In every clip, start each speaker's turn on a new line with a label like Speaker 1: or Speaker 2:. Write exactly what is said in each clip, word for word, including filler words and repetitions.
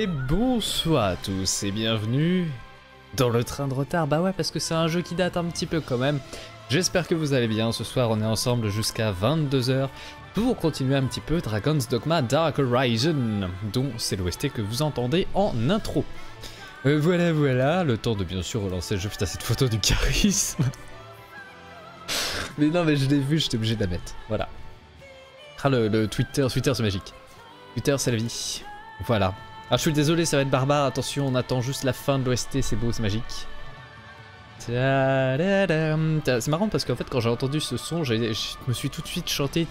Speaker 1: Et bonsoir à tous et bienvenue dans le train de retard. Bah ouais, parce que c'est un jeu qui date un petit peu quand même. J'espère que vous allez bien. Ce soir on est ensemble jusqu'à vingt-deux heures pour continuer un petit peu Dragon's Dogma Dark Horizon, dont c'est l'O S T que vous entendez en intro. Euh, voilà voilà, le temps de bien sûr relancer le jeu. Putain, cette photo du charisme. Mais non mais je l'ai vu, j'étais obligé de la mettre. Voilà. Ah le, le Twitter, Twitter c'est magique. Twitter c'est la vie. Voilà. Alors je suis désolé, ça va être barbare, attention, on attend juste la fin de l'O S T, c'est beau, c'est magique. C'est marrant parce qu'en fait quand j'ai entendu ce son, je me suis tout de suite chanté.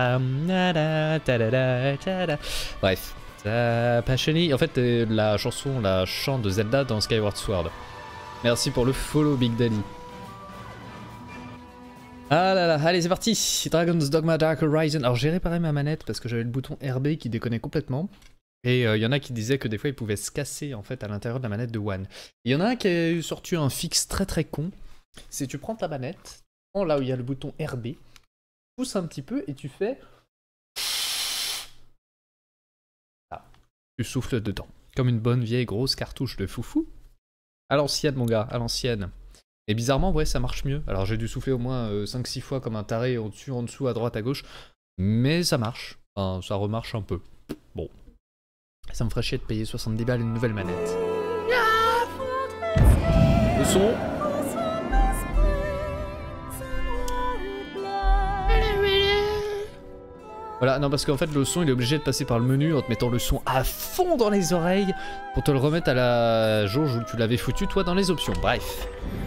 Speaker 1: Bref, Passionny, en fait la chanson, la chant de Zelda dans Skyward Sword. Merci pour le follow Big Daddy. Ah là là, allez c'est parti, Dragon's Dogma Dark Horizon. Alors j'ai réparé ma manette parce que j'avais le bouton R B qui déconnait complètement. Et il euh, y en a qui disaient que des fois il pouvait se casser en fait à l'intérieur de la manette de One. Il y en a un qui a sorti un fixe très très con. C'est tu prends ta manette, tu prends là où il y a le bouton R B, tu pousses un petit peu et tu fais... Ah, tu souffles dedans. Comme une bonne vieille grosse cartouche de foufou. À l'ancienne mon gars, à l'ancienne. Et bizarrement ouais ça marche mieux. Alors j'ai dû souffler au moins euh, cinq six fois comme un taré au-dessus, en dessous, à droite, à gauche. Mais ça marche. Enfin ça remarche un peu. Bon. Ça me ferait chier de payer soixante-dix balles une nouvelle manette. Le son. Voilà, non parce qu'en fait le son il est obligé de passer par le menu en te mettant le son à fond dans les oreilles pour te le remettre à la jauge où tu l'avais foutu toi dans les options. Bref.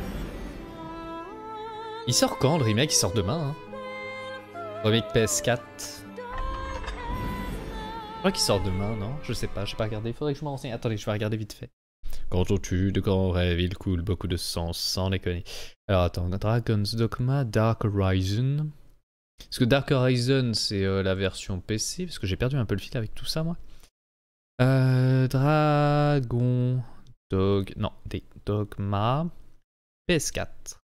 Speaker 1: Il sort quand le remake? Il sort demain hein. Remake P S quatre. Je crois qu'il sort demain, non? Je sais pas, j'ai pas regardé, il faudrait que je m'en renseigne. Attendez, je vais regarder vite fait. Quand on tue de grands rêves, il coule beaucoup de sang, sans déconner. Alors attends, Dragon's Dogma Dark Horizon. Parce que Dark Horizon, c'est euh, la version P C, parce que j'ai perdu un peu le fil avec tout ça, moi. Euh, Dragon... Dog... Non, Dogma... P S quatre.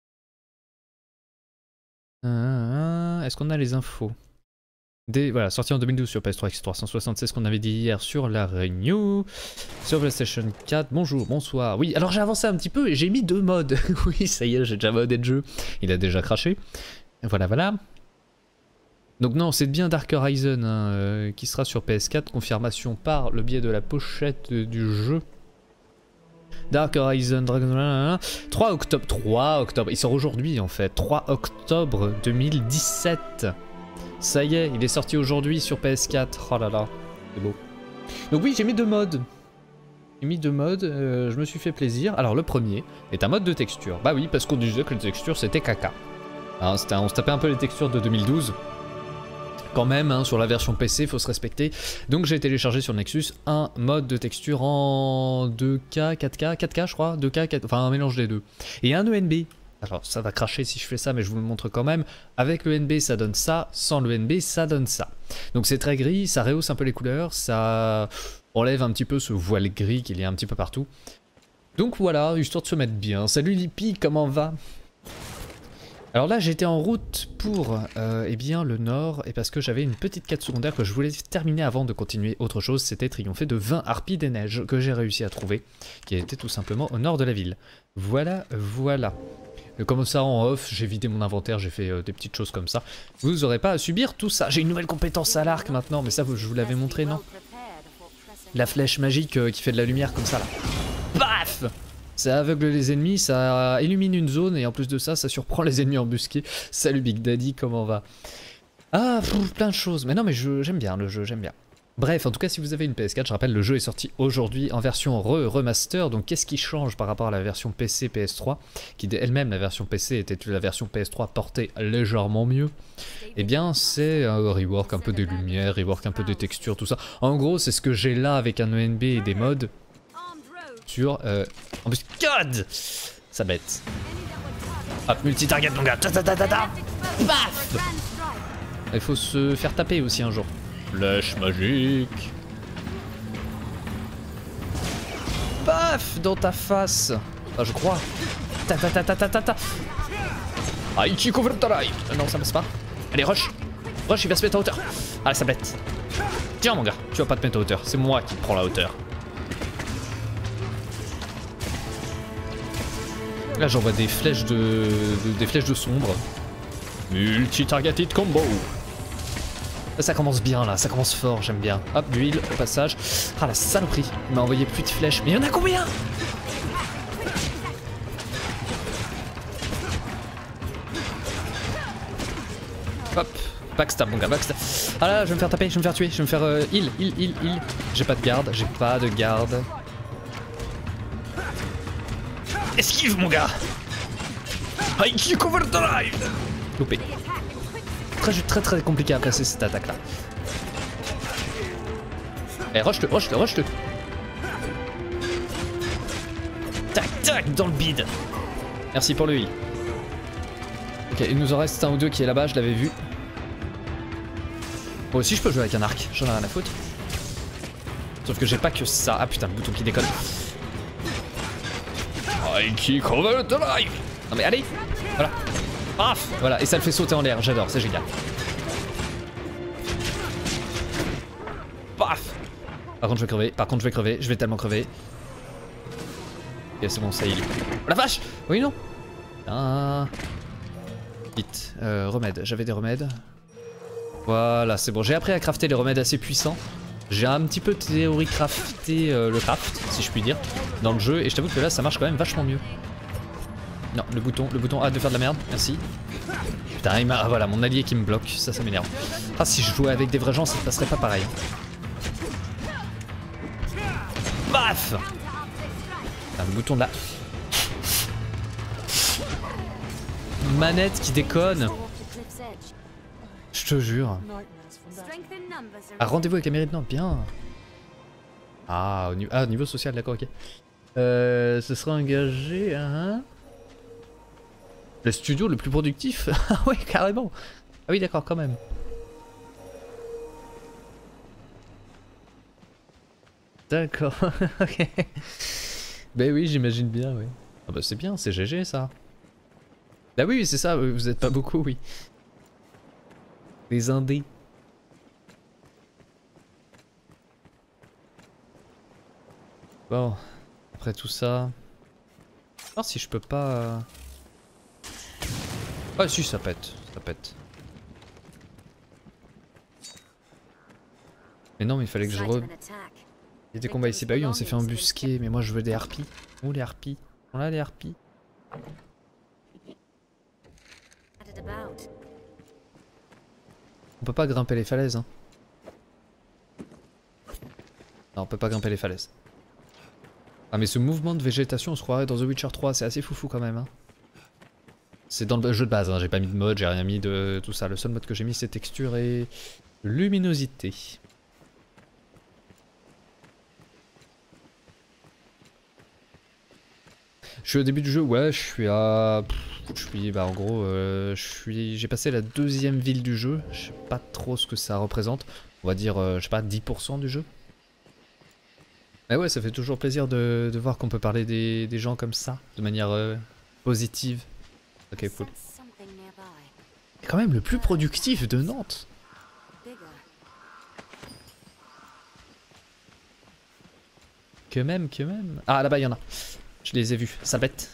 Speaker 1: Euh, Est-ce qu'on a les infos? Des, voilà, sorti en deux mille douze sur P S trois, X trois cent soixante, c'est ce qu'on avait dit hier sur la Renew. Sur PlayStation quatre, bonjour, bonsoir. Oui, alors j'ai avancé un petit peu et j'ai mis deux modes. Oui, ça y est, j'ai déjà modé le jeu. Il a déjà craché. Voilà, voilà. Donc non, c'est bien Dark Horizon hein, euh, qui sera sur P S quatre. Confirmation par le biais de la pochette du jeu. Dark Horizon, Dragon... trois octobre. trois octobre. Il sort aujourd'hui en fait. trois octobre deux mille dix-sept. Ça y est, il est sorti aujourd'hui sur P S quatre. Oh là là, c'est beau. Donc oui, j'ai mis deux modes. J'ai mis deux modes, euh, je me suis fait plaisir. Alors le premier est un mode de texture. Bah oui, parce qu'on disait que les textures c'était caca. Hein, on se tapait un peu les textures de deux mille douze. Quand même, hein, sur la version P C, il faut se respecter. Donc j'ai téléchargé sur Nexus un mode de texture en deux K, quatre K, quatre K je crois, deux K, quatre... enfin un mélange des deux. Et un E N B. Alors ça va cracher si je fais ça mais je vous le montre quand même. Avec le N B ça donne ça, sans le N B ça donne ça. Donc c'est très gris, ça rehausse un peu les couleurs, ça enlève un petit peu ce voile gris qu'il y a un petit peu partout. Donc voilà, histoire de se mettre bien. Salut Lippy, comment va? Alors là j'étais en route pour euh, eh bien, le nord et parce que j'avais une petite quête secondaire que je voulais terminer avant de continuer autre chose, c'était triompher de vingt harpies des neiges que j'ai réussi à trouver, qui était tout simplement au nord de la ville. Voilà, voilà. Comme ça en off, j'ai vidé mon inventaire, j'ai fait euh, des petites choses comme ça. Vous n'aurez pas à subir tout ça. J'ai une nouvelle compétence à l'arc maintenant, mais ça je vous l'avais montré, non? La flèche magique euh, qui fait de la lumière comme ça là. Paf! Ça aveugle les ennemis, ça illumine une zone et en plus de ça, ça surprend les ennemis embusqués. Salut Big Daddy, comment va? Ah, pff, plein de choses. Mais non mais j'aime bien le jeu, j'aime bien. Bref, en tout cas, si vous avez une P S quatre, je rappelle, le jeu est sorti aujourd'hui en version re remaster. Donc, qu'est-ce qui change par rapport à la version P C, P S trois, qui elle-même, la version P C, était la version P S trois portée légèrement mieux? Eh bien, c'est un rework un peu des lumières, rework un peu des textures, tout ça. En gros, c'est ce que j'ai là avec un E N B et des mods sur... Euh, en plus, God, ça bête. Hop, multi-target, mon gars. Ta ta ta ta ta. Paf. Il faut se faire taper aussi un jour. Flèche magique. Paf dans ta face. Ah je crois. Ta ta ta ta ta ta ta. Aichi Kovatarai. Non ça passe pas. Allez rush. Rush il va se mettre à hauteur. Ah la sablette. Tiens mon gars, tu vas pas te mettre à hauteur. C'est moi qui prends la hauteur. Là j'envoie des flèches de, de des flèches de sombre. Multi-targeted combo. Là, ça commence bien là, ça commence fort, j'aime bien. Hop, d'huile au passage. Ah la saloperie, il m'a envoyé plus de flèches. Mais il y en a combien? Hop, backstab mon gars, backstab. Ah là, je vais me faire taper, je vais me faire tuer, je vais me faire euh, heal, heal, heal, heal. J'ai pas de garde, j'ai pas de garde. Esquive mon gars. High cover drive. Loupé. Très, très très compliqué à placer cette attaque là. Eh, rush-le, rush-le, rush-le. Tac tac dans le bide. Merci pour le heal. Ok, il nous en reste un ou deux qui est là-bas, je l'avais vu. Moi aussi je peux jouer avec un arc, j'en ai rien à foutre. Sauf que j'ai pas que ça. Ah putain, le bouton qui déconne. High cover drive. Non mais allez. Voilà. Paf. Voilà, et ça le fait sauter en l'air, j'adore, c'est génial. Paf. Par contre je vais crever, par contre je vais crever, je vais tellement crever. Ok c'est bon, ça y est. Oh la vache. Oui non. Ah. Vite, euh, remède, j'avais des remèdes. Voilà, c'est bon, j'ai appris à crafter les remèdes assez puissants. J'ai un petit peu théorie crafté euh, le craft, si je puis dire, dans le jeu, et je t'avoue que là ça marche quand même vachement mieux. Non, le bouton, le bouton A de faire de la merde, merci. Putain, il m'a, ah, voilà, mon allié qui me bloque, ça, ça m'énerve. Ah, si je jouais avec des vrais gens, ça ne passerait pas pareil. Baf. Putain, le bouton de la... Manette qui déconne. Je te jure. Ah, rendez-vous avec la mairie de Nantes, bien. Ah, au niveau, ah, au niveau social, d'accord, ok. Euh, ce sera engagé, hein. Le studio le plus productif. Ah ouais, carrément. Ah oui, d'accord, quand même. D'accord, ok. Ben oui, j'imagine bien, oui. Ah bah c'est bien, c'est G G ça. Bah oui, c'est ça, vous êtes pas beaucoup, oui. Les indés. Bon, après tout ça... voir si je peux pas... Ah si, ça pète, ça pète. Mais non, mais il fallait que je re... Il y a des combats ici, bah oui, on s'est fait embusquer, mais moi je veux des harpies. Où les harpies? On a les harpies. On peut pas grimper les falaises, hein. Non, on peut pas grimper les falaises. Ah mais ce mouvement de végétation, on se croirait dans The Witcher trois, c'est assez foufou quand même, hein. C'est dans le jeu de base, hein. J'ai pas mis de mode, j'ai rien mis de tout ça. Le seul mode que j'ai mis c'est texture et luminosité. Je suis au début du jeu, ouais, je suis à... Je suis, bah en gros, euh, je suis... J'ai passé la deuxième ville du jeu, je sais pas trop ce que ça représente. On va dire, euh, je sais pas, dix pour cent du jeu. Mais ouais, ça fait toujours plaisir de, de voir qu'on peut parler des, des gens comme ça, de manière euh, positive. Ok, cool. C'est quand même le plus productif de Nantes. Que même, que même. Ah, là-bas, il y en a. Je les ai vus, ça bête.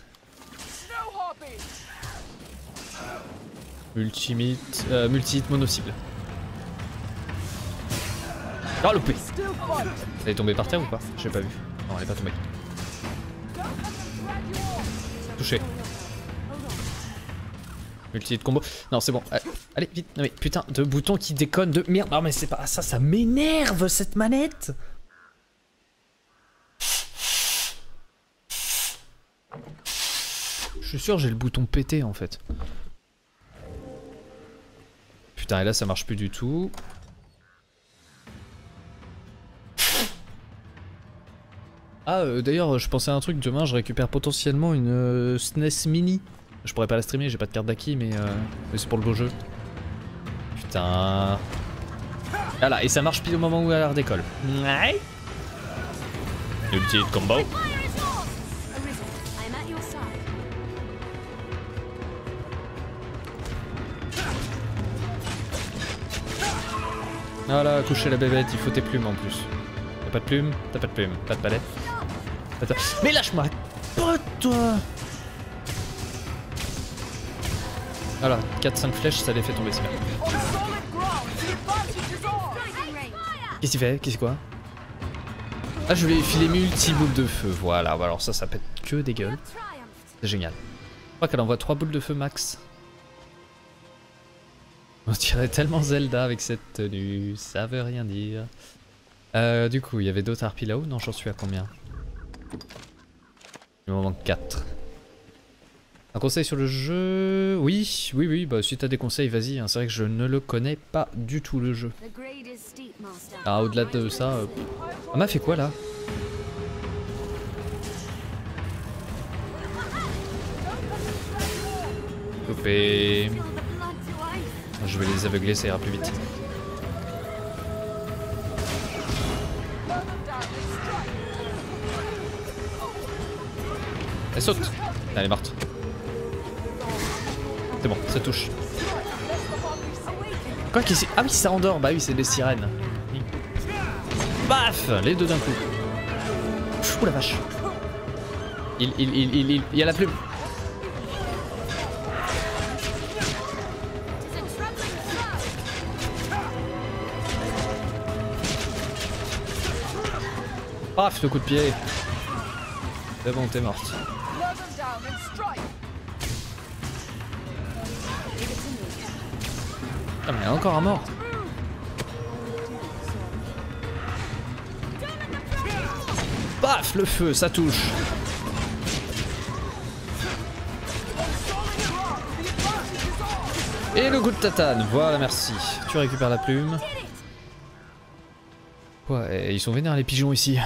Speaker 1: Multimite, euh, multi-hit mono-cible. Oh, loupé. Elle est tombée par terre ou pas? J'ai pas vu. Non, elle est pas tombée. Touché. Multi-hit combo. Non, c'est bon. Allez, vite. Non, mais putain, de boutons qui déconnent de merde. Non, mais c'est pas ça, ça m'énerve cette manette. Je suis sûr j'ai le bouton pété en fait. Putain, et là ça marche plus du tout. Ah euh, d'ailleurs je pensais à un truc, demain je récupère potentiellement une euh, S N E S Mini. Je pourrais pas la streamer, j'ai pas de carte d'acquis mais, euh, mais c'est pour le beau jeu. Putain. Voilà, et ça marche pile au moment où elle redécolle. Ouais. Une petite combo. Voilà, coucher la bébête, il faut tes plumes en plus. T'as pas de plumes, t'as pas de plumes, pas de palette. Mais lâche-moi, pote toi. Voilà, quatre cinq flèches, ça les fait tomber, c'est bien. Qu'est-ce qu'il fait? Qu'est-ce quoi? Ah, je vais filer multi-boules de feu, voilà, alors ça, ça pète que des gueules. C'est génial. Je crois qu'elle envoie trois boules de feu max. On dirait tellement Zelda avec cette tenue, ça veut rien dire. Euh, du coup, il y avait d'autres harpies là-haut? Non, j'en suis à combien? Il m'en manque quatre. Un conseil sur le jeu? Oui, oui, oui, bah si t'as des conseils, vas-y, hein. C'est vrai que je ne le connais pas du tout le jeu. Ah, au-delà de ça... Euh... Ah, m'a fait quoi là? Coupé. Je vais les aveugler, ça ira plus vite. Elle saute. Elle est morte. C'est bon, ça touche. Quoi qu'il s'est... Ah oui, ça endort. Bah oui, c'est des sirènes. Baf! Les deux d'un coup. Ouh la vache. Il, il, il, il, il, il y a la plume. Paf, le coup de pied. C'est bon, t'es morte. Ah mais il y a encore un mort. Paf, le feu, ça touche. Et le coup de tatane, voilà, merci. Tu récupères la plume. Ouais, ils sont vénères les pigeons ici.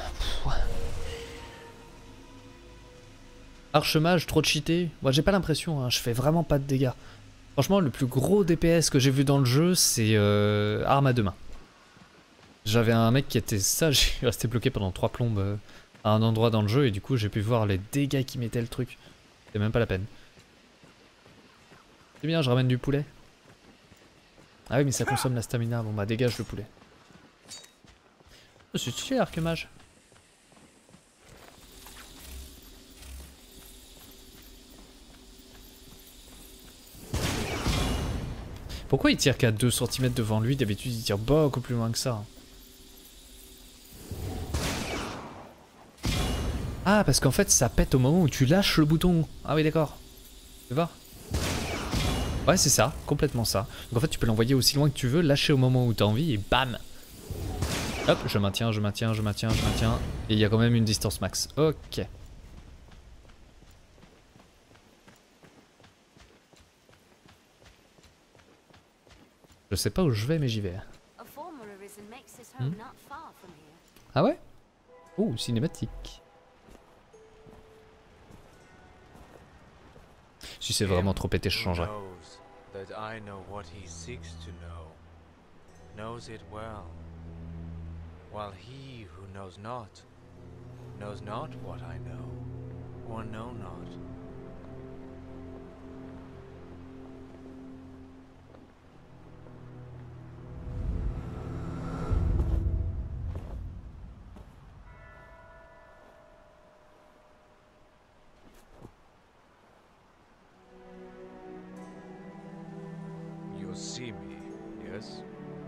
Speaker 1: Archemage, trop cheaté. Moi j'ai pas l'impression, hein, je fais vraiment pas de dégâts. Franchement, le plus gros D P S que j'ai vu dans le jeu, c'est euh, arme à deux mains. J'avais un mec qui était ça, j'ai resté bloqué pendant trois plombes euh, à un endroit dans le jeu et du coup j'ai pu voir les dégâts qui mettaient le truc. C'est même pas la peine. C'est bien, je ramène du poulet. Ah oui, mais ça consomme la stamina. Bon bah dégage le poulet. Oh, c'est stylé l'archemage. Pourquoi il tire qu'à deux centimètres devant lui? D'habitude il tire beaucoup plus loin que ça. Ah, parce qu'en fait ça pète au moment où tu lâches le bouton. Ah oui, d'accord. Tu vois? Ouais, c'est ça, complètement ça. Donc en fait tu peux l'envoyer aussi loin que tu veux, lâcher au moment où tu as envie et bam! Hop, je maintiens, je maintiens, je maintiens, je maintiens. Et il y a quand même une distance max. Ok. Je sais pas où je vais, mais j'y vais. Hmm. Ah ouais? Oh, cinématique. Si c'est vraiment trop pété, je changerai. While he who knows not, knows not what I know, or know not. You see me, yes?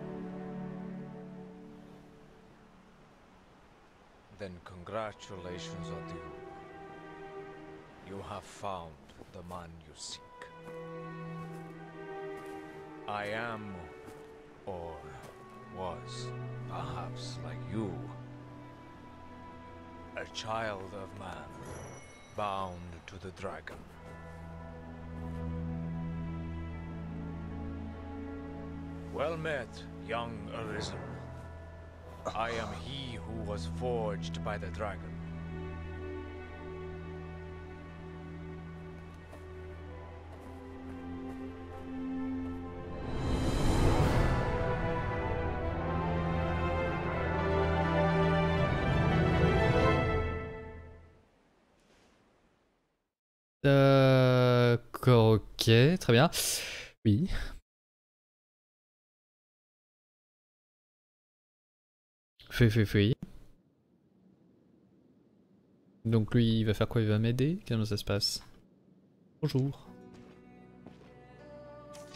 Speaker 1: Then congratulations are due. You have found the man you seek. I am, or was, perhaps like you, a child of man, bound to the dragon. Well met, young Arisen. I am he who was forged by the dragon. D'accord, ok, très bien. Oui. Fais, fais, fais. Donc lui, il va faire quoi? Il va m'aider? Comment ça se passe? Bonjour.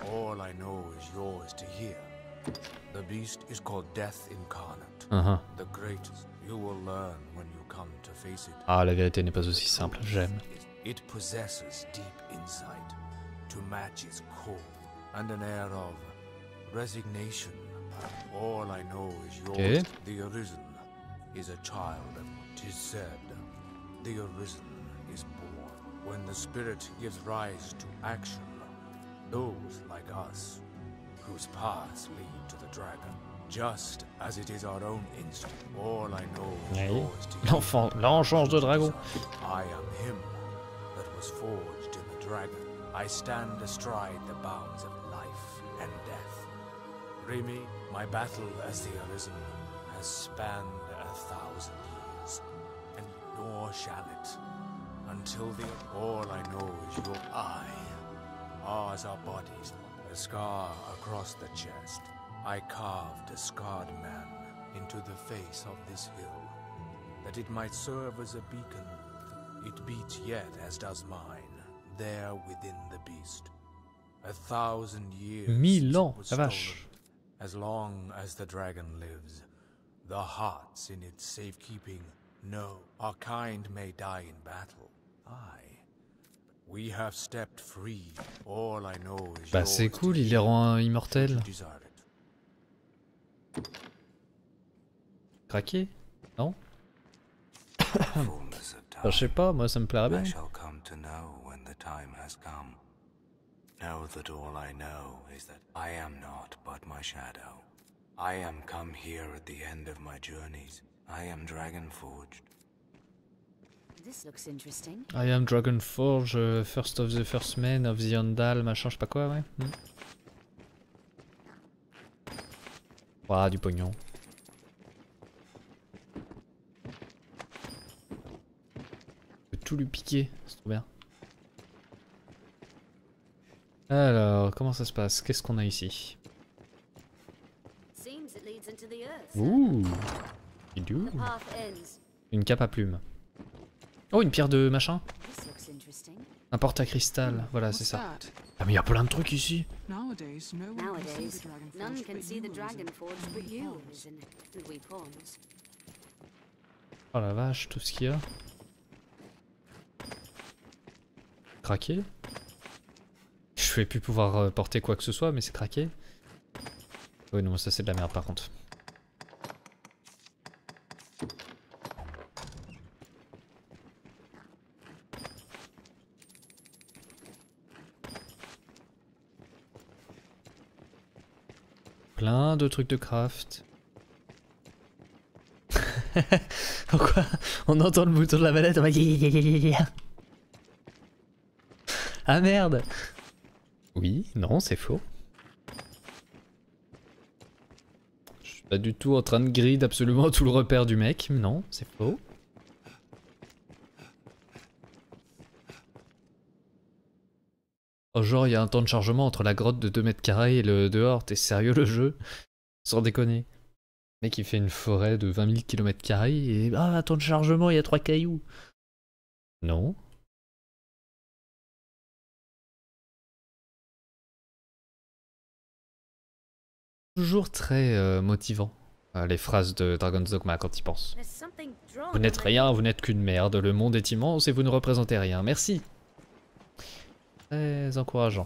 Speaker 2: All I know is yours to hear. The beast is called Death Incarnate.
Speaker 1: Uh-huh.
Speaker 2: The greatest. You will learn when you come to face it.
Speaker 1: Ah, la vérité n'est pas aussi simple, j'aime.
Speaker 2: It possesses deep insight to match its core and an air of resignation. All I know is yours.
Speaker 1: Okay.
Speaker 2: The Arisen is a child of tis said. The Arisen is born when the spirit gives rise to action. Those like us, whose paths lead to the dragon, just as it is our own instinct. All I know is
Speaker 1: Oui.
Speaker 2: yours to
Speaker 1: L'enfant, l'enfant de dragon.
Speaker 2: I am him that was forged in the dragon. I stand astride the bounds of life and death. Remy, my battle as the Arisen has spanned a thousand years, and nor shall it, until the all I know is your eye. Ours are bodies, a scar across the chest. I carved a scarred man into the face of this hill, that it might serve as a beacon. It beats yet as does mine, there within the beast. A thousand years
Speaker 1: Mille ans,
Speaker 2: was
Speaker 1: la
Speaker 2: stolen.
Speaker 1: vache.
Speaker 2: As long as the dragon lives, the hearts in its safekeeping know our kind may die in battle. Aye. We have stepped free. All I know is
Speaker 1: Bah c'est
Speaker 2: yours
Speaker 1: cool,
Speaker 2: to
Speaker 1: il les
Speaker 2: hear.
Speaker 1: rend
Speaker 2: Should
Speaker 1: immortels.
Speaker 2: you desire it.
Speaker 1: Craqué? Non?
Speaker 3: Fullness of
Speaker 1: Enfin, je sais
Speaker 3: time,
Speaker 1: pas, moi ça me plairait
Speaker 3: I
Speaker 1: bien.
Speaker 3: shall come to know when the time has come. Know that all I know is that I am not but my shadow. I am come here at the end of my journeys. I am dragon forged.
Speaker 4: This looks interesting.
Speaker 1: I am Dragonforge, uh, first of the first men of the Andal, machin, je sais pas quoi, ouais. Hmm. Ouah, du pognon. Je peux tout lui piquer, c'est trop bien. Alors, comment ça se passe? Qu'est-ce qu'on a ici?
Speaker 4: Seems it leads into the earth.
Speaker 1: Ouh, bidou.
Speaker 4: The path ends.
Speaker 1: Une cape à plumes. Oh, une pierre de machin.
Speaker 4: This looks interesting.
Speaker 1: Un porte à cristal, voilà, c'est ça. Ah mais il y a plein de trucs ici.
Speaker 5: Nowadays, no one can see
Speaker 4: Nowadays,
Speaker 5: the dragon
Speaker 4: none
Speaker 5: forged
Speaker 4: can
Speaker 5: but
Speaker 4: see
Speaker 5: you,
Speaker 4: the
Speaker 5: Arisen.
Speaker 4: dragon forge but you,
Speaker 5: Pawns.
Speaker 4: Arisen, and we pawns.
Speaker 1: Oh la vache, tout ce qu'il y a. Craqué. Je vais plus pouvoir euh, porter quoi que ce soit, mais c'est craqué. Oui, non, ça c'est de la merde par contre. Plein de trucs de craft. Pourquoi on entend le bouton de la manette, on va... Ah merde. Oui, non, c'est faux. Je suis pas du tout en train de grid absolument tout le repère du mec. Non, c'est faux. Oh, genre, il y a un temps de chargement entre la grotte de deux mètres carrés et le dehors. T'es sérieux le jeu? Sans déconner. Le mec il fait une forêt de vingt mille kilomètres carrés et... Ah, temps de chargement, il y a trois cailloux. Non. Toujours très euh, motivant, euh, les phrases de Dragon's Dogma quand il pense.
Speaker 4: There's something drawn
Speaker 1: Vous n'êtes
Speaker 4: on my-
Speaker 1: rien, vous n'êtes qu'une merde, le monde est immense et vous ne représentez rien. Merci. Très encourageant.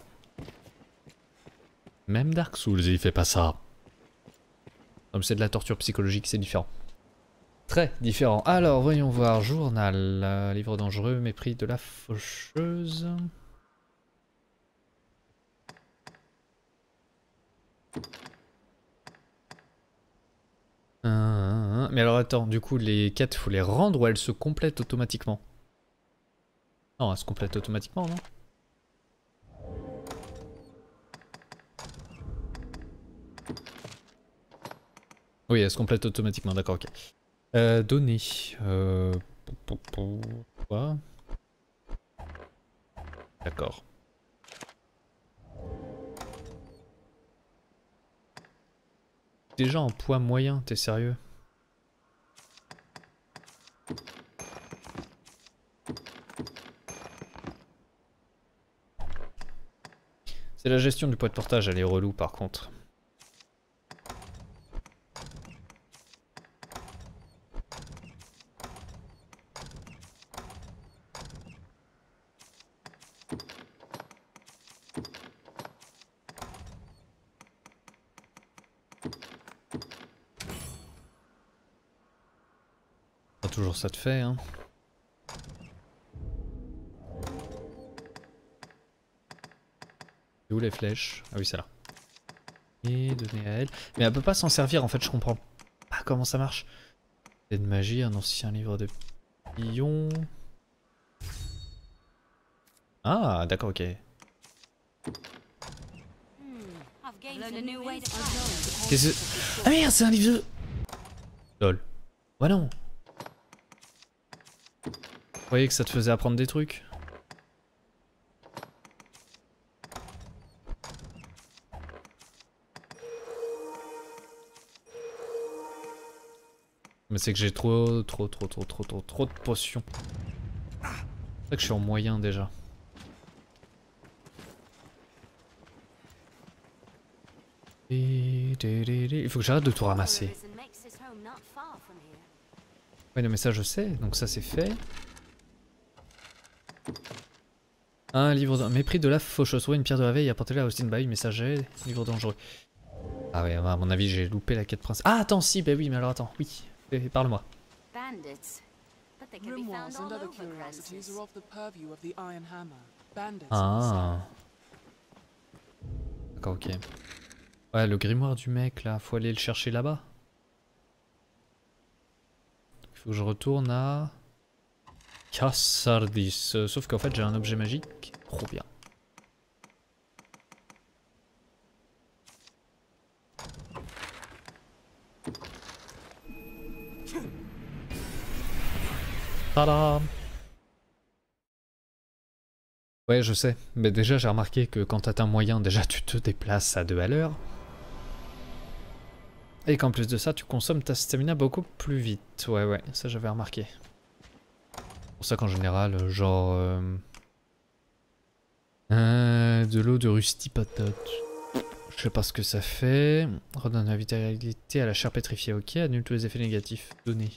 Speaker 1: Même Dark Souls, il fait pas ça. Comme c'est de la torture psychologique, c'est différent. Très différent. Alors, voyons voir. Journal, euh, livre dangereux, mépris de la faucheuse. Euh, mais alors attends, du coup les quêtes faut les rendre ou elles se complètent automatiquement? Non, elles se complètent automatiquement, non? Oui, elles se complètent automatiquement, d'accord, ok. Euh, données. Euh... Quoi? D'accord. Déjà en poids moyen, t'es sérieux? C'est C'est la gestion du poids de portage, elle est relou par contre. Pas toujours ça te fait, hein. Où les flèches? Ah oui, c'est là. Et donner à elle. Mais elle peut pas s'en servir en fait, je comprends pas comment ça marche. C'est de magie, un ancien livre de pions. Ah, d'accord, ok. Qu'est-ce que... Ah merde, c'est un livre de... Lol. Ouais non. Vous voyez que ça te faisait apprendre des trucs? Mais c'est que j'ai trop, trop, trop, trop, trop, trop, trop de potions. C'est vrai que je suis en moyen déjà. Il faut que j'arrête de tout ramasser. Ouais, non, mais ça je sais, donc ça c'est fait. Un livre de... Mépris de la faucheuse. Trouver une pierre de la veille, apportez-la à Austin Bay, messager, livre dangereux. Ah ouais, à mon avis j'ai loupé la quête principale. Ah attends, si, bah oui, mais alors attends, oui. Parle-moi. Ah. D'accord, ok. Ouais, le grimoire du mec là, faut aller le chercher là-bas. Il faut que je retourne à... Cassardis. Euh, sauf qu'en fait j'ai un objet magique. Trop bien. Tada! Ouais, je sais. Mais déjà j'ai remarqué que quand t'atteins moyen, déjà tu te déplaces à deux à l'heure. Et qu'en plus de ça, tu consommes ta stamina beaucoup plus vite. Ouais, ouais, ça j'avais remarqué. C'est pour ça qu'en général, genre... Euh... Euh, de l'eau de rusty patate. Je sais pas ce que ça fait. Redonne la vitalité à la chair pétrifiée. Ok, annule tous les effets négatifs. Donné.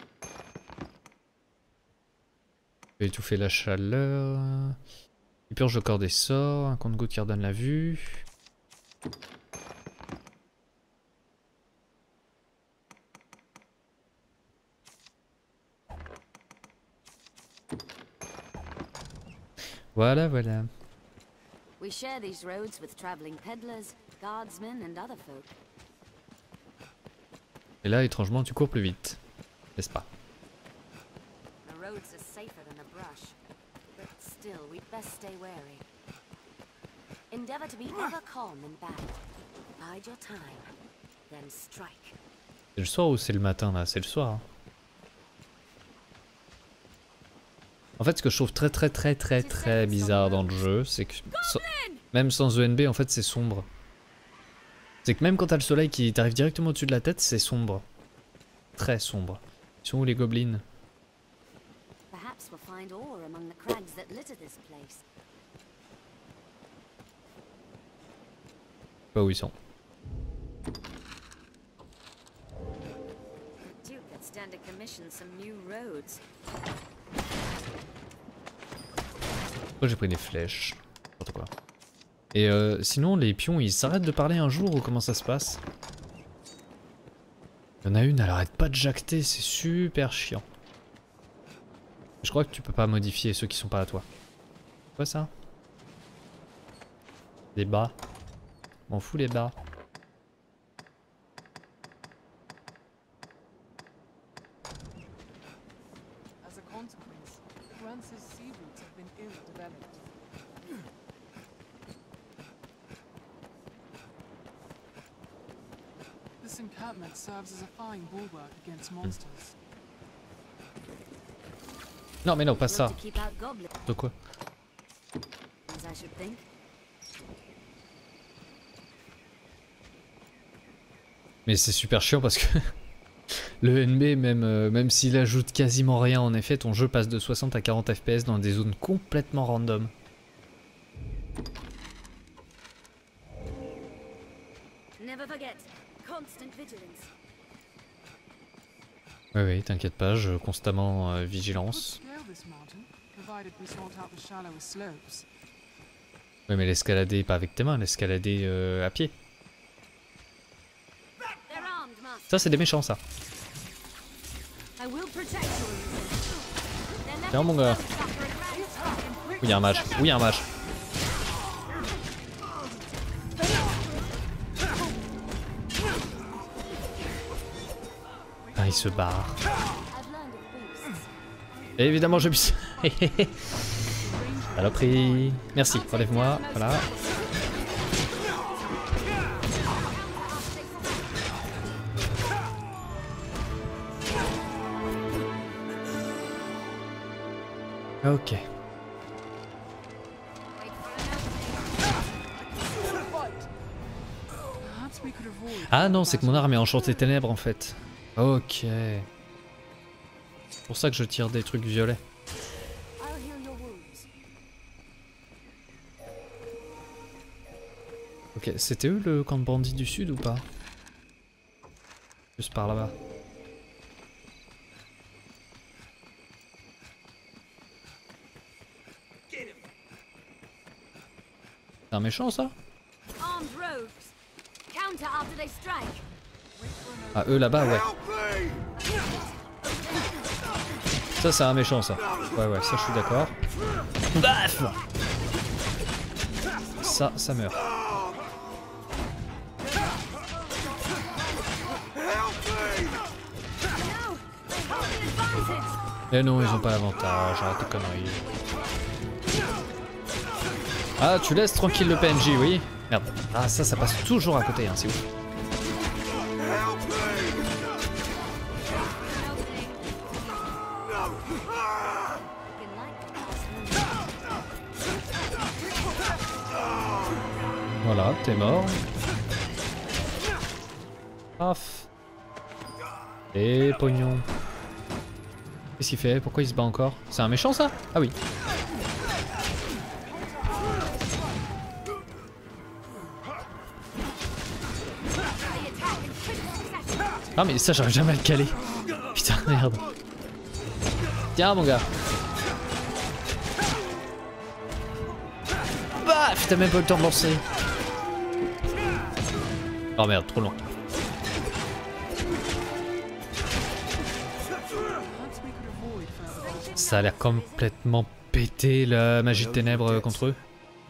Speaker 1: Étouffer la chaleur. Il purge le corps des sorts. Un compte-goutte qui redonne la vue. Voilà, voilà.
Speaker 4: We share these roads with traveling peddlers, guardsmen and other folk.
Speaker 1: Et là, étrangement, tu cours plus vite, n'est-ce pas?
Speaker 4: The roads are safer than the brush, but still we'd best stay wary. Endeavor to be ever calm in battle. Bide your time, then strike.
Speaker 1: C'est le soir ou c'est le matin là? C'est le soir. Hein. En fait, ce que je trouve très très très très très bizarre dans le jeu, c'est que so même sans E N B, en fait, c'est sombre. C'est que même quand t'as le soleil qui t'arrive directement au-dessus de la tête, c'est sombre. Très sombre. Ils sont où les gobelins? Pas où ils sont. Pourquoi j'ai pris des flèches? N'importe quoi. Et euh, sinon, les pions, ils s'arrêtent de parler un jour ou comment ça se passe? Il y en a une, elle arrête pas de jacter, c'est super chiant. Je crois que tu peux pas modifier ceux qui sont pas à toi. C'est quoi ça? Des bas. M'en fous les bas.
Speaker 5: This encampment serves as a fine bulwark against monsters.
Speaker 1: Non mais non, pas ça. De quoi? Mais c'est super chiant parce que le N B, même, euh, même s'il ajoute quasiment rien, en effet, ton jeu passe de soixante à quarante F P S dans des zones complètement random.
Speaker 4: Never forget. Constant vigilance.
Speaker 1: Oui, oui, t'inquiète pas, je constamment euh, vigilance.
Speaker 5: Scale this mountain, provided we sort out the shallower slopes.
Speaker 1: Oui, mais l'escalader pas avec tes mains, l'escalader euh, à pied.
Speaker 4: They're armed, master.
Speaker 1: Ça, c'est des méchants, ça.
Speaker 4: I will protect you.
Speaker 1: Tiens, mon gars. Oui, il y a un mage. Oui, il y a un mage. Ah, il se barre. Et évidemment, je bus. Saloperie. Merci, relève-moi. Voilà. Ok. Ah non, c'est que mon arme est enchantée ténèbres en fait. Ok. C'est pour ça que je tire des trucs violets. Ok, c'était eux le camp de bandits du sud ou pas? Juste par là-bas. C'est un méchant ça? Ah eux là-bas ouais. Ça c'est un méchant ça. Ouais ouais ça je suis d'accord. Baf. Ça, ça meurt. Eh non ils ont pas l'avantage, arrête de conneries. Ah, tu laisses tranquille le P N J, oui. Merde. Ah, ça, ça passe toujours à côté, hein, c'est ouf. Voilà, t'es mort. Paf. Et pognon. Qu'est-ce qu'il fait? Pourquoi il se bat encore? C'est un méchant, ça? Ah oui. Ah mais ça j'arrive jamais à le caler. Putain merde. Tiens mon gars. Bah t'as même pas le temps de lancer. Oh merde, trop loin. Ça a l'air complètement pété la magie de ténèbres contre eux.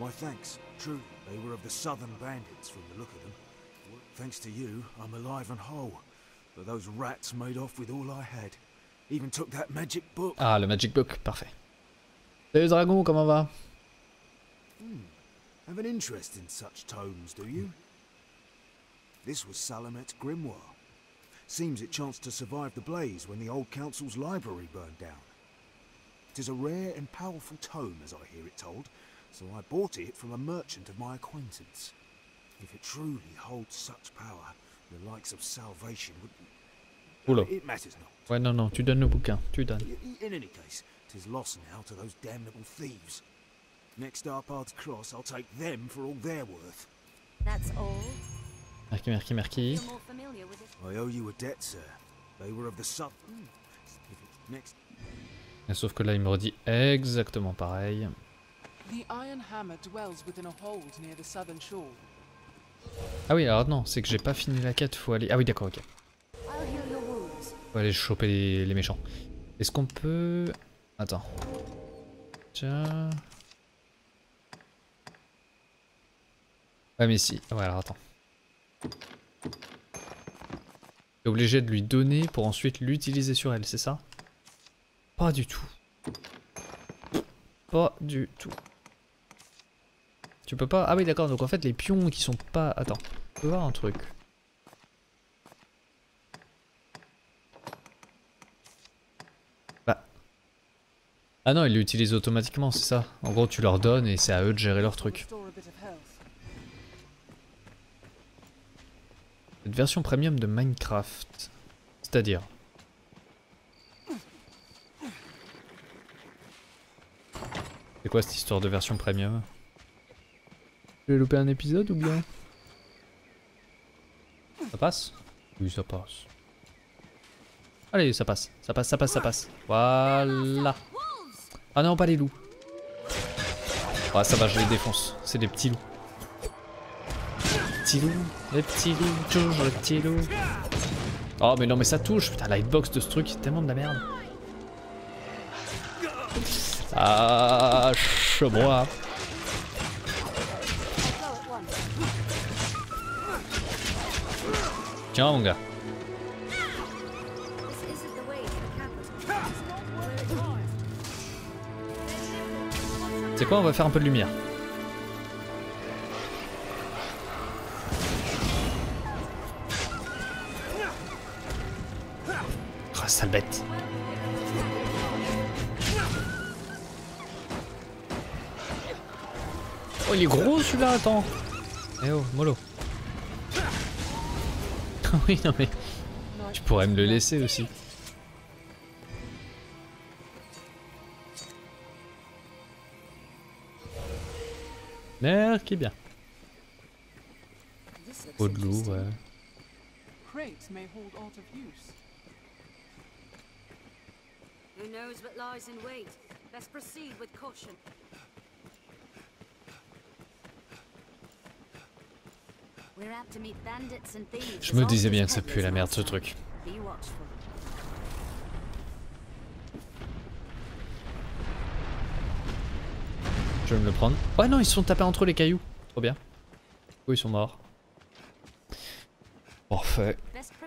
Speaker 2: Thanks to you, I'm alive and whole. But those rats made off with all I had. Even took that magic book.
Speaker 1: Ah, le magic book, parfait. Salut Dragon, comment va?
Speaker 2: Hmm. Have an interest in such tomes, do you? This was Salamet's grimoire. Seems it chanced to survive the blaze when the old council's library burned down. It is a rare and powerful tome, as I hear it told, so I bought it from a merchant of my acquaintance. If it truly holds such power, the likes of salvation would...
Speaker 1: Oula.
Speaker 2: It matters not.
Speaker 1: Ouais, non, non, tu donnes le bouquin, tu donnes.
Speaker 2: In any case, 'tis lost now to those damnable thieves. Next our paths cross, I'll take them for all they're worth.
Speaker 4: That's all.
Speaker 1: Merci, merci, merci.
Speaker 4: You're more familiar with it.
Speaker 2: I owe you a debt, sir. They were of the south. If it's next.
Speaker 1: Et sauf que là, il me redit exactement pareil.
Speaker 5: The Iron Hammer dwells within a hold near the southern shore.
Speaker 1: Ah oui, alors non, c'est que j'ai pas fini la quête, faut aller... Ah oui, d'accord, ok. Faut aller choper les, les méchants. Est-ce qu'on peut... Attends. Tiens... Ouais mais si, ouais alors attends. T'es obligé de lui donner pour ensuite l'utiliser sur elle, c'est ça? Pas du tout. Pas du tout. Tu peux pas... Ah oui d'accord, donc en fait les pions qui sont pas... Attends, je peux voir un truc. Bah... Ah non, ils l'utilisent automatiquement, c'est ça. En gros tu leur donnes et c'est à eux de gérer leur truc. Cette version premium de Minecraft. C'est-à-dire... C'est quoi cette histoire de version premium? J'ai loupé un épisode ou bien? Ça passe? Oui, ça passe. Allez, ça passe. Ça passe, ça passe, ça passe. Voilà. Ah non, pas les loups. Ah, ça va, je les défonce. C'est des petits loups. Petits loups, les petits loups, toujours les petits loups. Oh, mais non, mais ça touche. Putain, la hitbox de ce truc, c'est tellement de la merde. Ah, moi. Tiens, mon gars. C'est quoi, on va faire un peu de lumière. Ah, sale bête. Oh, il est gros celui-là, attends. Eh oh, mollo. Oui, non mais... Tu pourrais me le laisser aussi. L'air qui est bien. Peau de loup, ouais.
Speaker 5: Crates may hold out of use.
Speaker 4: Who knows what lies in wait? Let's proceed with caution. We're apt to meet bandits and thieves.
Speaker 1: Je me disais bien que ça puait la merde ce truc.
Speaker 4: Be watchful.
Speaker 1: Je vais me le prendre. Ouais non, ils se sont tapés entre les cailloux. Trop bien. Oh, ils sont morts. Parfait.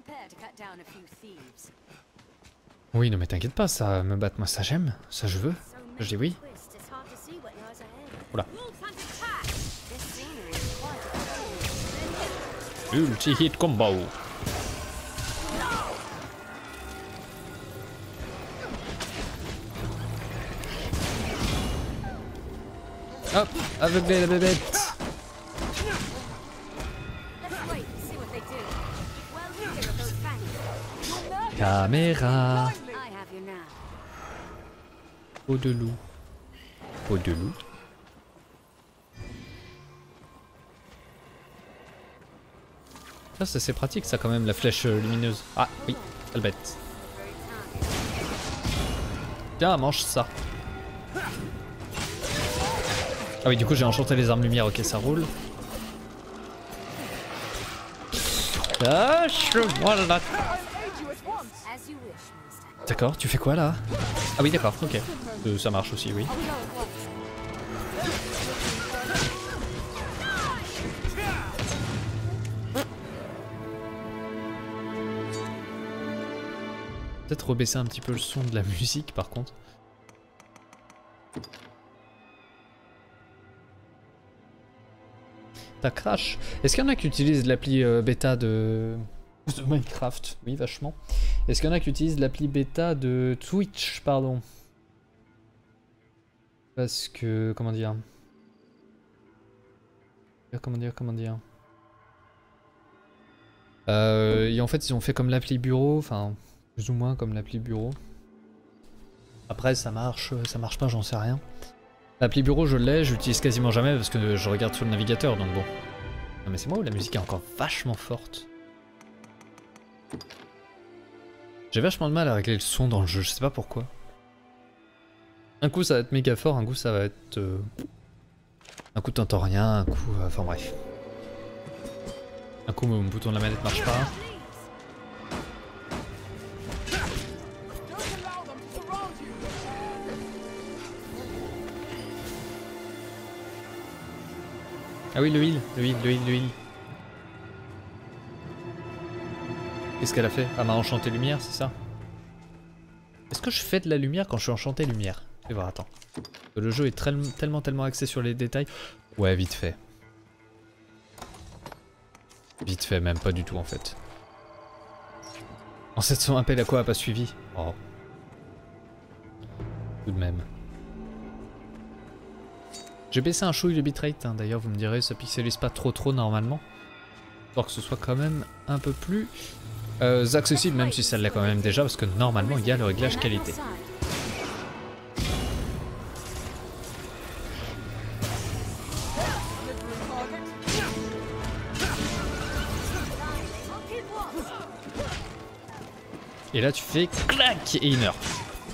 Speaker 1: Oui, non mais t'inquiète pas, ça me batte, moi ça j'aime, ça je veux, je dis oui. Oula. Ulti hit combo. Hop, aveuglé la bébête. Caméra. Peau de loup. Peau de loup. Ça, c'est assez pratique ça quand même, la flèche lumineuse. Ah oui, sale bête. Tiens, mange ça. Ah oui, du coup j'ai enchanté les armes lumière, ok, ça roule. Lâche-moi là. D'accord, tu fais quoi là? Ah oui, d'accord, ok. Euh, ça marche aussi, oui. Peut-être rebaisser un petit peu le son de la musique par contre. Ça crash. Est-ce qu'il y en a qui utilisent l'appli euh, bêta de... de Minecraft? Oui, vachement. Est-ce qu'il y en a qui utilisent l'appli bêta de Twitch, pardon? Parce que... comment dire? Comment dire, comment dire? Euh, et en fait, ils ont fait comme l'appli bureau, enfin, plus ou moins comme l'appli bureau. Après, ça marche, ça marche pas, j'en sais rien. L'appli bureau, je l'ai, j'utilise quasiment jamais parce que je regarde sur le navigateur, donc bon. Non mais c'est moi où la musique est encore vachement forte. J'ai vachement de mal à régler le son dans le jeu, je sais pas pourquoi. Un coup ça va être méga fort, un coup ça va être... Euh... Un coup t'entends rien, un coup... Enfin bref. Un coup mon bouton de la manette marche pas. Ah oui, le heal, le heal, le heal, le heal. Qu'est-ce qu'elle a fait? Elle m'a enchanté lumière, c'est ça? Est-ce que je fais de la lumière quand je suis enchanté lumière? Je vais voir, attends. Le jeu est tellement, tellement axé sur les détails. Ouais, vite fait. Vite fait, même pas du tout en fait. En sept cents appels à quoi a pas suivi? Oh. Tout de même. J'ai baissé un chouille le bitrate, hein. D'ailleurs vous me direz ça pixelise pas trop trop normalement. Pour que ce soit quand même un peu plus euh, accessible, même si ça l'est quand même déjà, parce que normalement il y a le réglage qualité. Et là tu fais clac et il meurt.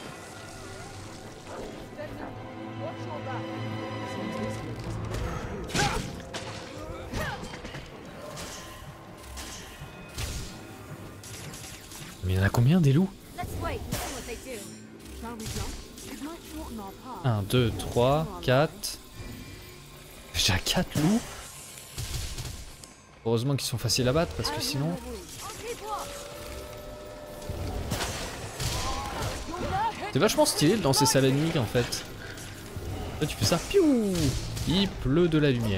Speaker 1: Mais il y en a combien des loups? un, deux, trois, quatre. J'ai quatre loups. Heureusement qu'ils sont faciles à battre parce que sinon... C'est vachement stylé de lancer ça la nuit en fait. Là tu fais ça, piou, il pleut de la lumière.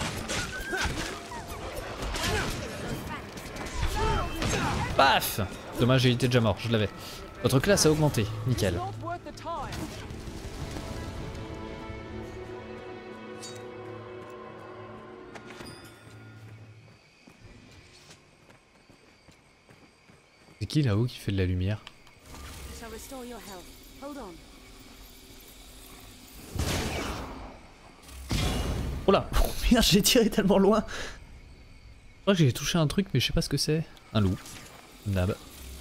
Speaker 1: Paf. Dommage, il était déjà mort, je l'avais. Votre classe a augmenté, nickel. C'est qui là-haut qui fait de la lumière? Oh là! Oh merde, j'ai tiré tellement loin! Je crois que j'ai touché un truc, mais je sais pas ce que c'est. Un loup. Nab.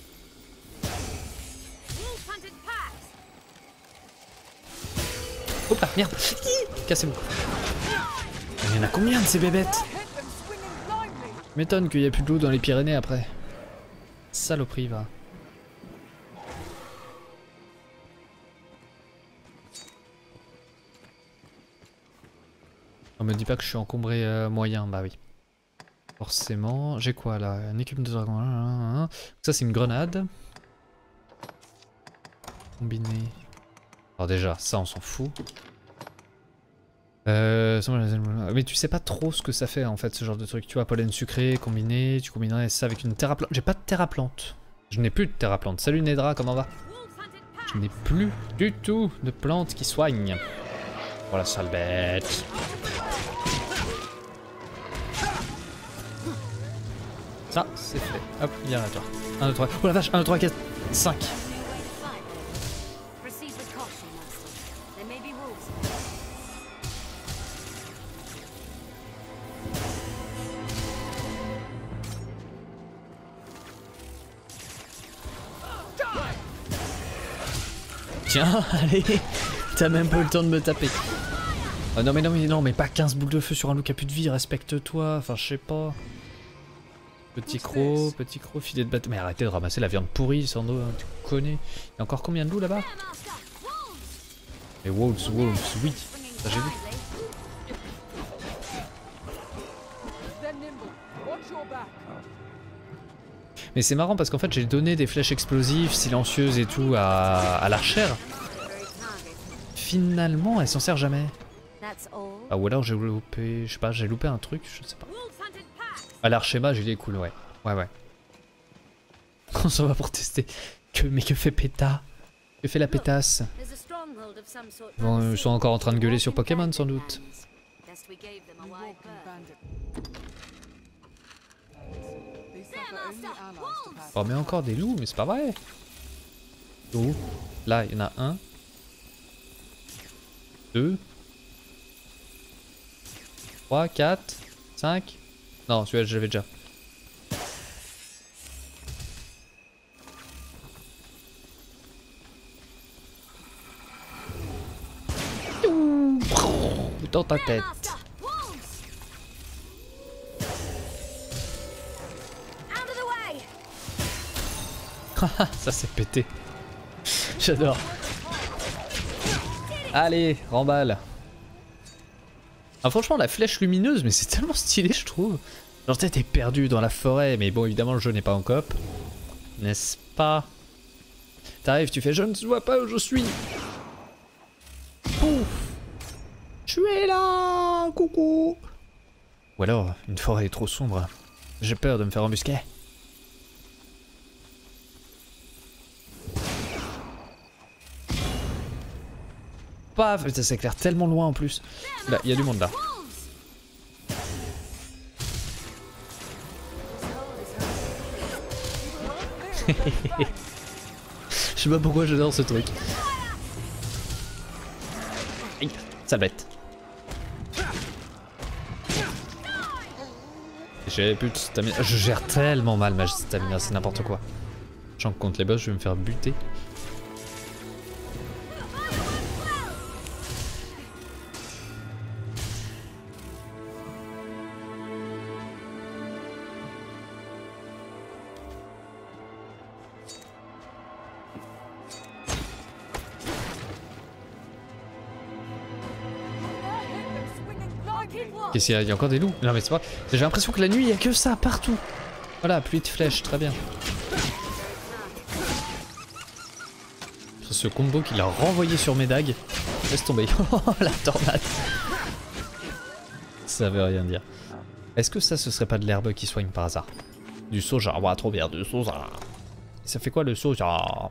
Speaker 1: Hop là, merde! Cassez-vous! Il y en a combien de ces bébêtes? M'étonne qu'il y ait plus de loup dans les Pyrénées après. Saloperie, va. On me dit pas que je suis encombré euh, moyen, bah oui. Forcément. J'ai quoi là? Un écume de dragon. Ça c'est une grenade. Combiné. Alors déjà, ça on s'en fout. Euh, mais tu sais pas trop ce que ça fait en fait ce genre de truc. Tu vois, pollen sucré, combiné, tu combinerais ça avec une terre à plante. J'ai pas de terre à plante. Je n'ai plus de terre à plante. Salut Nedra, comment va? Je n'ai plus du tout de plantes qui soignent. Voilà, sale bête. Ça, c'est fait. Hop, viens là toi. un, deux, trois. Oh la vache, un, deux, trois, quatre, cinq. Tiens, allez, t'as même pas eu le temps de me taper. Oh non mais non mais non mais pas quinze boules de feu sur un loup qui a plus de vie, respecte-toi, enfin je sais pas. Petit croc, petit croc, filet de bateau. Mais arrêtez de ramasser la viande pourrie, sans dos, hein, tu connais. Il y a encore combien de loups là-bas? Les wolves, wolves, oui, ça j'ai vu. Mais c'est marrant parce qu'en fait j'ai donné des flèches explosives, silencieuses et tout à, à l'archère. Finalement elle s'en sert jamais. Ah ou alors j'ai loupé, je sais pas, j'ai loupé un truc, je sais pas. À l'archéma j'ai les cool, ouais. Ouais ouais. On s'en va pour tester. Que, mais que fait Péta? Que fait la pétasse? Bon, ils sont encore en train de gueuler sur Pokémon sans doute. Oh mais encore des loups, mais c'est pas vrai. Où? Là il y en a un. Deux. Trois, quatre, cinq. Non, celui-là je l'avais déjà. Dans ta tête. Ça c'est pété. J'adore. Allez, remballe. Ah, franchement, la flèche lumineuse, mais c'est tellement stylé, je trouve. Genre, t'es perdu dans la forêt, mais bon, évidemment, le jeu n'est pas en coop. N'est-ce pas? T'arrives, tu fais je ne vois pas où je suis. Pouf. Je suis là. Coucou. Ou alors, une forêt est trop sombre. J'ai peur de me faire embusquer. Paf, ça s'éclaire tellement loin en plus. Là, il y a du monde là. Je sais pas pourquoi j'adore ce truc. Aïe, sale bête. J'ai plus de stamina. Je gère tellement mal ma stamina, c'est n'importe quoi. Sachant que contre les boss, je vais me faire buter. Qu'est-ce qu'il y a? Il y a encore des loups? Non mais c'est pas... J'ai l'impression que la nuit il y a que ça partout. Voilà, pluie de flèches, très bien. Ce combo qu'il a renvoyé sur mes dagues. Laisse tomber. Oh la tornade. Ça veut rien dire. Est-ce que ça ce serait pas de l'herbe qui soigne par hasard? Du soja, ouais, trop bien, du soja. Ça fait quoi le soja?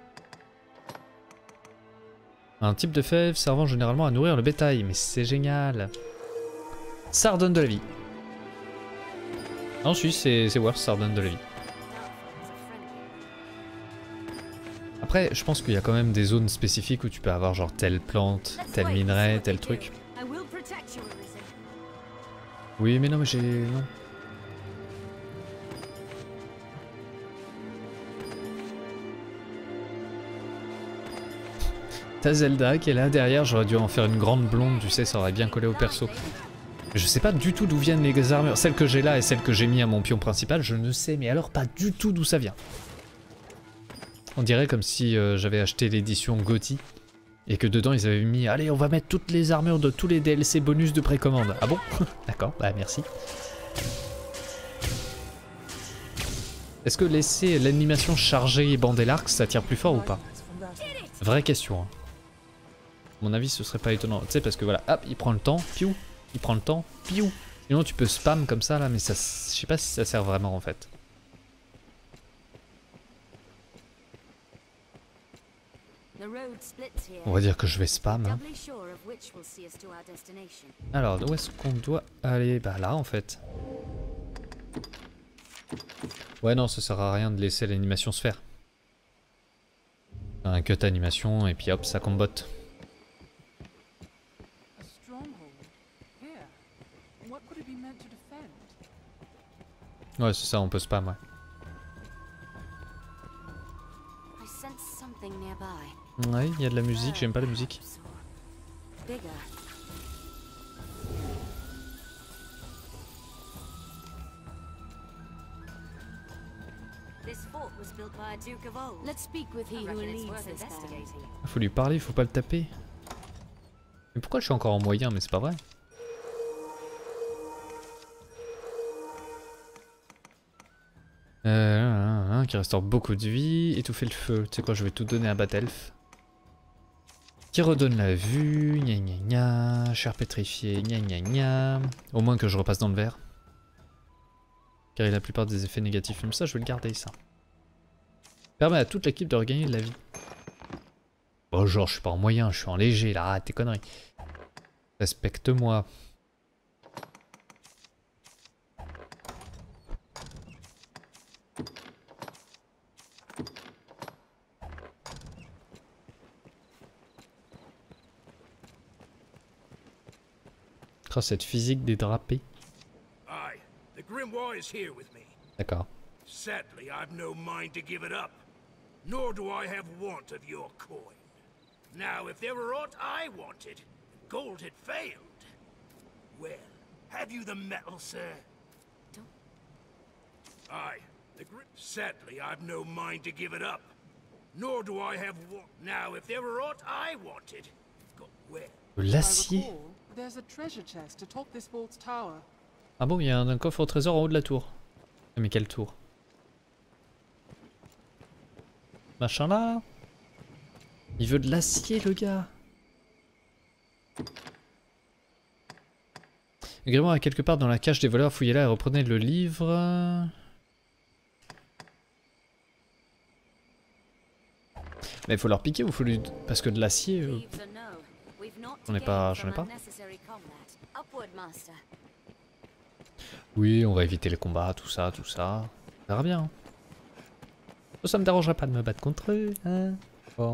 Speaker 1: Un type de fève servant généralement à nourrir le bétail, mais c'est génial. Ça redonne de la vie. Non, si, c'est worth, ça redonne de la vie. Après, je pense qu'il y a quand même des zones spécifiques où tu peux avoir genre telle plante, tel minerai, tel truc. Oui, mais non, mais j'ai... non. T'as Zelda qui est là derrière, j'aurais dû en faire une grande blonde, tu sais, ça aurait bien collé au perso. Je sais pas du tout d'où viennent les armures. Celles que j'ai là et celles que j'ai mis à mon pion principal, je ne sais, mais alors pas du tout d'où ça vient. On dirait comme si euh, j'avais acheté l'édition Gotti et que dedans ils avaient mis « Allez, on va mettre toutes les armures de tous les D L C bonus de précommande. » Ah bon? D'accord, bah merci. Est-ce que laisser l'animation charger et bander l'arc, ça tire plus fort ou pas? Vraie question. Hein. À mon avis, ce serait pas étonnant. Tu sais, parce que voilà, hop, il prend le temps, piou, il prend le temps, piou. Sinon, tu peux spam comme ça là, mais ça, je sais pas si ça sert vraiment en fait. On va dire que je vais spam. Hein. Alors, où est-ce qu'on doit aller? Bah là en fait. Ouais non, ça sert à rien de laisser l'animation se faire. Un cut animation et puis hop, ça combotte. Ouais c'est ça, on peut spam ouais. Ouais, il y a de la musique, j'aime pas la musique. Faut lui parler, faut pas le taper. Mais pourquoi je suis encore en moyen? Mais c'est pas vrai. Euh, un, un, un, qui restaure beaucoup de vie, étouffer le feu. Tu sais quoi, je vais tout donner à Batelf. Qui redonne la vue, gna gna gna, chair pétrifiée, gna gna gna. Au moins que je repasse dans le vert. Car il a la plupart des effets négatifs. Même ça, je vais le garder ça. Permet à toute l'équipe de regagner de la vie. Bon, genre, je suis pas en moyen, je suis en léger là, arrête tes conneries. Respecte-moi. Oh, cette physique dédrapée. D'accord.
Speaker 6: Sadly, I've no mind to give it up, nor do I have want of your coin. Now, if there were aught I wanted, gold had failed. Well, have you the metal, sir? Don't. Aye, the Grim. Sadly, I've no mind to give it up, nor do I have want. Now, if there were aught I wanted, go well.
Speaker 1: L'acier. Ah bon, il y a un, un coffre au trésor en haut de la tour. Mais quelle tour? Machin là. Il veut de l'acier le gars. Le grimoire est quelque part dans la cache des voleurs, fouillez-la et reprenez le livre. Mais il faut leur piquer ou faut lui... Parce que de l'acier... Euh... J'en ai pas... J'en ai pas. Oui, on va éviter les combats, tout ça, tout ça. Ça verra bien. Ça me dérangerait pas de me battre contre eux, hein. Bon.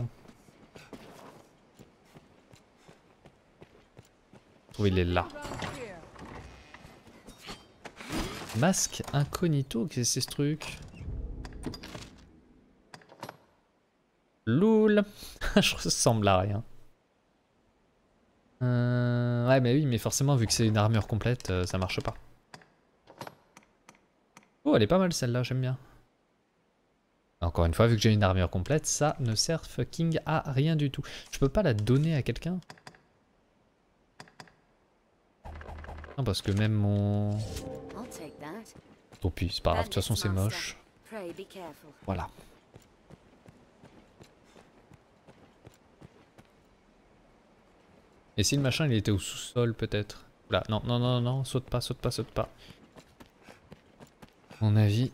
Speaker 1: Oh, il est là. Masque incognito, qu'est-ce que c'est ce truc? Loul. Je ressemble à rien. Euh... Ouais mais oui mais forcément vu que c'est une armure complète euh, ça marche pas. Oh elle est pas mal celle-là, j'aime bien. Encore une fois vu que j'ai une armure complète ça ne sert fucking à rien du tout. Je peux pas la donner à quelqu'un? Non parce que même mon... Tant pis c'est pas grave, de toute façon c'est moche. Voilà. Et si le machin il était au sous-sol peut-être? Là, non, non, non, non, saute pas, saute pas, saute pas. À mon avis...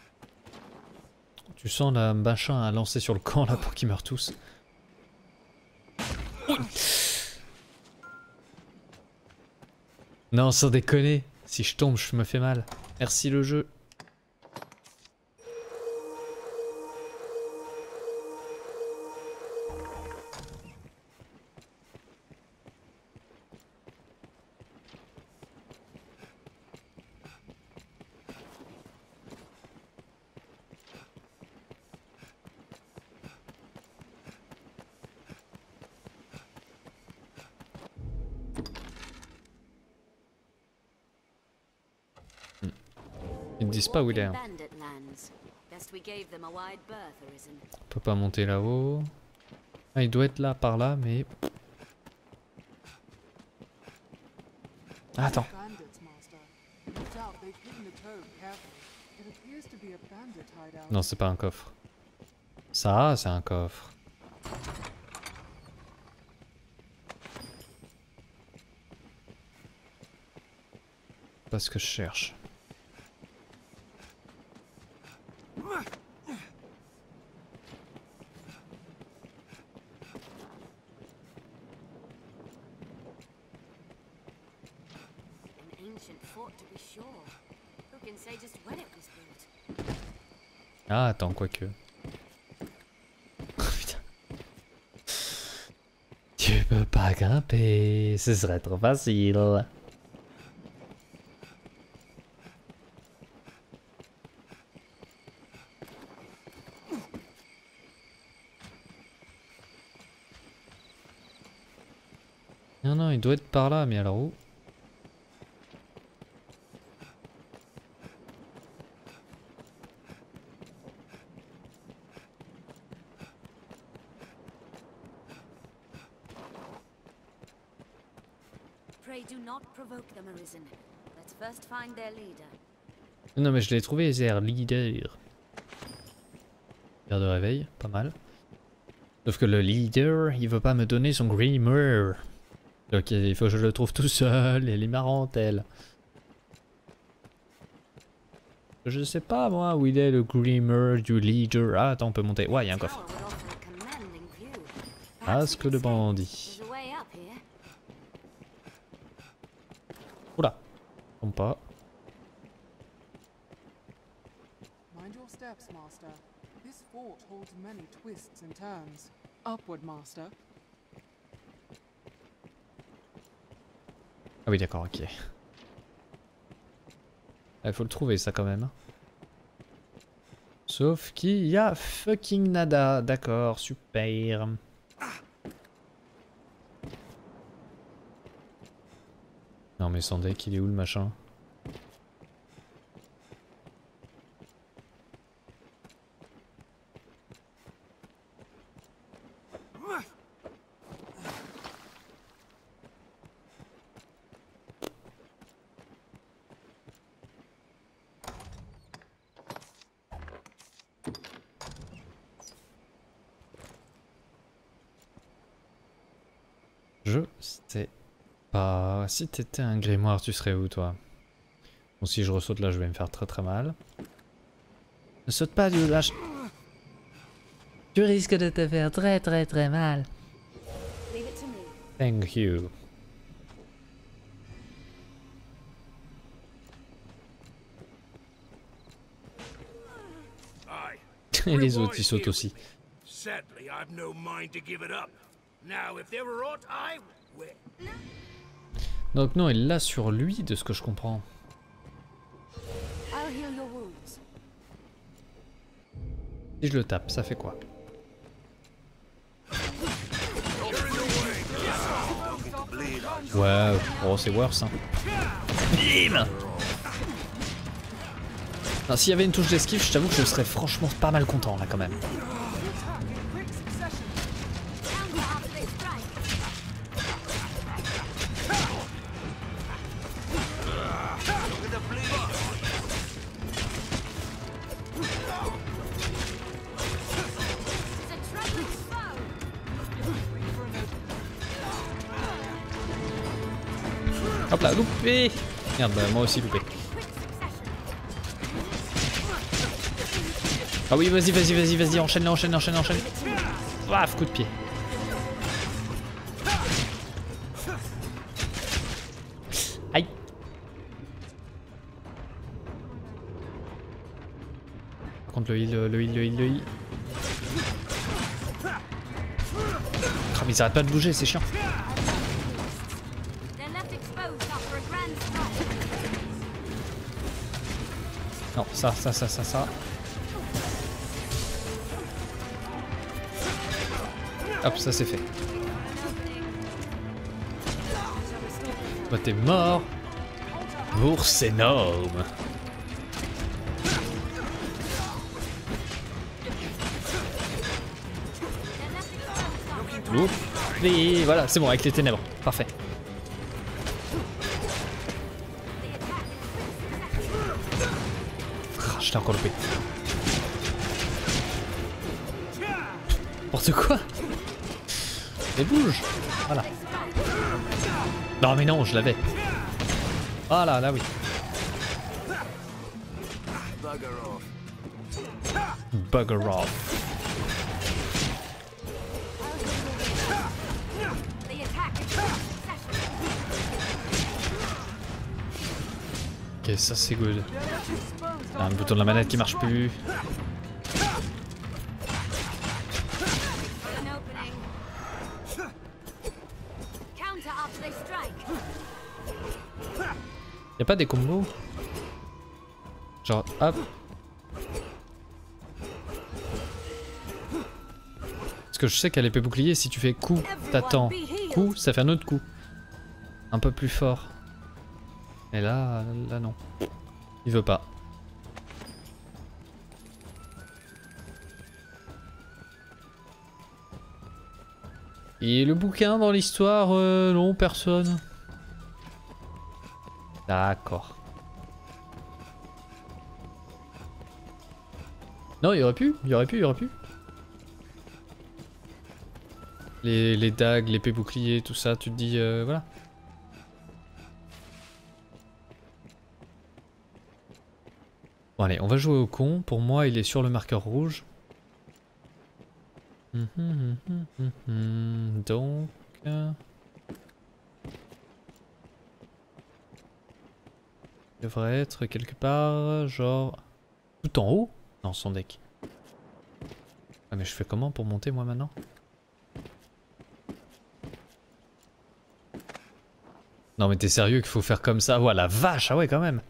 Speaker 1: Tu sens la machin à lancer sur le camp là pour qu'ils meurent tous. Oui. Non, sans déconner. Si je tombe, je me fais mal. Merci le jeu. Ils ne disent pas où il est. Hein. On peut pas monter là-haut. Ah, il doit être là, par là, mais... Ah, attends. Non, c'est pas un coffre. Ça, c'est un coffre. Pas ce que je cherche. Ah, attends, quoique. Putain. Tu peux pas grimper, ce serait trop facile. Non, non, il doit être par là, mais alors où? Non mais je l'ai trouvé, Zer, leader. Verre de réveil, pas mal. Sauf que le leader, il veut pas me donner son Grimmer. Donc il faut que je le trouve tout seul, elle est marrante elle. Je sais pas moi où il est le Grimmer du leader. Ah attends, on peut monter. Ouais, il y a un coffre. Masque de bandit. Oula, tombe pas.
Speaker 5: Mind your steps, Master. This fort holds many twists and turns. Upward, Master.
Speaker 1: Ah oui d'accord, ok. Il faut le trouver ça quand même. Sauf qu'il y a fucking nada. D'accord, super. Non mais sans deck, il est où le machin? Je sais pas. Si t'étais un grimoire, tu serais où toi? Bon, si je ressaute là, je vais me faire très très mal. Ne saute pas du lâche. Tu risques de te faire très très très mal. Thank you. Et les autres ils sautent aussi.
Speaker 6: Sadly, I've no mind to give it up. Now, if there were aught I well.
Speaker 1: Donc non, il l'a sur lui de ce que je comprends. Si je le tape, ça fait quoi? Ouais, oh, c'est worse. Hein. Bim. Non, s'il y avait une touche d'esquive, je t'avoue que je serais franchement pas mal content là quand même. Hop là, loupé. Merde, bah, moi aussi loupé. Ah oui, vas-y, vas-y, vas-y, vas-y, enchaîne, enchaîne, enchaîne, enchaîne. Paf, coup de pied. Aïe. Par contre, le heal, le heal, le heal, le heal. Oh, mais ils arrêtent pas de bouger, c'est chiant. Non, ça, ça, ça, ça, ça. Hop, ça c'est fait. Bah t'es mort. Bourse énorme. Oups. Et voilà, c'est bon, avec les ténèbres. Parfait. Ah, je l'ai encore loupé. N'importe quoi. Et bouge. Voilà. Non mais non, je l'avais. Voilà, là oui. Bugger off. Ok, ça c'est good. Ah, le bouton de la manette qui marche plus. Y'a pas des combos? Genre, hop. Parce que je sais qu'à l'épée bouclier, si tu fais coup, t'attends. Coup, ça fait un autre coup. Un peu plus fort. Et là, là non. Il veut pas. Et le bouquin dans l'histoire, euh, non, personne. D'accord. Non, il y aurait pu, il y aurait pu, il y aurait pu. Les, les dagues, l'épée bouclier, tout ça, tu te dis, euh, voilà. Bon allez, on va jouer au con. Pour moi, il est sur le marqueur rouge. Hum, hum, hum, hum, hum. Donc... Euh... Il devrait être quelque part, genre... Tout en haut? Non, son deck. Ah mais je fais comment pour monter moi maintenant? Non mais t'es sérieux qu'il faut faire comme ça? Voilà, vache, ah ouais quand même.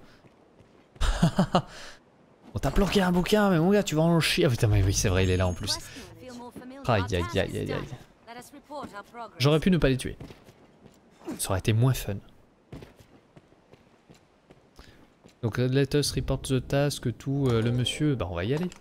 Speaker 1: On t'a planqué un bouquin, mais mon gars, tu vas en chier. Ah putain, mais oui, c'est vrai, il est là en plus. Aïe, aïe, aïe, aïe, aïe. J'aurais pu ne pas les tuer. Ça aurait été moins fun. Donc, uh, let us report the task, tout, euh, le monsieur, bah on va y aller.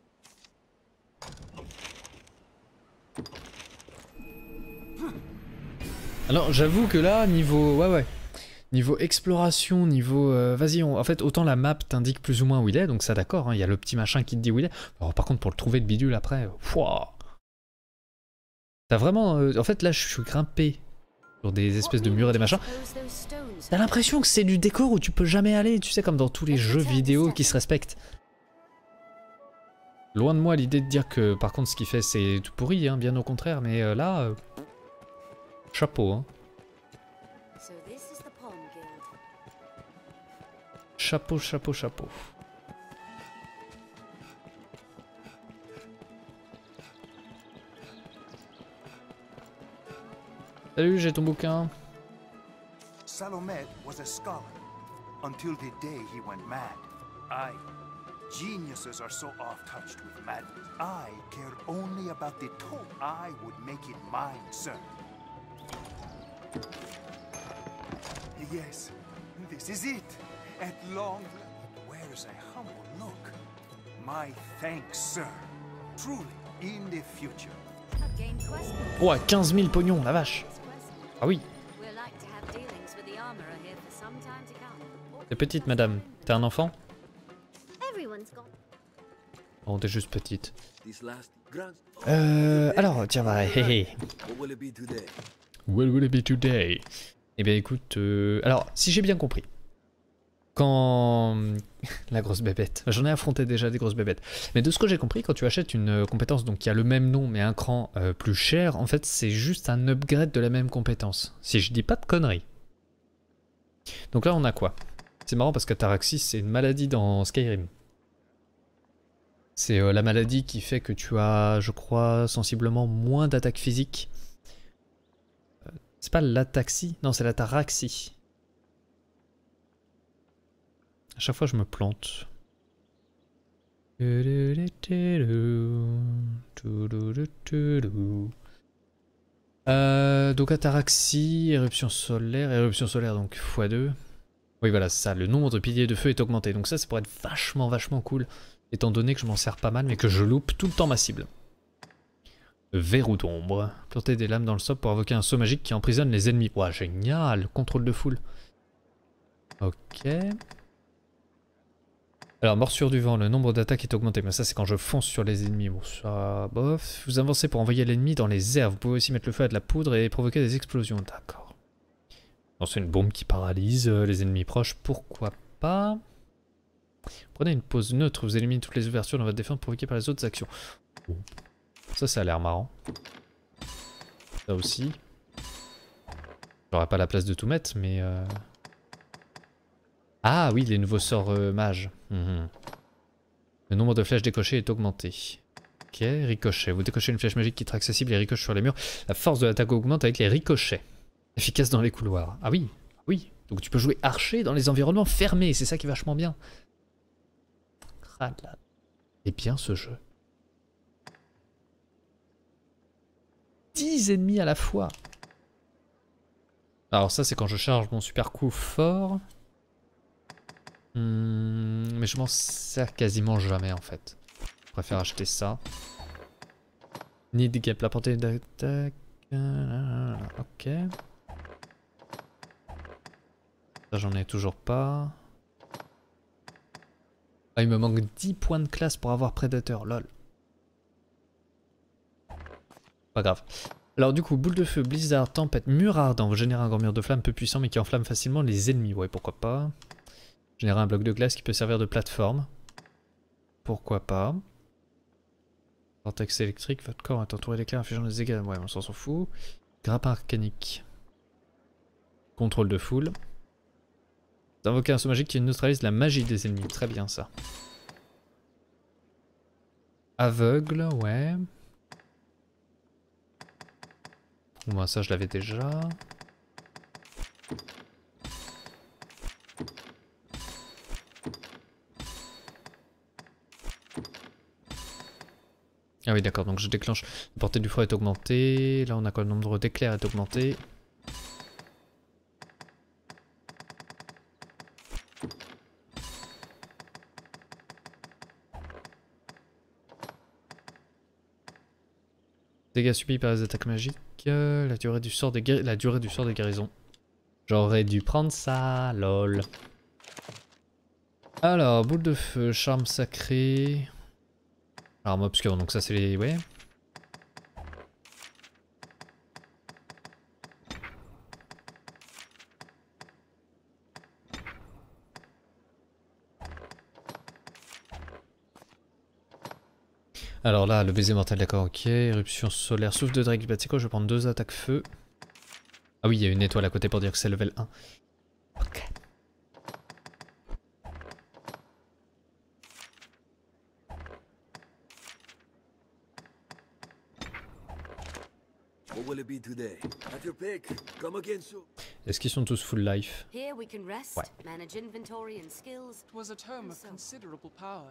Speaker 1: Alors, j'avoue que là, niveau... Ouais, ouais. Niveau exploration, niveau... Euh, Vas-y, on... en fait, autant la map t'indique plus ou moins où il est, donc ça d'accord, il hein, y a le petit machin qui te dit où il est. Alors, par contre, pour le trouver de bidule après, pouah. T'as vraiment... Euh, en fait, là, je suis grimpé sur des espèces de murs et des machins. T'as l'impression que c'est du décor où tu peux jamais aller, tu sais, comme dans tous les jeux vidéo qui se respectent. Loin de moi l'idée de dire que, par contre, ce qu'il fait, c'est tout pourri, hein, bien au contraire, mais euh, là... Euh... Chapeau, hein. Chapeau, chapeau, chapeau. Salut, j'ai ton bouquin.
Speaker 7: Salomet was a scholar until the day he went mad. I, geniuses are so oft-touched with madness. I cared only about the tome. I would make it mine, sir. Yes, this is it. At long, it wears a humble look. My thanks, sir. Truly, in the future.
Speaker 4: I've gained quest points.
Speaker 1: Oh, à quinze mille pognons, la vache.
Speaker 4: This quest.
Speaker 1: Ah oui.
Speaker 4: We're like to have dealings with the armorer here for some time to come.
Speaker 1: T'es petite, madame. T'es un enfant?
Speaker 4: Everyone's gone.
Speaker 1: Oh, t'es juste petite.
Speaker 8: This last grand.
Speaker 1: Euh, alors, tiens, bah, hé hé.
Speaker 8: What will it be today?
Speaker 1: What will it be today? Eh bien, écoute, euh... alors, si j'ai bien compris, quand... La grosse bébête. J'en ai affronté déjà des grosses bébêtes. Mais de ce que j'ai compris, quand tu achètes une compétence donc qui a le même nom mais un cran euh, plus cher, en fait, c'est juste un upgrade de la même compétence. Si je dis pas de conneries. Donc là, on a quoi? C'est marrant parce qu'Ataraxis, c'est une maladie dans Skyrim. C'est euh, la maladie qui fait que tu as, je crois, sensiblement moins d'attaque physique. Euh, c'est pas l'ataxie? Non, c'est l'ataraxie. À chaque fois, je me plante. Euh, donc ataraxie, éruption solaire, éruption solaire donc fois deux. Oui voilà, c'est ça, le nombre de piliers de feu est augmenté. Donc ça, ça pourrait être vachement vachement cool. Étant donné que je m'en sers pas mal mais que je loupe tout le temps ma cible. Verrou d'ombre. Planter des lames dans le sol pour invoquer un saut magique qui emprisonne les ennemis. Ouah, génial, contrôle de foule. Ok. Alors, morsure du vent, le nombre d'attaques est augmenté. Mais ça, c'est quand je fonce sur les ennemis. Bon, ça, bof. Vous avancez pour envoyer l'ennemi dans les airs. Vous pouvez aussi mettre le feu à de la poudre et provoquer des explosions. D'accord. C'est une bombe qui paralyse les ennemis proches. Pourquoi pas? Prenez une pause neutre. Vous éliminez toutes les ouvertures dans votre défense provoquées par les autres actions. Bon. Ça, ça a l'air marrant. Ça aussi. J'aurais pas la place de tout mettre, mais... Euh... Ah oui, les nouveaux sorts euh, mages. Mmh. Le nombre de flèches décochées est augmenté. Ok, ricochet. Vous décochez une flèche magique qui traque sa cible et ricoche sur les murs. La force de l'attaque augmente avec les ricochets. Efficace dans les couloirs. Ah oui, oui. Donc tu peux jouer archer dans les environnements fermés. C'est ça qui est vachement bien. Ah là. Et bien ce jeu. dix ennemis à la fois. Alors ça c'est quand je charge mon super coup fort. Hum, mais je m'en sers quasiment jamais en fait. Je préfère acheter ça. Need gap, la portée d'attaque. Ok. Ça j'en ai toujours pas. Ah, il me manque dix points de classe pour avoir prédateur, lol. Pas grave. Alors du coup, boule de feu, blizzard, tempête, mur ardent. Vous générez un grand mur de flamme peu puissant mais qui enflamme facilement les ennemis. Ouais, pourquoi pas. Générer un bloc de glace qui peut servir de plateforme. Pourquoi pas. Vortex électrique, votre corps est entouré d'éclairs infligeant des dégâts. Ouais, on s'en fout. Grappin arcanique. Contrôle de foule. Invoquer un saut magique qui neutralise la magie des ennemis. Très bien ça. Aveugle, ouais. Bon, ça je l'avais déjà. Ah oui d'accord, donc je déclenche. La portée du froid est augmentée. Là on a quoi? Le nombre d'éclairs est augmenté. Dégâts subis par les attaques magiques. La durée du sort de guéri... la durée du sort de guérison. J'aurais dû prendre ça, lol. Alors, boule de feu, charme sacré. Arme obscure, donc ça c'est les... ouais. Alors là, le baiser mortel, d'accord, ok. Éruption solaire, souffle de Drake. Bah, tu sais quoi, je vais prendre deux attaques feu. Ah oui, il y a une étoile à côté pour dire que c'est level un. Ok. Est-ce qu'ils sont tous full life?
Speaker 4: Here we can rest,
Speaker 1: Ouais.
Speaker 4: manage inventory and skills.
Speaker 5: It was a tome of considerable power.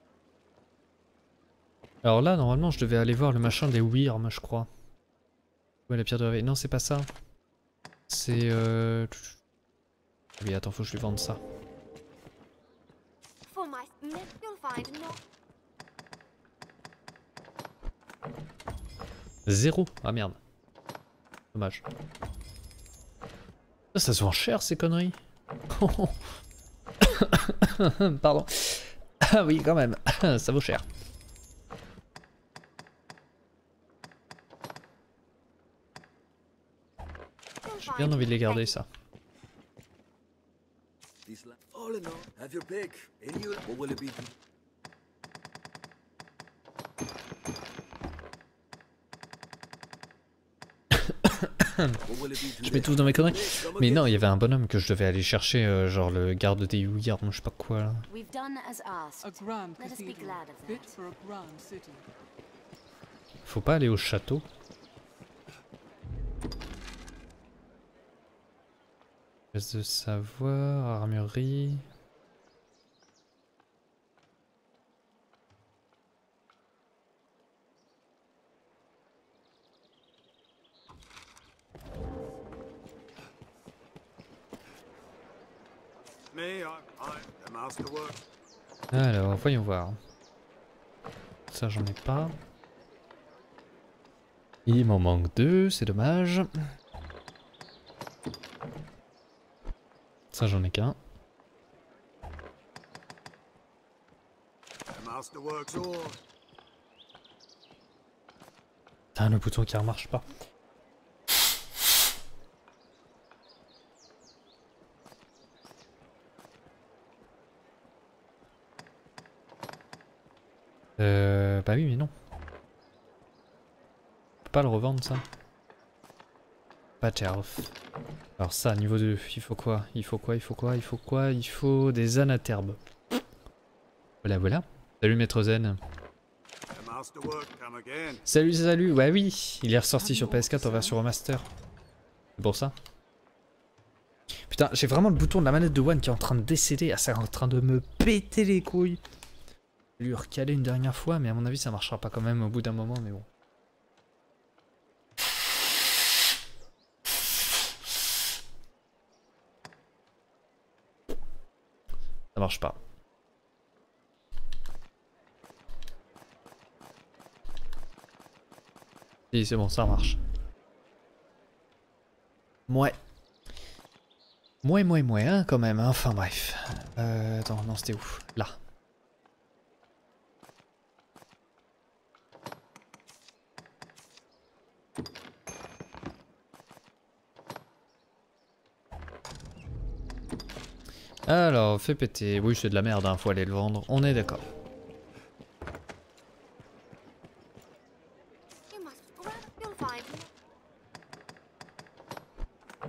Speaker 1: Alors là, normalement, je devais aller voir le machin des Wyrms, je crois. Ouais, la pierre de réveil. Non, c'est pas ça. C'est... Euh... Oui, attends, faut que je lui vende ça.
Speaker 9: For my smith, you'll find no.
Speaker 1: Zéro. Ah merde. Dommage. Ça, ça se vend cher ces conneries. Pardon. Ah oui, quand même. Ça vaut cher. J'ai bien envie de les garder, ça.
Speaker 8: This la- All in all, have your pick. And you, what will it be? What will it be
Speaker 1: Je
Speaker 8: today?
Speaker 1: m'étouffe dans mes conneries.
Speaker 8: Come
Speaker 1: Mais
Speaker 8: again.
Speaker 1: non, il y avait un bonhomme que je devais aller chercher, euh, genre le garde des Yugards, je sais pas quoi là.
Speaker 4: We've done as asked.
Speaker 5: A grand
Speaker 4: Let us be
Speaker 5: cathedral,
Speaker 4: glad of
Speaker 5: fit
Speaker 4: that.
Speaker 5: for a grand city.
Speaker 1: Faut pas aller au château. Pièce de savoir, armurerie.
Speaker 6: Me, I, I, the masterwork.
Speaker 1: Alors, voyons voir. Ça, j'en ai pas. Il m'en manque deux, c'est dommage. Ça, j'en ai qu'un.
Speaker 6: The masterwork's all.
Speaker 1: Putain, le bouton qui ne remarche pas. Euh... Bah oui, mais non. On peut pas le revendre, ça. Patch Elf. Alors ça, niveau deux, il faut quoi? Il faut quoi? Il faut quoi? Il faut quoi? Il faut des anatherbes. Voilà, voilà. Salut Maître Zen.
Speaker 6: The masterwork come again.
Speaker 1: Salut, salut. Ouais, oui. Il est ressorti sur P S quatre en version remaster. C'est pour ça. Putain, j'ai vraiment le bouton de la manette de One qui est en train de décéder. Ah, c'est en train de me péter les couilles. Je vais lui recaler une dernière fois, mais à mon avis, ça marchera pas quand même au bout d'un moment, mais bon. Ça marche pas. Si, c'est bon, ça marche. Mouais. Mouais, mouais, mouais, hein, quand même, hein. Enfin bref. Euh, attends, non, c'était où? Là. Alors, fais péter. Oui, c'est de la merde, hein, faut aller le vendre. On est d'accord.
Speaker 9: You must grab, you'll find no.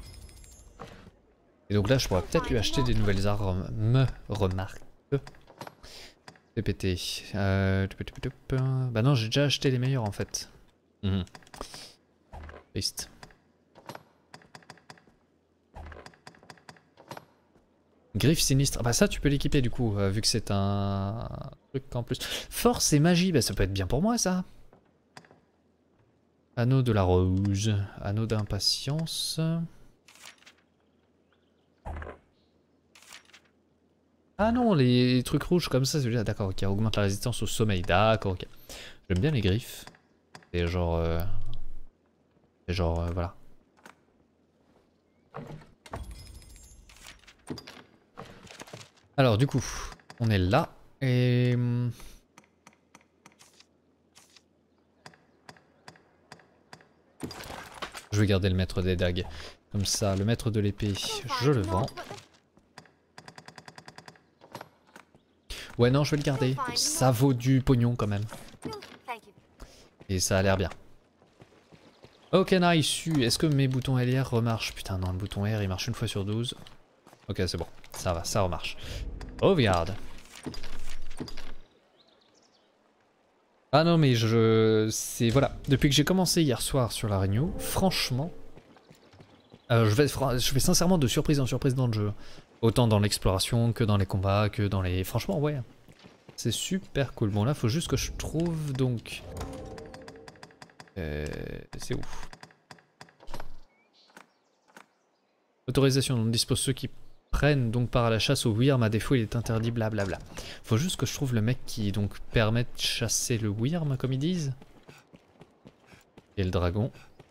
Speaker 1: Et donc là, je pourrais peut-être lui acheter des nouvelles armes. Me remarque. Fais péter. Euh... Bah non, j'ai déjà acheté les meilleurs en fait. Mmh. Triste. Griffe sinistre. Ah bah ça tu peux l'équiper du coup, euh, vu que c'est un truc en plus. Force et magie, bah ça peut être bien pour moi ça. Anneau de la rose. Anneau d'impatience. Ah non, les trucs rouges comme ça, celui-là, d'accord, ok, augmente la résistance au sommeil, d'accord, ok. J'aime bien les griffes. C'est genre... Euh... C'est genre, euh, voilà. Alors du coup, on est là, et... Je vais garder le maître des dagues. Comme ça, le maître de l'épée, je le vends. Ouais non, je vais le garder. Ça vaut du pognon quand même. Et ça a l'air bien. Ok, nice. Est-ce que mes boutons L R remarchent? Putain non, le bouton R il marche une fois sur douze. Ok, c'est bon. Ça va, ça remarche. Sauvegarde. Ah non mais je... C'est... Voilà. Depuis que j'ai commencé hier soir sur la Réunion, franchement... Euh, je, vais, je vais sincèrement de surprise en surprise dans le jeu. Autant dans l'exploration que dans les combats, que dans les... Franchement, ouais. C'est super cool. Bon, là, faut juste que je trouve, donc... Euh... C'est où? Autorisation. On dispose ceux qui prennent donc part à la chasse au Wyrm, à défaut il est interdit, blablabla. Faut juste que je trouve le mec qui donc permet de chasser le Wyrm, comme ils disent. Et le dragon.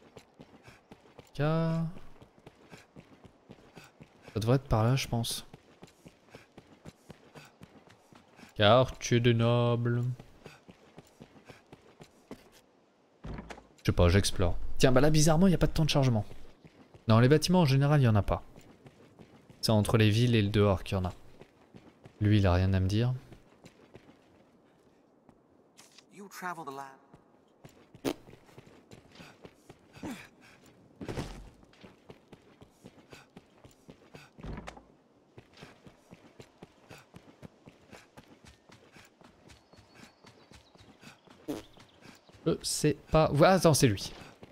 Speaker 1: Ça devrait être par là, je pense. Quartier des nobles. Je sais pas, j'explore. Tiens, bah là bizarrement il n'y a pas de temps de chargement. Dans les bâtiments en général il n'y en a pas. C'est entre les villes et le dehors qu'il y en a. Lui il a rien à me dire.
Speaker 8: You travel the land.
Speaker 1: Je sais pas. Ah, attends, c'est lui.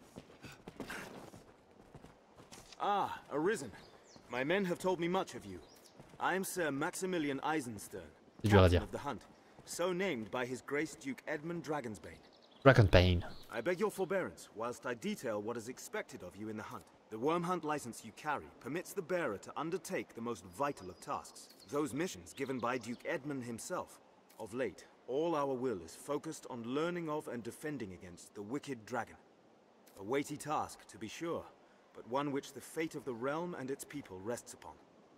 Speaker 10: Ah, Arisen. My men have told me much of you. I am Sir Maximilian Eisenstern,
Speaker 1: C'est dur à
Speaker 10: captain
Speaker 1: dire.
Speaker 10: of the hunt, so named by His Grace Duke Edmund Dragonsbane.
Speaker 1: Dragonbane.
Speaker 10: I beg your forbearance whilst I detail what is expected of you in the hunt. The worm hunt license you carry permits the bearer to undertake the most vital of tasks, those missions given by Duke Edmund himself. Of late, all our will is focused on learning of and defending against the wicked dragon. A weighty task, to be sure, but one which the fate of the realm and its people rests upon.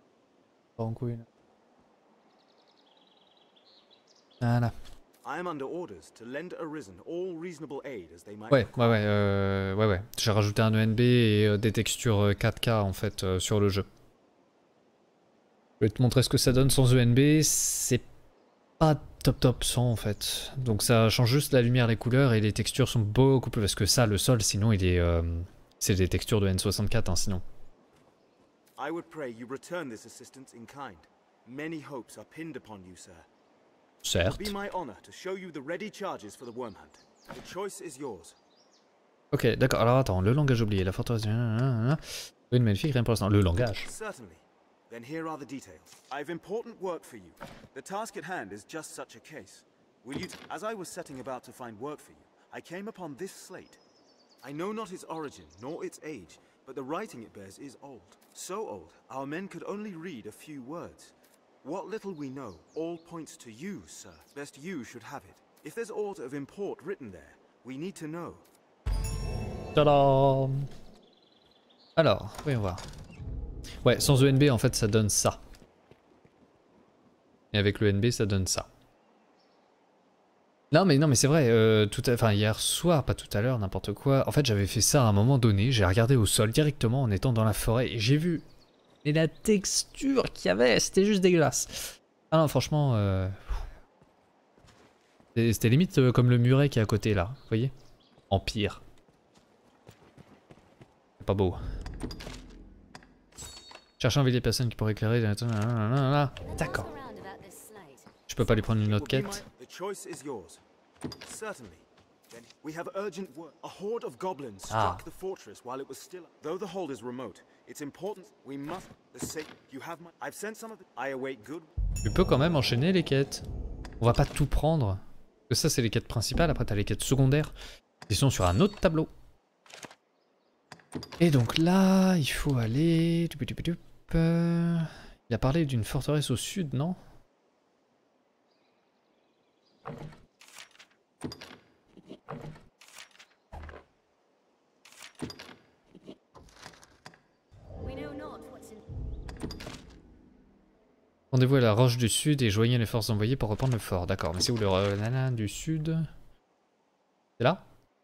Speaker 1: Voilà.
Speaker 10: I am under orders to lend Arisen all reasonable aid as they might.
Speaker 1: Ouais, ouais, ouais, euh, ouais, ouais. J'ai rajouté un E N B et euh, des textures euh, quatre K en fait euh, sur le jeu. Je vais te montrer ce que ça donne sans E N B. C'est pas top top sans en fait. Donc ça change juste la lumière, les couleurs et les textures sont beaucoup plus. Parce que ça, le sol, sinon il est. Euh, c'est des textures de N soixante-quatre, hein, sinon.
Speaker 10: I would pray you return this assistance in kind. Many hopes are pinned upon you, sir.
Speaker 1: Certes.
Speaker 10: It will be my honor to show you the ready charges for the worm hunt. The choice is yours.
Speaker 1: Ok, d'accord. Alors attends, le langage oublié, la forteresse. Une magnifique, rien pour l'instant. Le langage.
Speaker 10: Certainly. Then here are the details. I have important work for you. The task at hand is just such a case. Will you? T As I was setting about to find work for you, I came upon this slate. I know not its origin nor its age, but the writing it bears is old. So old, our men could only read a few words. What little we know all points to you, sir. Best you should have it. If there's aught of import written there, we need to know.
Speaker 1: Tadam. Alors, voyons voir. Ouais, sans E N B, en fait, ça donne ça. Et avec le E N B, ça donne ça. Non mais non mais c'est vrai, euh, tout à... enfin hier soir, pas tout à l'heure, n'importe quoi. En fait, j'avais fait ça à un moment donné. J'ai regardé au sol directement en étant dans la forêt et j'ai vu. Et la texture qu'il y avait, c'était juste dégueulasse. Ah non, franchement, euh... c'était limite euh, comme le muret qui est à côté là, vous voyez? En pire. C'est pas beau. Chercher en ville des personnes qui pourraient éclairer. D'accord. Je peux pas lui prendre une autre quête.
Speaker 10: We have urgent work. A horde of goblins
Speaker 1: Ah.
Speaker 10: struck the fortress while it was still. Though the hold is remote, it's important. We must. The sake. You have my. I've sent some of it. I await good.
Speaker 1: Tu peux quand même enchaîner les quêtes. On va pas tout prendre. Parce que ça, c'est les quêtes principales. Après, t'as les quêtes secondaires qui sont sur un autre tableau. Et donc là, il faut aller. Il a parlé d'une forteresse au sud, non? Rendez-vous à la roche du sud et joignez les forces envoyées pour reprendre le fort. D'accord, mais c'est où le euh, nana du sud? C'est là?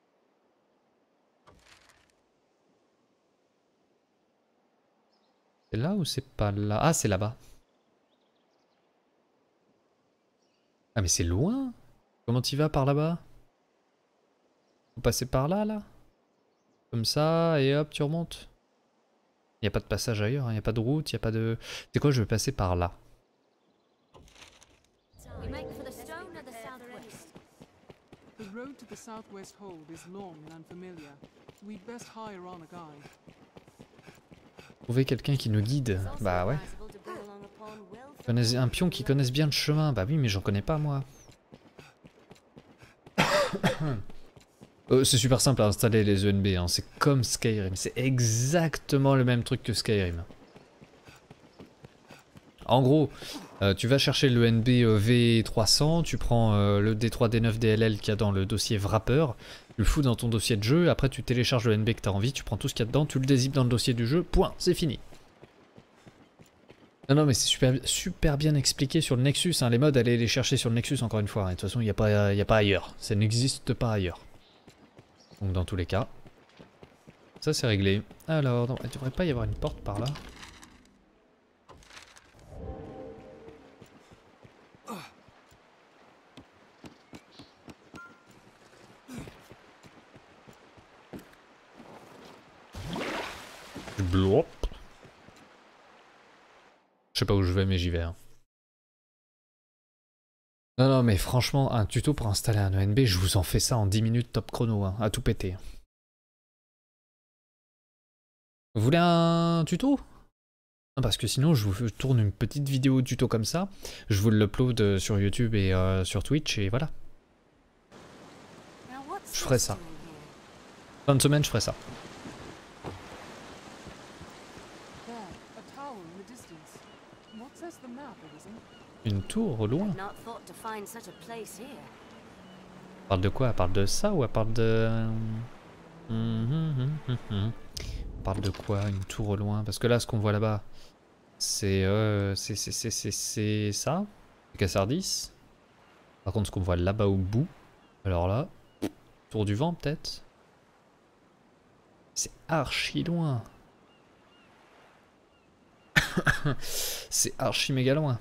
Speaker 1: C'est là ou c'est pas là? Ah, c'est là-bas. Ah, mais c'est loin? Comment tu vas par là-bas? Faut passer par là, là? Comme ça, et hop, tu remontes. Il n'y a pas de passage ailleurs, il hein, n'y a pas de route, il n'y a pas de... C'est quoi, je vais passer par là.
Speaker 5: The road to the southwest hold is long and unfamiliar. We'd best hire on a guide.
Speaker 1: Trouver quelqu'un qui nous guide. Bah ouais. Connaissez un pion qui connaisse bien le chemin. Bah oui, mais j'en connais pas moi. euh, c'est super simple à installer les E N B. Hein. C'est comme Skyrim. C'est exactement le même truc que Skyrim. En gros, euh, tu vas chercher le N B euh, V trois cents, tu prends euh, le D trois D neuf D L L qu'il y a dans le dossier wrapper, tu le fous dans ton dossier de jeu, après tu télécharges le N B que tu as envie, tu prends tout ce qu'il y a dedans, tu le dézippes dans le dossier du jeu, point, c'est fini. Non, non, mais c'est super, super bien expliqué sur le Nexus, hein. Les mods, allez les chercher sur le Nexus encore une fois, hein. De toute façon, il n'y a, pas, y a pas ailleurs, ça n'existe pas ailleurs. Donc dans tous les cas, ça c'est réglé. Alors, non, il ne devrait pas y avoir une porte par là. Blop. Je sais pas où je vais mais j'y vais. Hein. Non non mais franchement un tuto pour installer un E N B je vous en fais ça en dix minutes top chrono hein, à tout péter. Vous voulez un tuto? Non, parce que sinon je vous tourne une petite vidéo tuto comme ça, je vous l'upload sur YouTube et euh, sur Twitch et voilà. Je ferai ça. Fin de semaine je ferai ça. Une tour au loin. Elle parle de quoi? Elle parle de ça ou elle parle de... Elle parle de quoi? Une tour au loin? Parce que là ce qu'on voit là-bas c'est euh, c'est c'est ça. C'est Cassardis. Par contre ce qu'on voit là-bas au bout, alors là, tour du vent peut-être. C'est archi loin. C'est archi méga loin.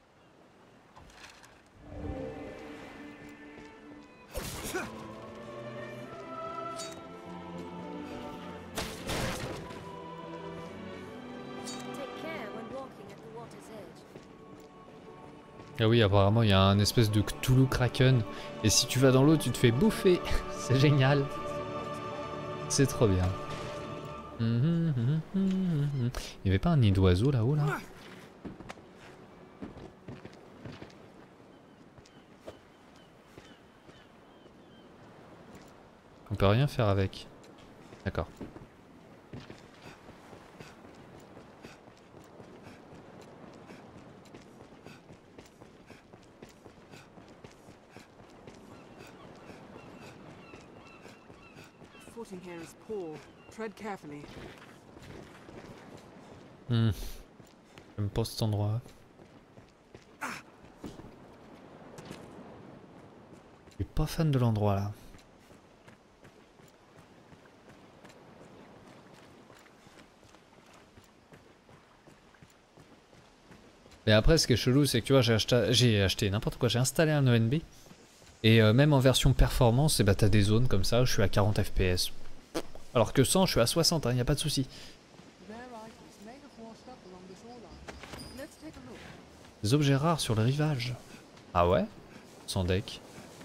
Speaker 1: Ah oui, apparemment il y a un espèce de Cthulhu Kraken. Et si tu vas dans l'eau, tu te fais bouffer. C'est génial. C'est trop bien. Il n'y avait pas un nid d'oiseau là-haut là? On peut rien faire avec. D'accord.
Speaker 5: Footing here is poor. Tread carefully.
Speaker 1: Hmm. J'aime pas cet endroit. Je suis pas fan de l'endroit là. Mais après ce qui est chelou c'est que tu vois j'ai acheté, j'ai acheté n'importe quoi, j'ai installé un E N B. Et euh, même en version performance, et bah t'as des zones comme ça, je suis à quarante F P S. Alors que cent, je suis à soixante, hein, y a pas de souci. Des objets rares sur le rivage. Ah ouais? Sans deck.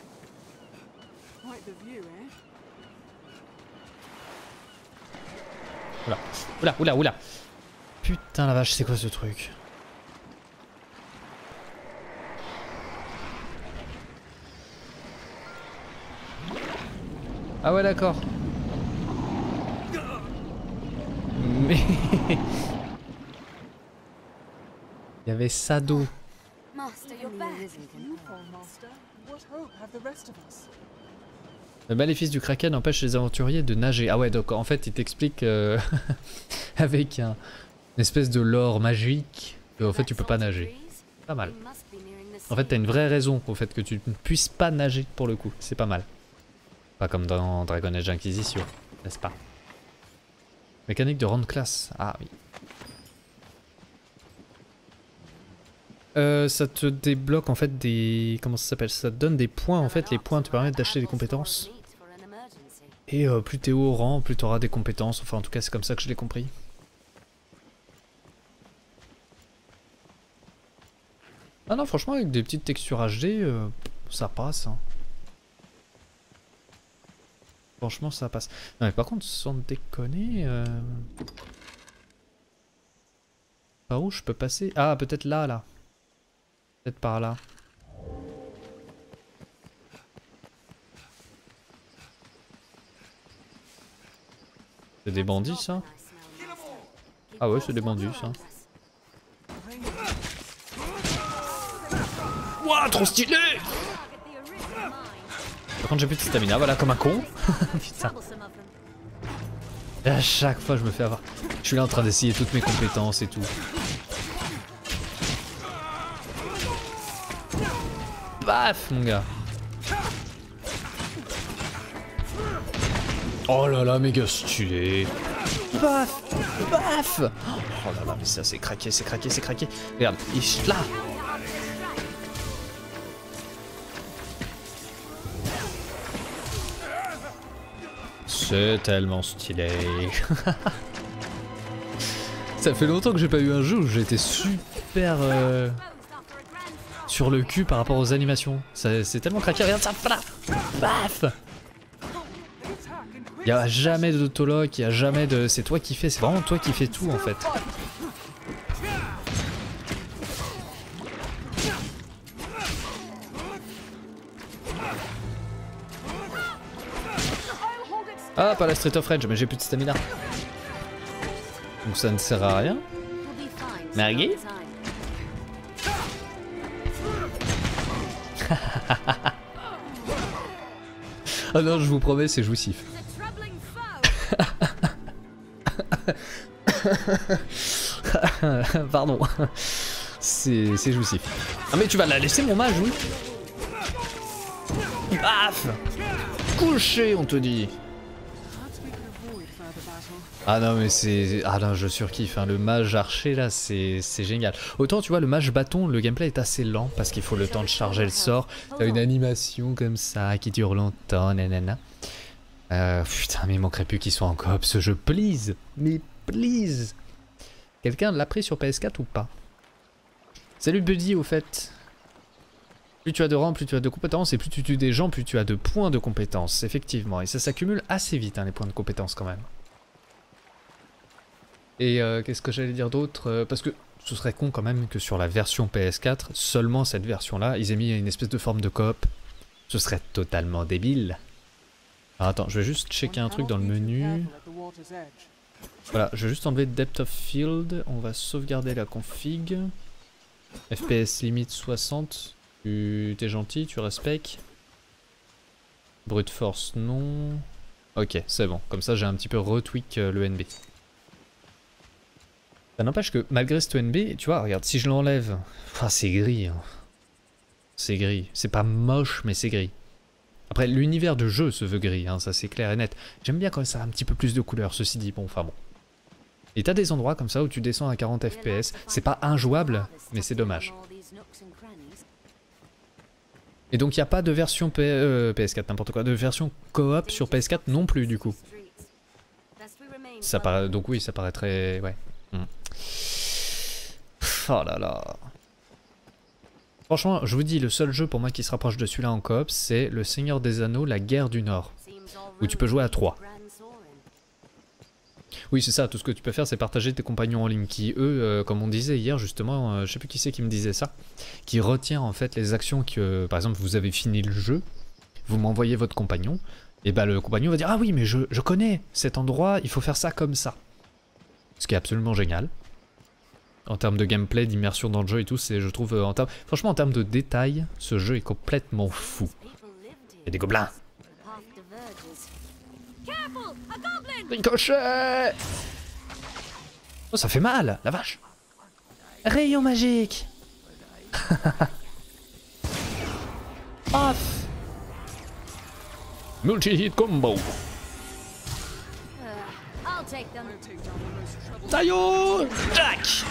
Speaker 1: Oula, oula, oula, oula. Putain la vache, c'est quoi ce truc? Ah ouais d'accord. Mais... Il y avait ça d'eau. Le maléfice du Kraken empêche les aventuriers de nager. Ah ouais donc en fait il t'explique euh, avec un une espèce de lore magique que en fait tu peux pas nager. Pas mal. En fait t'as une vraie raison au fait que tu ne puisses pas nager pour le coup. C'est pas mal. Pas comme dans Dragon Age Inquisition, n'est-ce pas? Mécanique de rendre classe. Ah oui. Euh, ça te débloque en fait des... Comment ça s'appelle? Ça te donne des points en fait. Les points te permettent d'acheter des compétences. Et euh, plus t'es haut au rang, plus t'auras des compétences. Enfin en tout cas c'est comme ça que je l'ai compris. Ah non franchement avec des petites textures H D, euh, ça passe. Hein. Franchement ça passe. Non mais par contre sans déconner... Euh... Par où je peux passer? Ah peut-être là là. Peut-être par là. C'est des bandits ça? Ah ouais c'est des bandits ça. Ouah, trop stylé. Par contre j'ai plus de stamina, voilà, comme un con. Putain. Et à chaque fois je me fais avoir. Je suis là en train d'essayer toutes mes compétences et tout. Baf mon gars. Oh là là, méga stylé. Baf, baf. Oh là là, mais ça c'est craqué, c'est craqué, c'est craqué. Regarde, il là. C'est tellement stylé. Ça fait longtemps que j'ai pas eu un jeu où j'étais super euh, sur le cul par rapport aux animations. C'est tellement craqué, regarde ça, voilà. Baf. Il y a jamais d'autologue, il y a jamais de... C'est toi qui fais, c'est vraiment toi qui fais tout en fait. Ah, pas la Street of Rage, mais j'ai plus de stamina. Donc ça ne sert à rien. Maggie. Ah non, je vous promets, c'est jouissif. Pardon. C'est jouissif. Ah mais tu vas la laisser mon mage, oui. Paf. Couché, on te dit. Ah non mais c'est... Ah non, je surkiffe, hein. Le mage archer là c'est génial. Autant tu vois le mage bâton, le gameplay est assez lent parce qu'il faut le temps de charger le sort. T'as une animation comme ça qui dure longtemps, nanana. Euh, putain mais il manquerait plus qu'il soit en coop ce jeu, please. Mais please. Quelqu'un l'a pris sur P S quatre ou pas? Salut Buddy au fait. Plus tu as de rang, plus tu as de compétences, et plus tu tues des gens, plus tu as de points de compétences, effectivement. Et ça s'accumule assez vite, hein, les points de compétences quand même. Et euh, qu'est-ce que j'allais dire d'autre euh, Parce que ce serait con quand même que sur la version P S quatre, seulement cette version-là, ils aient mis une espèce de forme de coop. Ce serait totalement débile. Alors attends, je vais juste checker un truc dans le menu. Voilà, je vais juste enlever Depth of Field, on va sauvegarder la config. F P S limite soixante. Tu t'es gentil, tu respectes. Brute force non. Ok, c'est bon, comme ça j'ai un petit peu retweak euh, le N B. Ça n'empêche que malgré ce N B, tu vois, regarde, si je l'enlève, enfin c'est gris. Hein. C'est gris, c'est pas moche mais c'est gris. Après l'univers de jeu se veut gris, hein, ça c'est clair et net. J'aime bien quand ça a un petit peu plus de couleurs, ceci dit, bon, enfin bon. Et t'as des endroits comme ça où tu descends à quarante F P S, c'est pas injouable, mais c'est dommage. Et donc il n'y a pas de version P euh, P S quatre, n'importe quoi, de version coop sur P S quatre non plus du coup. Ça paraît, donc oui, ça paraîtrait... ouais. Mm. Oh là là. Franchement, je vous dis, le seul jeu pour moi qui se rapproche de celui-là en coop, c'est Le Seigneur des Anneaux, la guerre du Nord, où tu peux jouer à trois. Oui, c'est ça, tout ce que tu peux faire, c'est partager tes compagnons en ligne qui, eux, euh, comme on disait hier, justement, euh, je sais plus qui c'est qui me disait ça, qui retient en fait les actions que, euh, par exemple, vous avez fini le jeu, vous m'envoyez votre compagnon, et bah le compagnon va dire « Ah oui, mais je, je connais cet endroit, il faut faire ça comme ça ». Ce qui est absolument génial. En termes de gameplay, d'immersion dans le jeu et tout, c'est, je trouve, euh, en termes... franchement, en termes de détails, ce jeu est complètement fou. Il y a des gobelins. Ricochet! Oh, ça fait mal, la vache! Rayon magique! Off! Multi-hit combo! Taillot! Jack!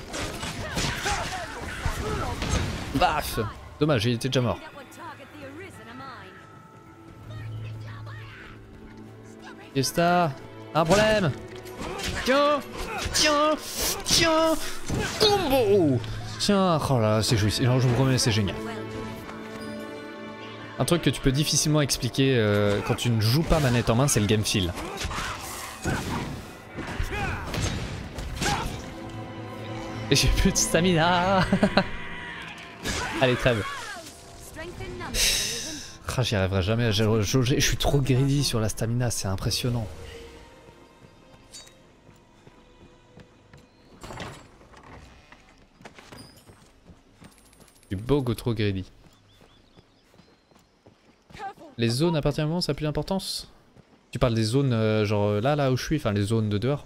Speaker 1: Baf! Dommage, il était déjà mort. Fiesta, un problème. Tiens, tiens, tiens, combo. Tiens, oh là, c'est jouissif. Non, je vous promets, c'est génial. Un truc que tu peux difficilement expliquer euh, quand tu ne joues pas manette en main, c'est le game feel. Et j'ai plus de stamina. Allez, trêve. Ah, j'y arriverai jamais à jauger, je suis trop greedy sur la stamina, c'est impressionnant. Du beau Gotro Greedy. Les zones à partir du moment ça a plus d'importance? Tu parles des zones euh, genre là, là où je suis, enfin les zones de dehors?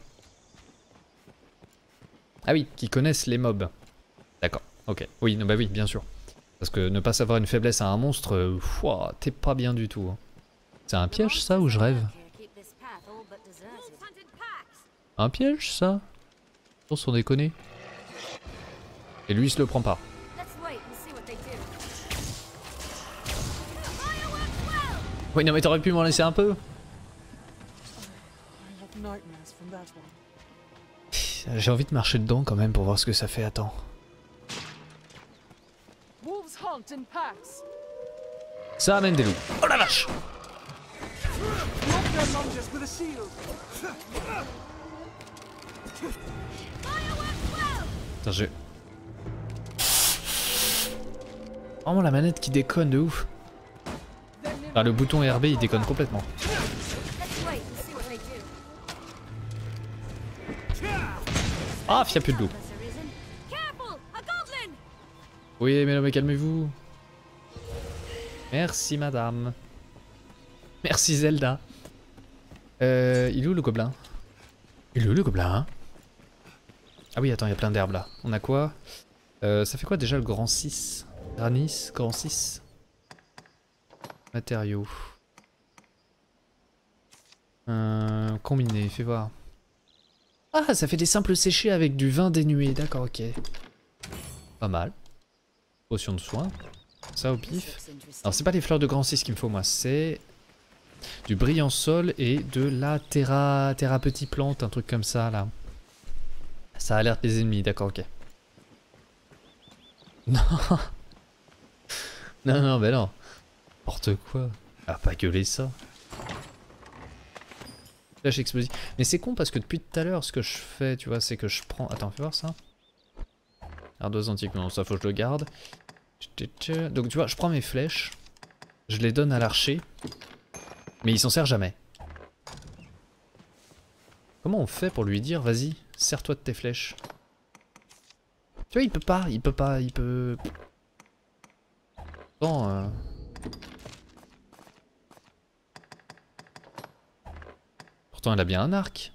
Speaker 1: Ah oui, qui connaissent les mobs. D'accord, ok. Oui, non, bah oui, bien sûr. Parce que ne pas savoir une faiblesse à un monstre, euh, t'es pas bien du tout. Hein. C'est un piège ça ou je rêve? Un piège ça? On s'en déconne. Et lui il se le prend pas. Oui non mais t'aurais pu m'en laisser un peu. J'ai envie de marcher dedans quand même pour voir ce que ça fait, attends. Ça amène des loups. Oh la vache! Putain j'ai... Vraiment la manette qui déconne de ouf. Ah, le bouton R B il déconne complètement. Ah, il n'y a plus de loup. Oui, mais non, mais calmez-vous. Merci, madame. Merci, Zelda. Euh, il est où le gobelin? Il est où le gobelin hein? Ah oui, attends, il y a plein d'herbes là. On a quoi? euh, Ça fait quoi déjà le grand six? Granis, grand six. Matériaux. Euh, combiné, fais voir. Ah, ça fait des simples séchés avec du vin dénué, d'accord, ok. Pas mal. Potion de soin. Ça au pif. Alors c'est pas les fleurs de grand six qu'il me faut moi, c'est du brillant sol et de la terra... terra petit plante, un truc comme ça là. Ça alerte les ennemis, d'accord, ok. Non. Non, non, bah non. N'importe quoi. Ah, pas gueuler ça. Flash explosif. Mais c'est con parce que depuis tout à l'heure, ce que je fais, tu vois, c'est que je prends... Attends, fais voir ça. Ardoise antique, non, ça faut que je le garde. Donc tu vois, je prends mes flèches, je les donne à l'archer, mais il s'en sert jamais. Comment on fait pour lui dire, vas-y, sers-toi de tes flèches? Tu vois, il peut pas, il peut pas, il peut... Bon, euh... Pourtant elle a bien un arc.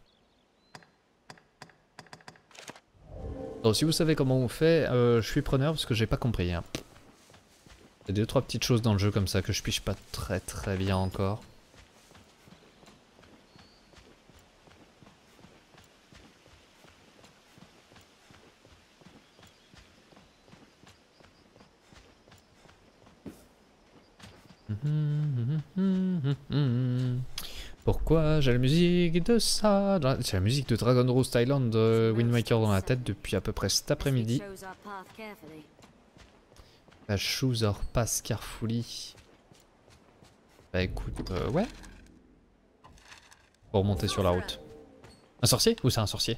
Speaker 1: Donc si vous savez comment on fait, euh, je suis preneur parce que j'ai pas compris. Hein. Il y a deux trois petites choses dans le jeu comme ça que je piche pas très très bien encore. Pourquoi j'ai la musique de ça? J'ai la musique de Dragon Rose Thailand de Wind Waker dans la tête depuis à peu près cet après-midi. La choose our path carefully. Bah écoute, euh, ouais. Pour remonter sur la route. Un sorcier? Ou c'est un sorcier?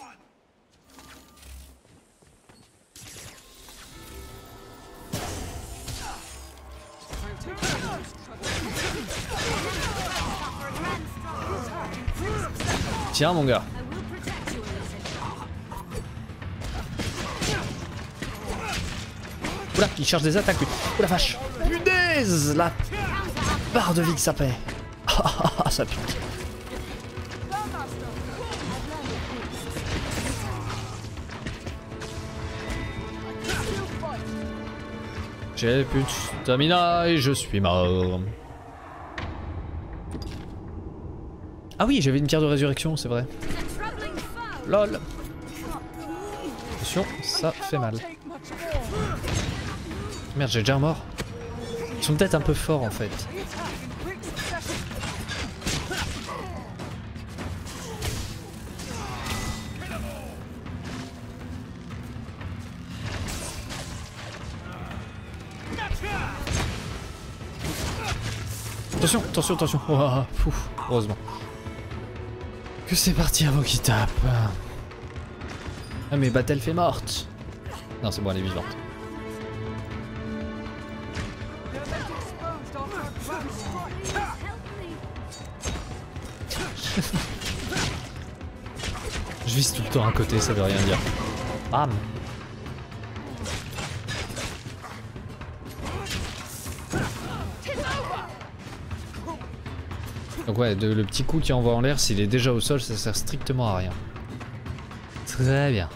Speaker 1: Tiens mon gars. Oula, il cherche des attaques lui. Oula vache. Punaise, la barre de vie que ça paie. Ah ça pique. J'ai plus de stamina et je suis mort. Ah oui, j'avais une pierre de résurrection, c'est vrai. Lol. Attention, ça fait mal. Merde, j'ai déjà un mort. Ils sont peut-être un peu forts en fait. Attention, attention, attention. Oh, fou, heureusement. Que c'est parti avant qu'il tape. Ah mais Battle fait morte. Non c'est bon, elle est vivante. Je vise tout le temps à côté, ça veut rien dire. Bam. Donc ouais, de, le petit coup qui envoie en l'air, s'il est déjà au sol, ça sert strictement à rien. Très bien.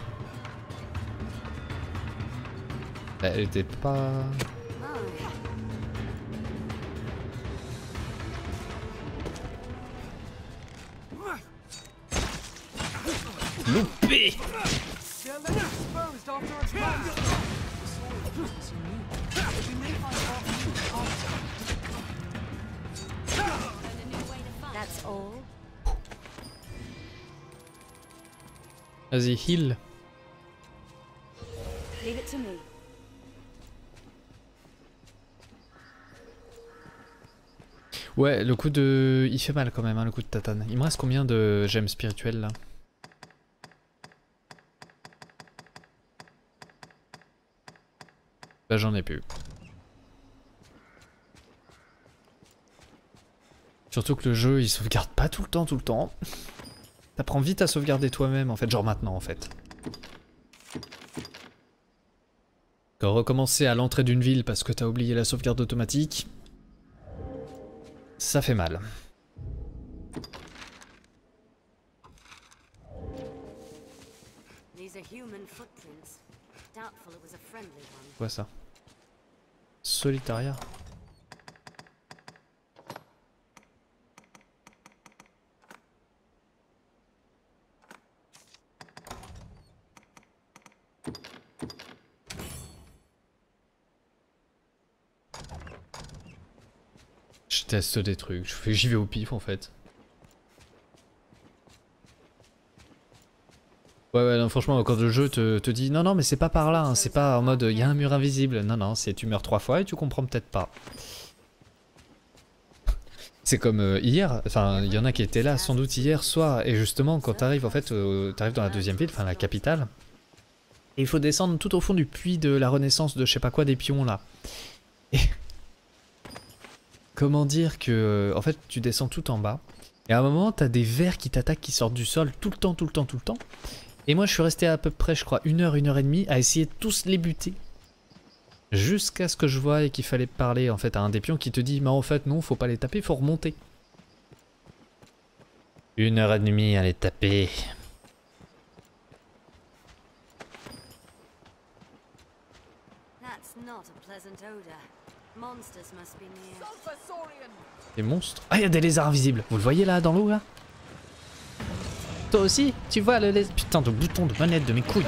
Speaker 1: Elle était pas... Loupé. Vas-y, heal.
Speaker 4: Leave it to me.
Speaker 1: Ouais, le coup de... Il fait mal quand même, hein, le coup de tatane. Il me reste combien de gemmes spirituelles là? Bah j'en ai plus. Surtout que le jeu il sauvegarde pas tout le temps, tout le temps. T'apprends vite à sauvegarder toi-même en fait, genre maintenant en fait. Quand recommencer à l'entrée d'une ville parce que t'as oublié la sauvegarde automatique, ça fait mal. Quoi ça? Solitaria. Je teste des trucs, je fais, j'y vais au pif en fait. Ouais ouais non franchement quand le jeu te, te dit non non mais c'est pas par là, hein, c'est pas en mode il y a un mur invisible, non non c'est tu meurs trois fois et tu comprends peut-être pas. C'est comme euh, hier, enfin il y en a qui étaient là sans doute hier soir et justement quand t'arrives en fait, euh, t'arrives dans la deuxième ville, enfin la capitale, et il faut descendre tout au fond du puits de la renaissance de je sais pas quoi des pions là. Et... Comment dire que en fait tu descends tout en bas et à un moment t'as des vers qui t'attaquent qui sortent du sol tout le temps, tout le temps, tout le temps. Et moi je suis resté à peu près je crois une heure, une heure et demie à essayer de tous les buter. Jusqu'à ce que je voie qu'il fallait parler en fait à un des pions qui te dit mais en fait non faut pas les taper, faut remonter. Une heure et demie à les taper. Des monstres. Ah, il y a des lézards invisibles. Vous le voyez là dans l'eau là? Toi aussi? Tu vois le lézard? Putain de bouton de manette de mes couilles.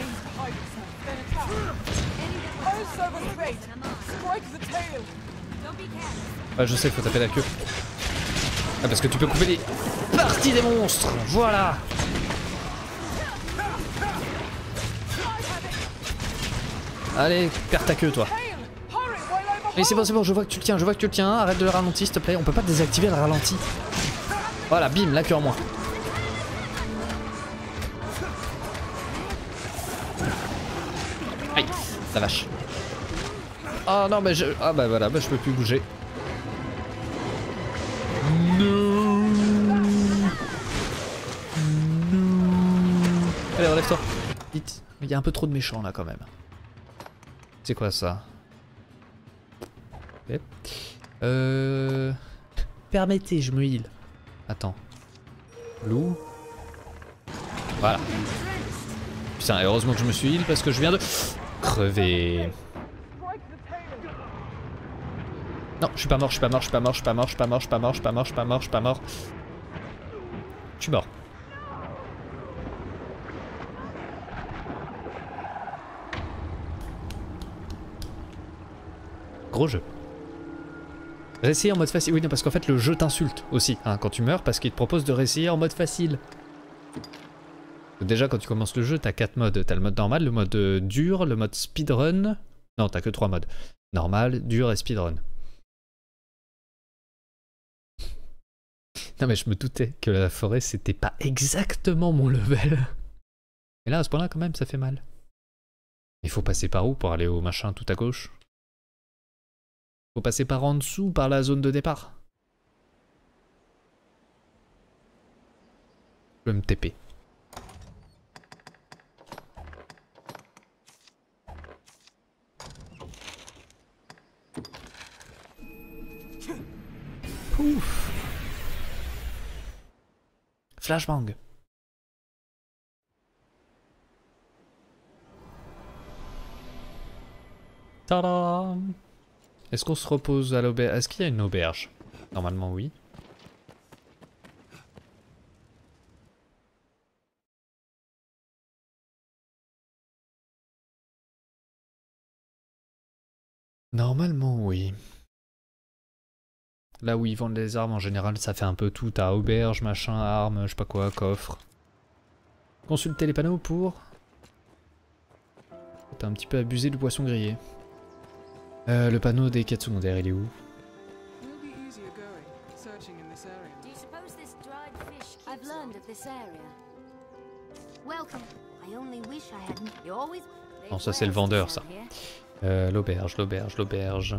Speaker 1: Ah, je sais qu'il faut taper la queue. Ah, parce que tu peux couper les parties des monstres. Voilà. Allez, perds ta queue toi. Et c'est bon, c'est bon, je vois que tu le tiens, je vois que tu le tiens. Arrête de le ralentir, s'il te plaît. On peut pas désactiver le ralenti. Voilà, bim, la queue en moins. Aïe, la vache. Oh non, mais je. Ah bah voilà, bah je peux plus bouger. Non. Non. Allez, relève-toi. Vite. Il y a un peu trop de méchants là quand même. C'est quoi ça? Okay. Euh... Permettez, je me heal. Attends. Loup. Voilà. Putain, heureusement que je me suis heal parce que je viens de crever. Non, je suis pas mort, je suis pas mort, je suis pas mort, je suis pas mort, je suis pas mort, je suis pas mort, je suis pas mort, je suis pas mort, je suis pas mort. Je suis mort. Gros jeu. Réessayer en mode facile. Oui, non, parce qu'en fait, le jeu t'insulte aussi hein, quand tu meurs, parce qu'il te propose de réessayer en mode facile. Déjà, quand tu commences le jeu, t'as quatre modes. T'as le mode normal, le mode dur, le mode speedrun. Non, t'as que trois modes. Normal, dur et speedrun. Non, mais je me doutais que la forêt, c'était pas exactement mon level. Et là, à ce point-là, quand même, ça fait mal. Il faut passer par où pour aller au machin tout à gauche? Faut passer par en dessous, par la zone de départ. Je vais me T P. Ouf. Flashbang. Tada! Est-ce qu'on se repose à l'auberge? Est-ce qu'il y a une auberge? Normalement oui. Normalement oui. Là où ils vendent les armes en général ça fait un peu tout. T'as auberge, machin, armes, je sais pas quoi, coffre. Consultez les panneaux pour... T'as un petit peu abusé du poisson grillé. Euh, le panneau des quêtes secondaires, il est où? Non, ça c'est le vendeur, ça. Euh, l'auberge, l'auberge, l'auberge.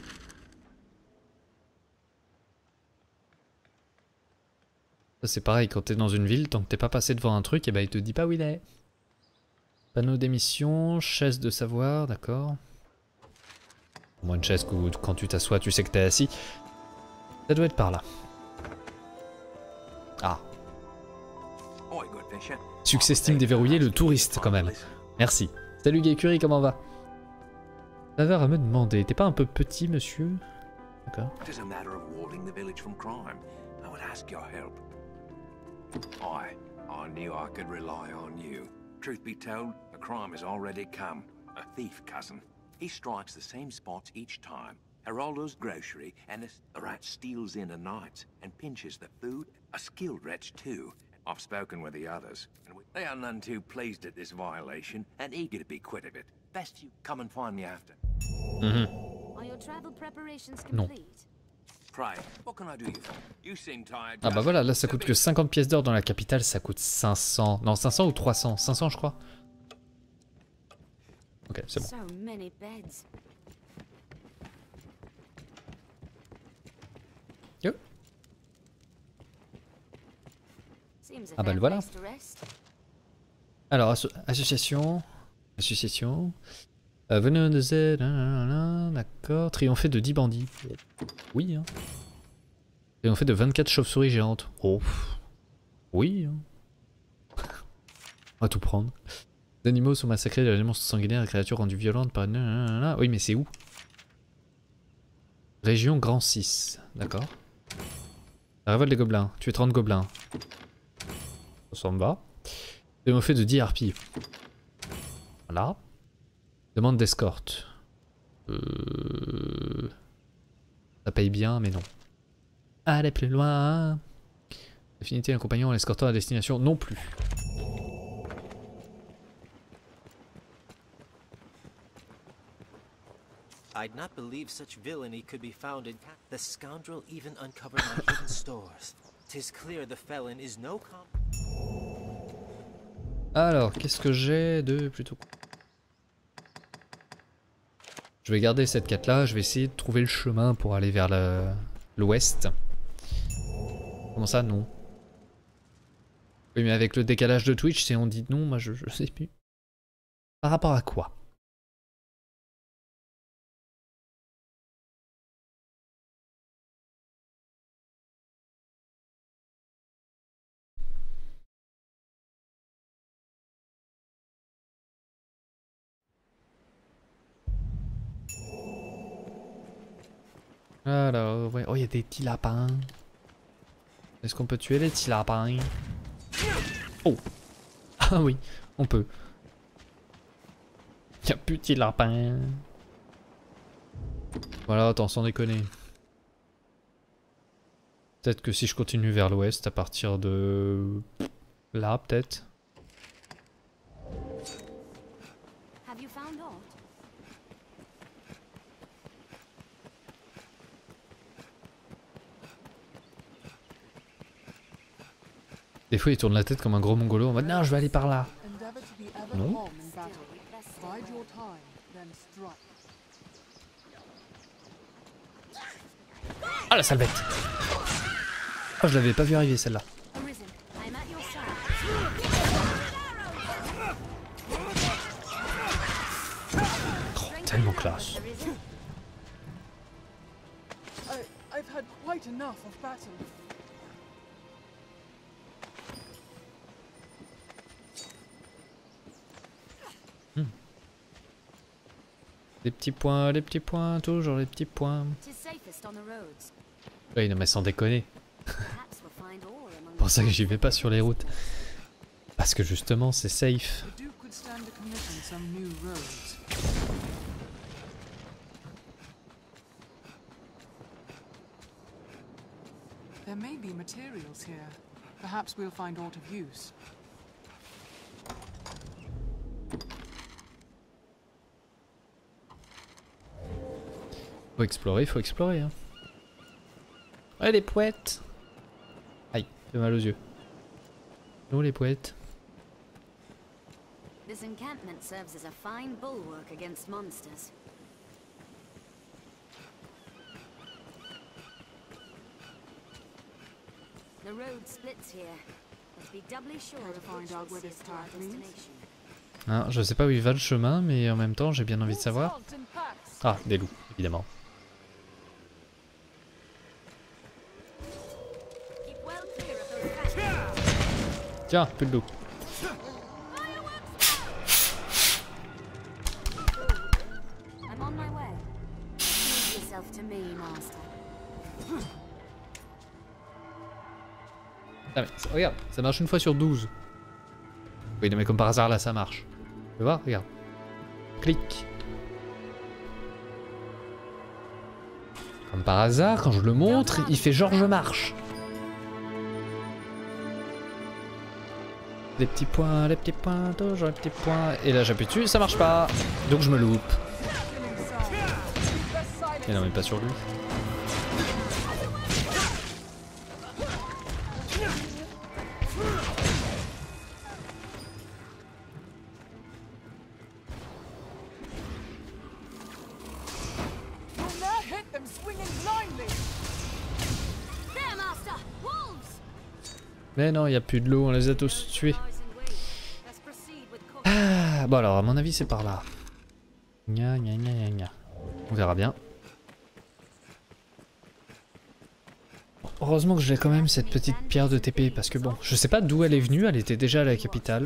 Speaker 1: Ça c'est pareil, quand t'es dans une ville, tant que t'es pas passé devant un truc, et bah il te dit pas où il est. Panneau d'émission, chaise de savoir, d'accord. Au moins une chaise où quand tu t'assois, tu sais que t'es assis. Ça doit être par là. Ah. Succès Steam déverrouillé, le touriste quand même. Merci. Salut Gay Curie, comment va? Faveur à me demander, t'es pas un peu petit, monsieur? D'accord.
Speaker 11: I, I knew I could rely on you. Truth be told, the crime has already come. A thief, cousin. He strikes the same spots each time. Geraldo's grocery, and the rat steals in at night and pinches the food. A skilled wretch too. I've spoken with the others, and we, they are none too pleased at this violation and eager to be quit of it. Best you come and find me after.
Speaker 1: Mm-hmm.
Speaker 4: Are your travel preparations
Speaker 1: Non.
Speaker 4: complete?
Speaker 11: Pray, what can I do you for? You seem tired.
Speaker 1: Ah bah voilà, là ça coûte que cinquante pièces d'or dans la capitale, ça coûte cinq cents. Non, cinq cents ou trois cents? cinq cents je crois. Ok, c'est bon.
Speaker 4: So many beds.
Speaker 1: Yo. Ah bah le voilà. Alors, asso association. Association. Euh, venez de Z. D'accord. Triompher de dix bandits. Oui, hein. Triompher de vingt-quatre chauves-souris géantes. Oh. Oui, hein. On va tout prendre. Les animaux sont massacrés, les monstres sanguinaires, les créatures rendues violentes par... Oui, mais c'est où? Région Grand six. D'accord. La révolte des gobelins. Tuer trente gobelins. Ça s'en va. Triompher de dix harpies. Voilà. Demande d'escorte. Euh... Ça paye bien, mais non. Allez plus loin. Affinité d'un compagnon en l'escortant à destination non plus.
Speaker 12: I'd not believe such villainy could be found in the scoundrel even uncovered my hidden stores. Tis clear the felon is no com.
Speaker 1: Alors, qu'est-ce que j'ai de plutôt... Je vais garder cette quête là, je vais essayer de trouver le chemin pour aller vers l'ouest. Comment ça, non? Oui, mais avec le décalage de Twitch, si on dit non, moi je, je sais plus. Par rapport à quoi? Alors, ouais. Oh, il y a des petits lapins. Est-ce qu'on peut tuer les petits lapins? Oh. Ah oui, on peut. Il y a plus de petits lapins. Voilà, attends, sans déconner. Peut-être que si je continue vers l'ouest, à partir de... là, peut-être. Des fois il tourne la tête comme un gros mongolo en mode non je vais aller par là. Non. Ah la sale bête. Oh je l'avais pas vu arriver celle-là. Oh, tellement classe. Les petits points, les petits points, toujours les petits points. Oui, non mais sans déconner. C'est pour ça que j'y vais pas sur les routes. Parce que justement c'est safe.
Speaker 5: There may be materials here. Perhaps we'll find aught of use.
Speaker 1: Faut explorer, faut explorer. Hein. Ouais, les poètes. Aïe, j'ai mal aux yeux. Non, les poètes.
Speaker 4: This encampment serves as a fine bulwark against monsters. The road splits here. Let's be doubly sure to find out where this path leads.
Speaker 1: Ah, je sais pas où il va le chemin, mais en même temps j'ai bien envie de savoir. Ah, des loups, évidemment. Tiens, plus de loups.
Speaker 4: I'm on my way. Leave yourself to me, master.
Speaker 1: Ah mais, regarde, ça marche une fois sur douze. Oui, non mais comme par hasard là ça marche. Tu vois, regarde. Clic. Comme par hasard, quand je le montre, il fait genre je marche. Les petits points, les petits points, toujours les petits points. Et là j'appuie dessus, ça marche pas. Donc je me loupe. Et non mais pas sur lui. Mais non, il n'y a plus de l'eau, on les a tous tués. Ah, bon alors, à mon avis, c'est par là. Gna gna gna gna gna. On verra bien. Heureusement que j'ai quand même cette petite pierre de T P, parce que bon, je sais pas d'où elle est venue, elle était déjà à la capitale.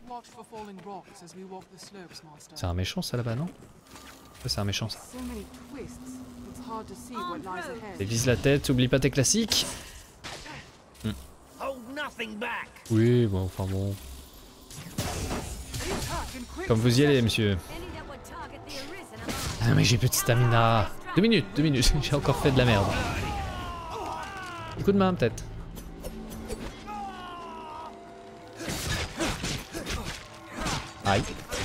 Speaker 1: C'est un méchant ça là-bas, non? C'est un méchant ça. Et vise la tête, oublie pas tes classiques. Hmm. Oui, bon, enfin bon. Comme vous y allez, monsieur. Ah mais j'ai plus de stamina. Deux minutes, deux minutes, j'ai encore fait de la merde. Un coup de main peut-être. Aïe.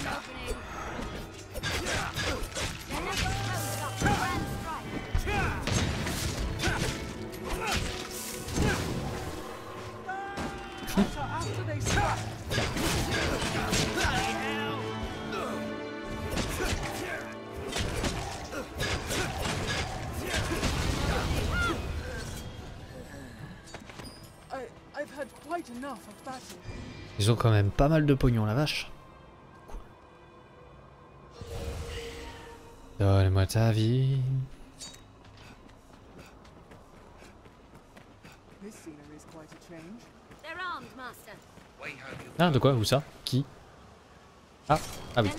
Speaker 1: Ils ont quand même pas mal de pognon, la vache. Donne-moi ta vie. Ah, de quoi? Où ça? Qui? Ah, ah oui.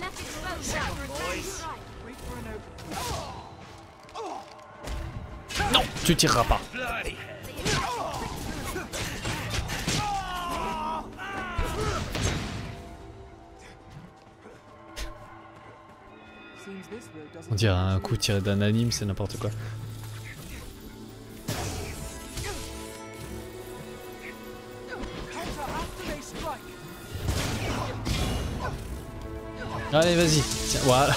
Speaker 1: Non, tu tireras pas. On dirait un coup tiré d'un anime, c'est n'importe quoi. Allez, vas-y. Tiens, voilà.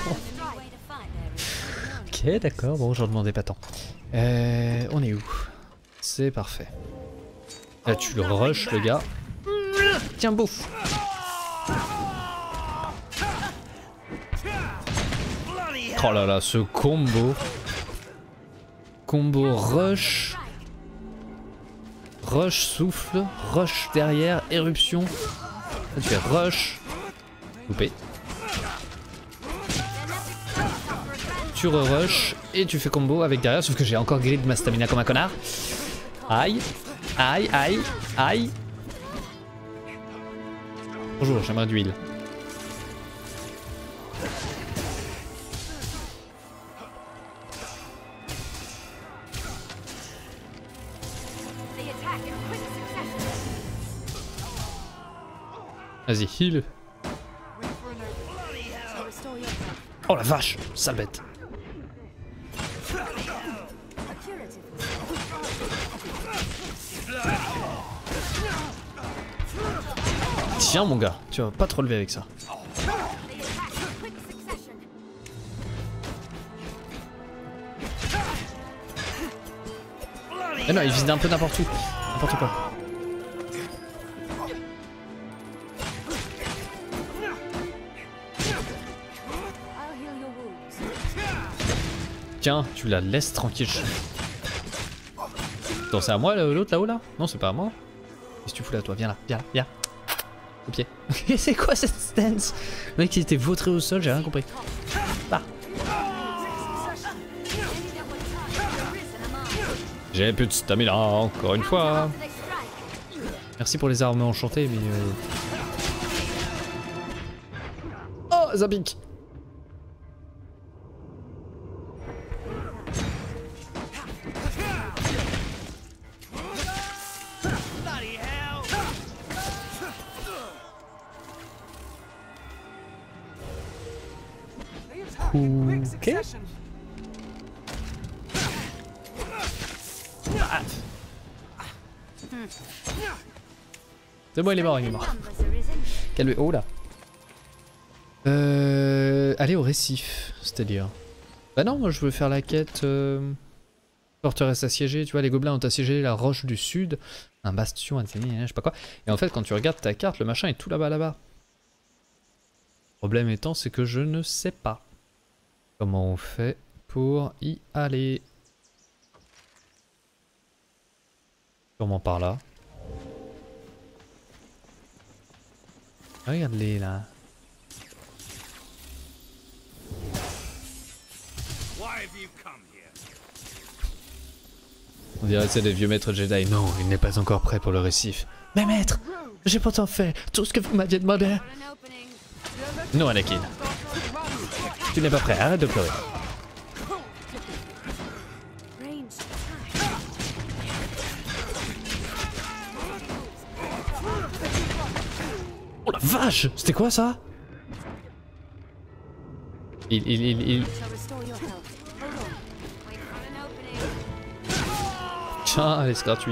Speaker 1: Ok, d'accord. Bon, j'en demandais pas tant. Euh, on est où? C'est parfait. Là, tu le rush, le gars. Tiens, bouffe. Oh là là, ce combo. Combo rush. Rush souffle. Rush derrière. Éruption. Là, tu fais rush. Loupé. Tu re-rush. Et tu fais combo avec derrière. Sauf que j'ai encore grid ma stamina comme un connard. Aïe. Aïe, aïe, aïe. Bonjour, j'aimerais d'huile. Vas-y, heal. Oh la vache, sale bête. Tiens mon gars, tu vas pas te relever avec ça. Eh non, il vise un peu n'importe où. N'importe quoi. Tiens, tu la laisses tranquille. Attends, c'est à moi l'autre là-haut là? Non, c'est pas à moi. Qu'est-ce que tu fous là toi? Viens là, viens là, viens. Au pied. C'est quoi cette stance? Le mec il était vautré au sol, j'ai rien compris. Bah. J'ai plus de stamina encore une fois. Merci pour les armes enchantées, mais... Euh... Oh, Zabik. Ok. C'est bon, il est mort, il est mort. Calme. Oh là. Euh, aller au récif, c'est-à-dire. Bah non, moi je veux faire la quête. Euh, forteresse assiégée, tu vois, les gobelins ont assiégé la roche du sud, un bastion, je sais pas quoi. Et en fait, quand tu regardes ta carte, le machin est tout là-bas, là-bas. Le problème étant, c'est que je ne sais pas comment on fait pour y aller. Sûrement par là. Regarde-les là. On dirait que c'est des vieux maîtres Jedi. Non, il n'est pas encore prêt pour le récif. Mais maître, j'ai pourtant fait tout ce que vous m'aviez demandé. Non, Anakin. Tu n'es pas prêt, arrête de pleurer. Oh la vache! C'était quoi ça? Il, il, il, il... Tiens, allez, c'est gratuit.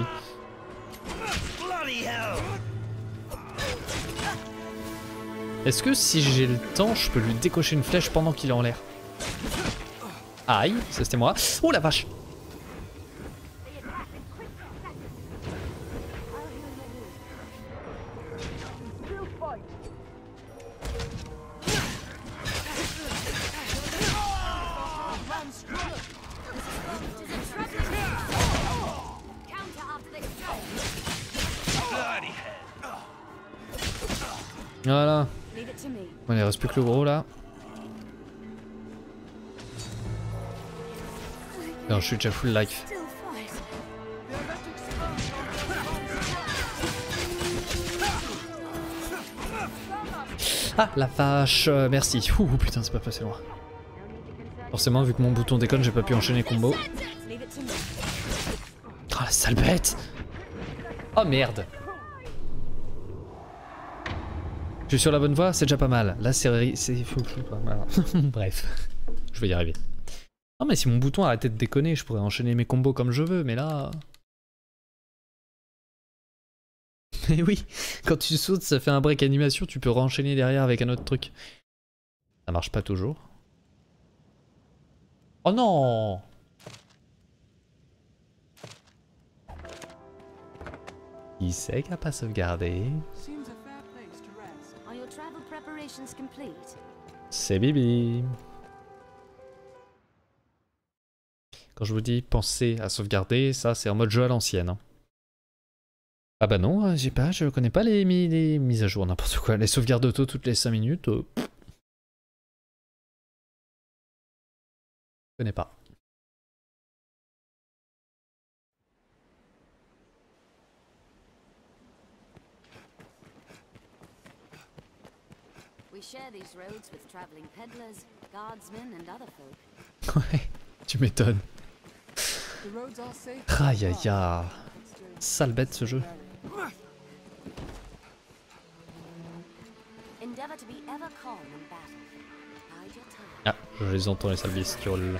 Speaker 1: Est-ce que si j'ai le temps, je peux lui décocher une flèche pendant qu'il est en l'air? Aïe, ça c'était moi. Oh la vache! Voilà. Bon, il reste plus que le gros là. Non, je suis déjà full life. Ah la vache, euh, merci. Ouh putain, c'est pas passé loin. Forcément, vu que mon bouton déconne, j'ai pas pu enchaîner combo. Oh la sale bête. Oh merde. Je suis sur la bonne voie, c'est déjà pas mal. Là, c'est... c'est... Voilà. Bref, je vais y arriver. Non, mais si mon bouton arrêtait de déconner, je pourrais enchaîner mes combos comme je veux, mais là... Mais oui, quand tu sautes, ça fait un break animation, tu peux re-enchaîner derrière avec un autre truc. Ça marche pas toujours. Oh non! Qui c'est qui a pas sauvegardé? C'est Bibi. Quand je vous dis pensez à sauvegarder, ça c'est en mode jeu à l'ancienne. Hein. Ah bah non, j'ai pas, je connais pas les, mi les mises à jour, n'importe quoi. Les sauvegardes auto toutes les cinq minutes. Euh, je connais pas. Ouais, tu m'étonnes. Aïe aïe aïe. Sale bête ce jeu.
Speaker 4: Endeavor to be ever calm in battle. Bide your time.
Speaker 1: Ah, je les entends les sales bestioles.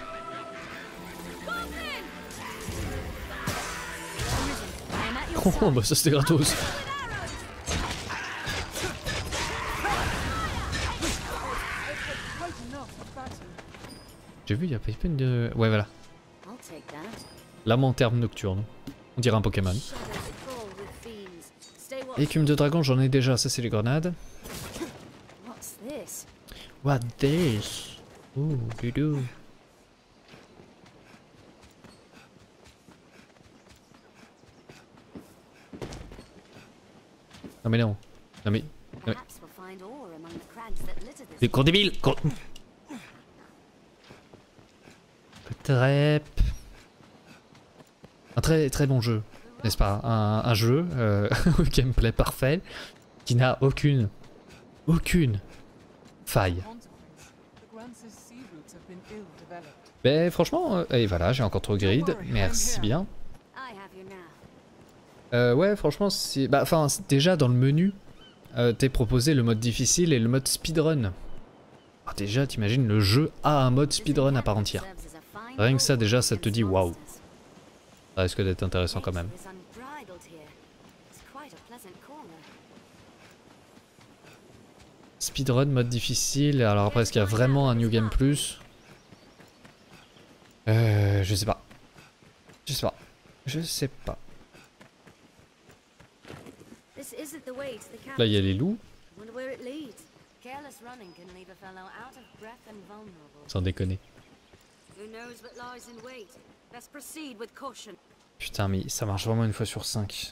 Speaker 1: Oh bah ça c'était gratos. J'ai vu il y a pas une de... Ouais voilà. Lame en termes nocturnes. On dirait un Pokémon. Écume de dragon j'en ai déjà, ça c'est les grenades. What this? Ouh, doudou. Non mais non. Non mais... Non mais... Les cours débiles cours... Trep. Un très très bon jeu, n'est-ce pas? Un, un jeu, euh, au gameplay parfait, qui n'a aucune, aucune faille. Mais franchement, euh, et voilà, j'ai encore trop grid, merci bien. Euh, ouais, franchement, c'est... Bah, enfin, déjà dans le menu, euh, t'es proposé le mode difficile et le mode speedrun. Alors déjà, t'imagines, le jeu a un mode speedrun à part entière. Rien que ça, déjà, ça te dit waouh. Ça risque d'être intéressant quand même. Speedrun, mode difficile, alors après, est-ce qu'il y a vraiment un New Game Plus? Euh, je sais pas. Je sais pas. Je sais pas. Là, il y a les loups. Sans déconner. Putain, mais ça marche vraiment une fois sur cinq.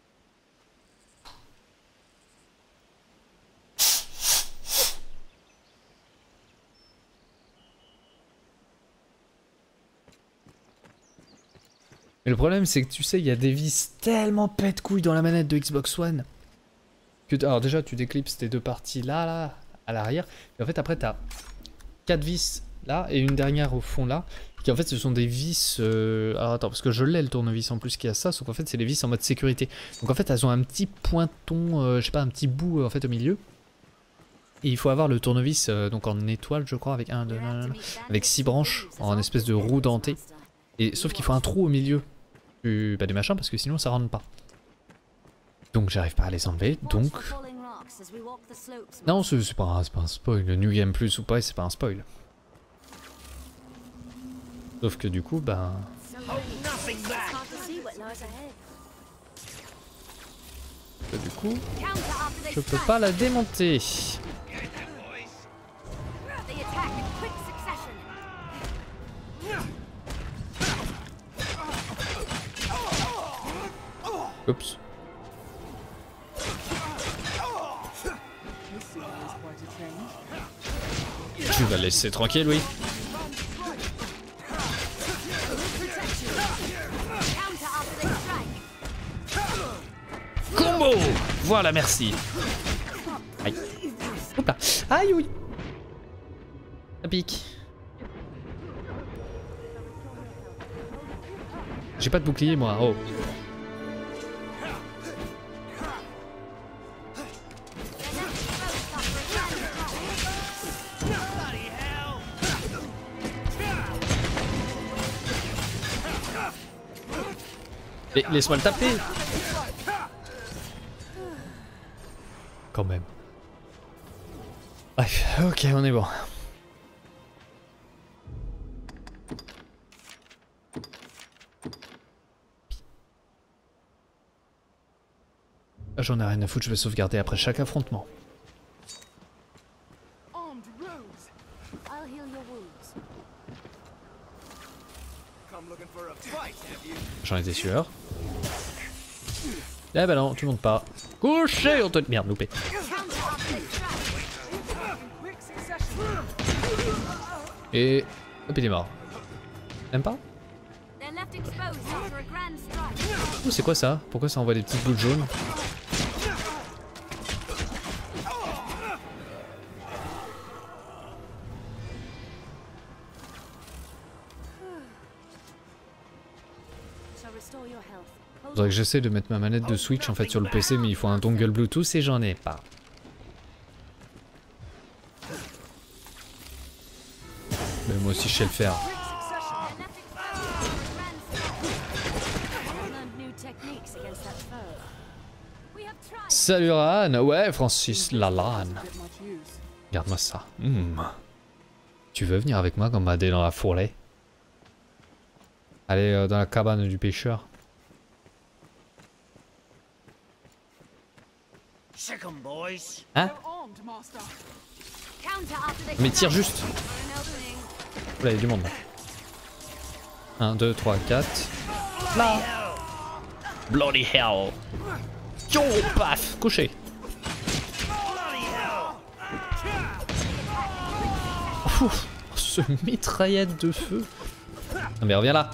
Speaker 1: Mais le problème, c'est que tu sais, il y a des vis tellement pète couilles dans la manette de Xbox One. Que alors déjà, tu déclipses tes deux parties là, là, à l'arrière. Et en fait, après, t'as quatre vis là et une dernière au fond là. Qui en fait, ce sont des vis... Euh... Alors attends, parce que je l'ai le tournevis en plus qui a ça. Sauf qu'en fait, c'est les vis en mode sécurité. Donc en fait, elles ont un petit pointon, euh, je sais pas, un petit bout euh, en fait au milieu. Et il faut avoir le tournevis euh, donc en étoile, je crois, avec un, deux, avec six branches en espèce de roue dentée. Et sauf qu'il faut un trou au milieu du, bah, du machin parce que sinon ça rentre pas. Donc j'arrive pas à les enlever, donc... Non, c'est pas, un, pas un spoil, le New Game Plus ou pas, c'est pas un spoil. Sauf que du coup, ben... Bah, du coup, je peux pas la démonter. Oups. Tu vas laisser tranquille, oui. Combo! Voilà, merci. Aïe. Hop là. Aïe, oui. Ça pique. J'ai pas de bouclier, moi. Oh. Laisse-moi le taper. Quand même. Bref, ok, on est bon. J'en ai rien à foutre, je vais sauvegarder après chaque affrontement. J'en étais sûr. Eh ben non, tu montes pas. Couché, on te... Merde, loupé. Et... Hop, il est mort. Même pas? Oh, c'est quoi ça? Pourquoi ça envoie des petites boules jaunes? Faudrait que j'essaie de mettre ma manette de Switch en fait sur le P C, mais il faut un dongle Bluetooth et j'en ai pas. aussi je sais le faire. Salut Ran, ouais Francis Lalanne. Regarde-moi ça. Mmh. Tu veux venir avec moi gambader dans la forêt? Aller euh, dans la cabane du pêcheur. Hein? Mais tire juste. Oula, il y a du monde là. un, deux, trois, quatre. Là. Bloody hell. Yo, paf, couché. Ouf, ce mitraillette de feu. Non mais reviens là.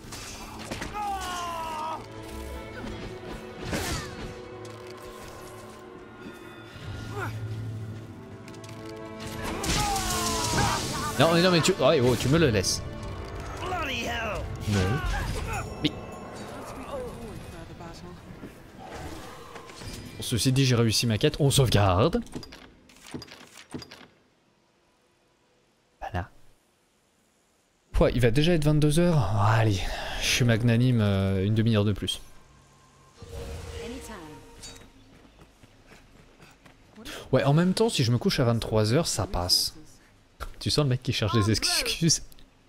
Speaker 1: Non mais non mais tu... Oh, oh, tu me le laisses. Non. Mais... Bon, ceci dit, j'ai réussi ma quête. On sauvegarde. Voilà. Ouais, il va déjà être vingt-deux heures. Oh, allez, je suis magnanime, euh, une demi-heure de plus. Ouais, en même temps, si je me couche à vingt-trois heures, ça passe. Tu sens le mec qui cherche des excuses.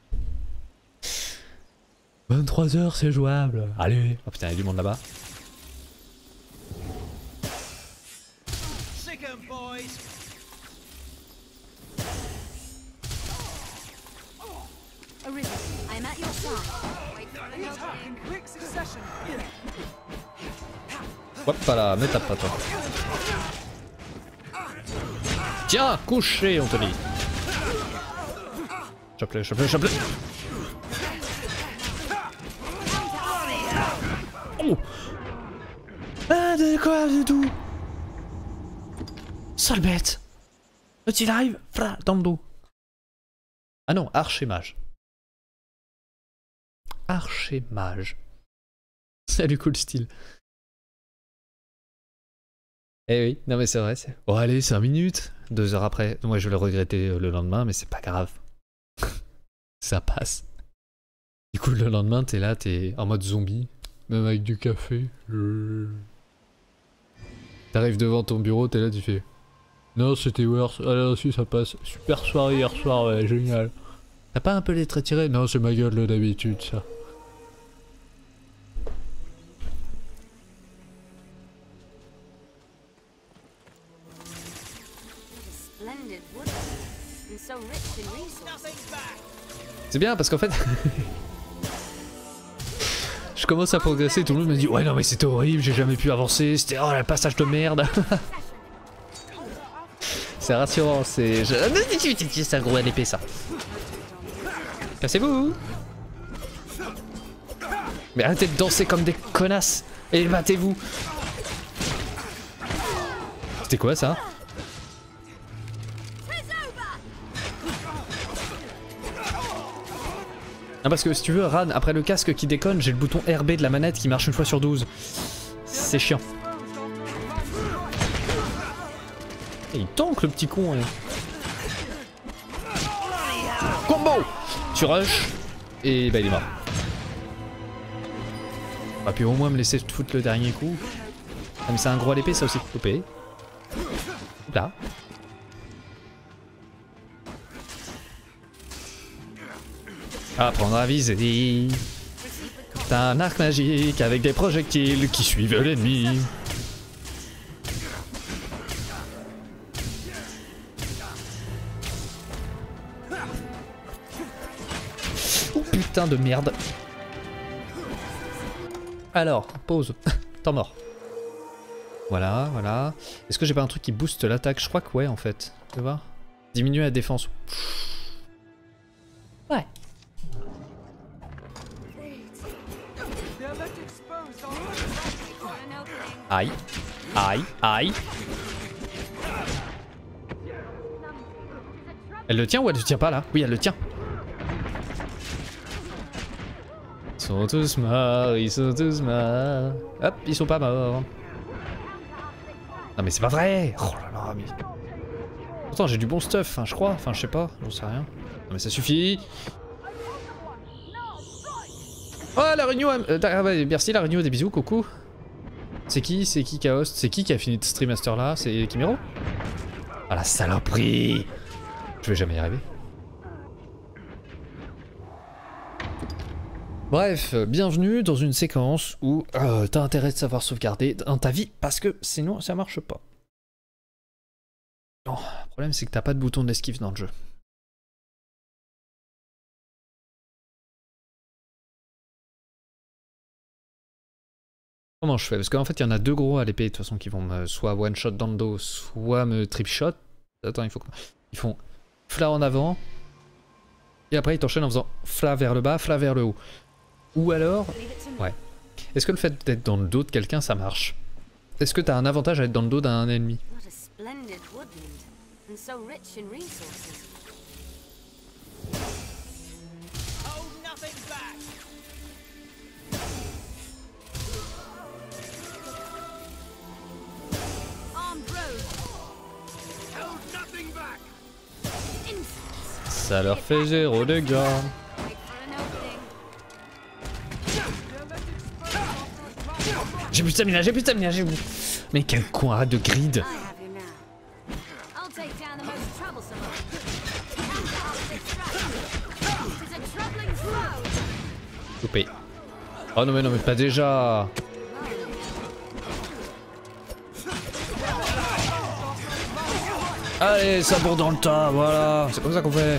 Speaker 1: vingt-trois heures, c'est jouable. Allez. Oh putain, il y a du monde là-bas. Hop là, me tape pas toi. Tiens, couché, on te dit. Chope-le, chope-le, chope-le. Oh! Ah, de quoi du tout? Sale bête! Petit live, fra, dans le dos. Ah non, archémage. Archémage. Salut, cool style. Eh oui, non mais c'est vrai, c'est... Oh allez, cinq minutes, deux heures après. Moi je vais le regretter le lendemain, mais c'est pas grave. Ça passe. Du coup le lendemain t'es là, t'es en mode zombie, même avec du café. T'arrives devant ton bureau, t'es là, tu fais... Non c'était worse, ah là aussi ça passe. Super soirée hier soir, ouais, génial. T'as pas un peu les traits tirés? Non c'est ma gueule d'habitude ça. C'est bien parce qu'en fait je commence à progresser, tout le monde me dit ouais non mais c'était horrible, j'ai jamais pu avancer, c'était oh le passage de merde. C'est rassurant, c'est... Je... C'est un gros L P ça. Cassez-vous. Mais arrêtez de danser comme des connasses et battez-vous. C'était quoi ça? Ah parce que si tu veux, Ran, après le casque qui déconne, j'ai le bouton R B de la manette qui marche une fois sur douze. C'est chiant. Et il tank le petit con. Hein. Combo. Tu rush. Et bah il est mort. On va pu au moins me laisser foutre le dernier coup. Ah mais c'est un gros à l'épée ça aussi. O P. Là. Apprendre à viser. C'est un arc magique avec des projectiles qui suivent l'ennemi. Oh putain de merde. Alors, pause. Temps mort. Voilà, voilà. Est-ce que j'ai pas un truc qui booste l'attaque? Je crois que ouais en fait. Tu vois? Diminuer la défense. Ouais. Aïe, aïe, aïe. Elle le tient ou elle le tient pas là? Oui, elle le tient. Ils sont tous morts, ils sont tous morts. Hop, ils sont pas morts. Non mais c'est pas vrai. Oh là là, mais... Pourtant j'ai du bon stuff, hein, je crois. Enfin, je sais pas, j'en sais rien. mais ça suffit. Oh la réunion, euh, ah bah, merci la réunion, des bisous, coucou. C'est qui, c'est qui qui a host, c'est qui qui a fini de stream master là, c'est Kimiro? Ah la saloperie. Je vais jamais y arriver. Bref, bienvenue dans une séquence où euh, t'as intérêt de savoir sauvegarder dans ta vie parce que sinon ça marche pas. Non, le problème c'est que t'as pas de bouton d'esquive dans le jeu. Comment je fais? Parce qu'en fait, il y en a deux gros à l'épée de toute façon qui vont me soit one shot dans le dos, soit me trip shot. Attends, il faut que... Ils font fla en avant. Et après, ils t'enchaînent en faisant fla vers le bas, fla vers le haut. Ou alors... Ouais. Est-ce que le fait d'être dans le dos de quelqu'un, ça marche? Est-ce que t'as un avantage à être dans le dos d'un ennemi? Ça leur fait zéro dégâts. J'ai plus de stamina, j'ai plus de stamina, j'ai plus... Mais quel con, arrête de grid. Coupé. Oh non mais non mais pas déjà. Allez, ça bourre dans le tas, voilà. C'est comme ça qu'on fait.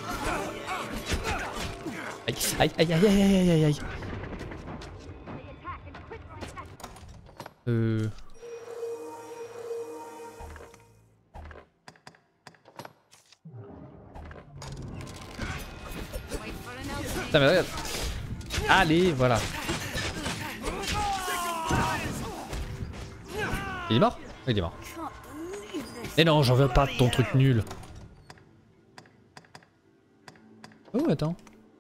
Speaker 1: Aïe, aïe, aïe, aïe, aïe, aïe, aïe, aïe. Euh... Putain mais regarde. Allez, voilà. Il est mort? Il est mort. Et non, j'en veux pas de ton truc nul. Oh, attends.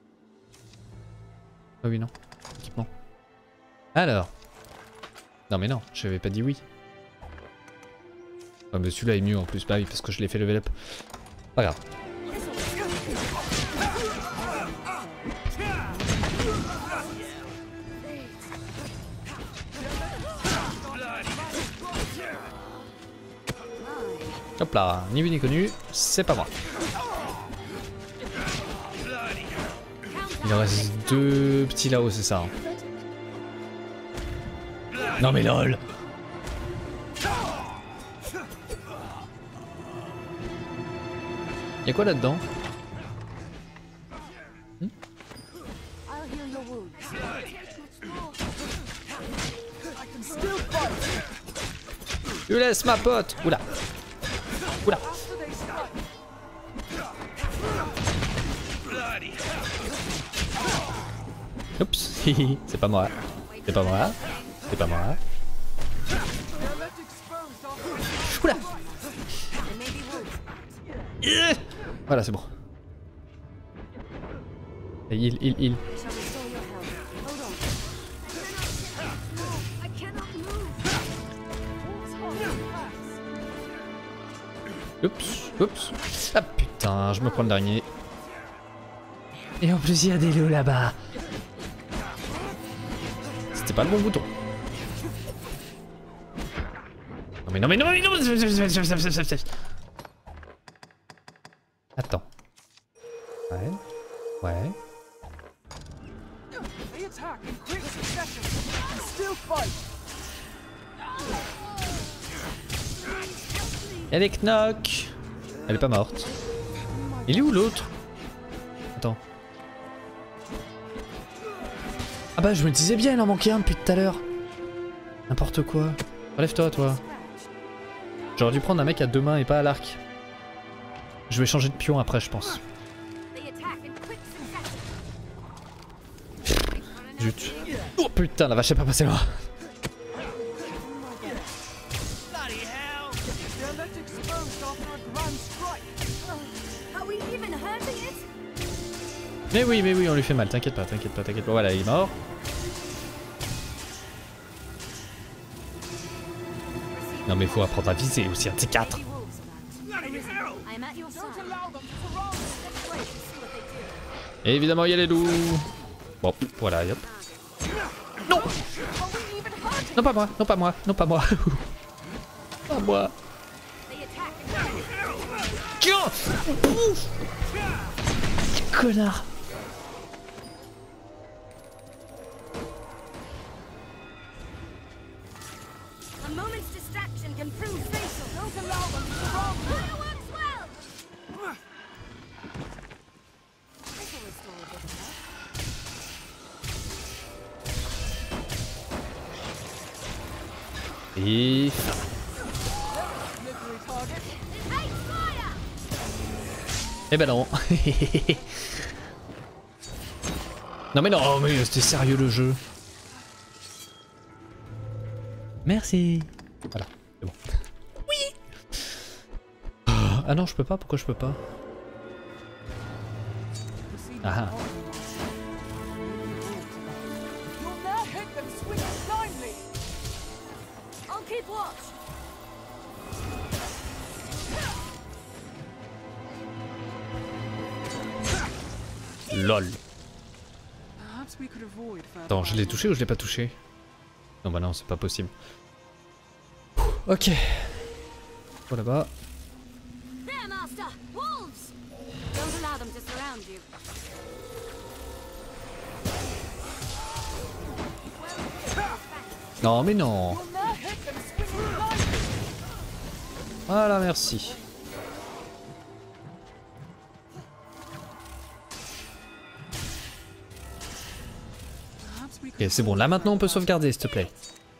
Speaker 1: Ah oui, non. Équipement. Alors. Non, mais non, j'avais pas dit oui. Oh, mais celui-là est mieux en plus. Bah oui, parce que je l'ai fait level up. Pas grave. Hop là, ni vu ni connu, c'est pas moi. Il en reste deux petits là-haut, c'est ça. Hein. Non mais lol. Y'a quoi là-dedans? hmm Tu laisses ma pote. Oula. Oula. Oups, c'est pas moi. C'est pas moi. C'est pas moi. Oula. Voilà, c'est bon. Il, il, il. Oups, oups. Ah putain, je me prends le dernier. Et en plus, il y a des loups là-bas. C'était pas le bon bouton. Non mais non mais non mais non. Attends. Ouais. Ouais. Elle est knock. Elle est pas morte. Il est où l'autre? Attends. Ah bah je me disais bien, il en manquait un depuis tout à l'heure. N'importe quoi. Relève-toi toi. J'aurais dû prendre un mec à deux mains et pas à l'arc. Je vais changer de pion après je pense. Zut. Oh putain, la vache est pas passée loin. Mais oui, mais oui, on lui fait mal, t'inquiète pas, t'inquiète pas, t'inquiète pas. Voilà, il est mort. Non mais faut apprendre à viser aussi un T quatre. Et évidemment, il y a les loups. Bon, voilà, hop. Non. Non, pas moi, non, pas moi, non, pas moi. Pas moi. Tiens. Connard.
Speaker 4: A moment's distraction can prove fatal. Don't allow them to rob you. That works well. This'll restore a bit of health.
Speaker 1: Et... Eh ben non. Non mais non, mais c'était sérieux le jeu. Merci. Voilà, c'est bon. Oui. Ah non, je peux pas, pourquoi je peux pas? Ah. Lol. Attends, je l'ai touché ou je l'ai pas touché? Non bah non, c'est pas possible. Ok. Oh là-bas. Non mais non. Voilà, merci. Ok, c'est bon, là maintenant on peut sauvegarder, s'il te plaît.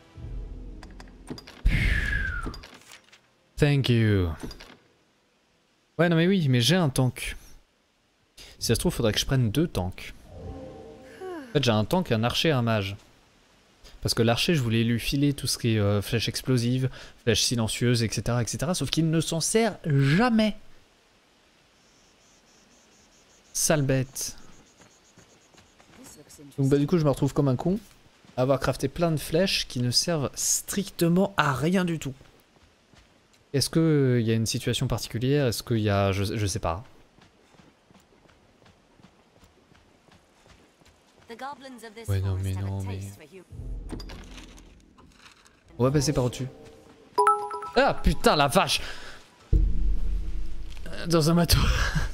Speaker 1: Thank you. Ouais, non mais oui, mais j'ai un tank. Si ça se trouve, faudrait que je prenne deux tanks. En fait, j'ai un tank, un archer et un mage. Parce que l'archer, je voulais lui filer tout ce qui est euh, flèche explosive, flèche silencieuse, et cetera, et cetera. Sauf qu'il ne s'en sert jamais. Sale bête. Donc bah du coup je me retrouve comme un con à avoir crafté plein de flèches qui ne servent strictement à rien du tout. Est-ce qu'il euh, y a une situation particulière? Est-ce qu'il y a... Je, je sais pas. Ouais non mais non mais... On va passer par au-dessus. Ah putain la vache. Dans un bateau.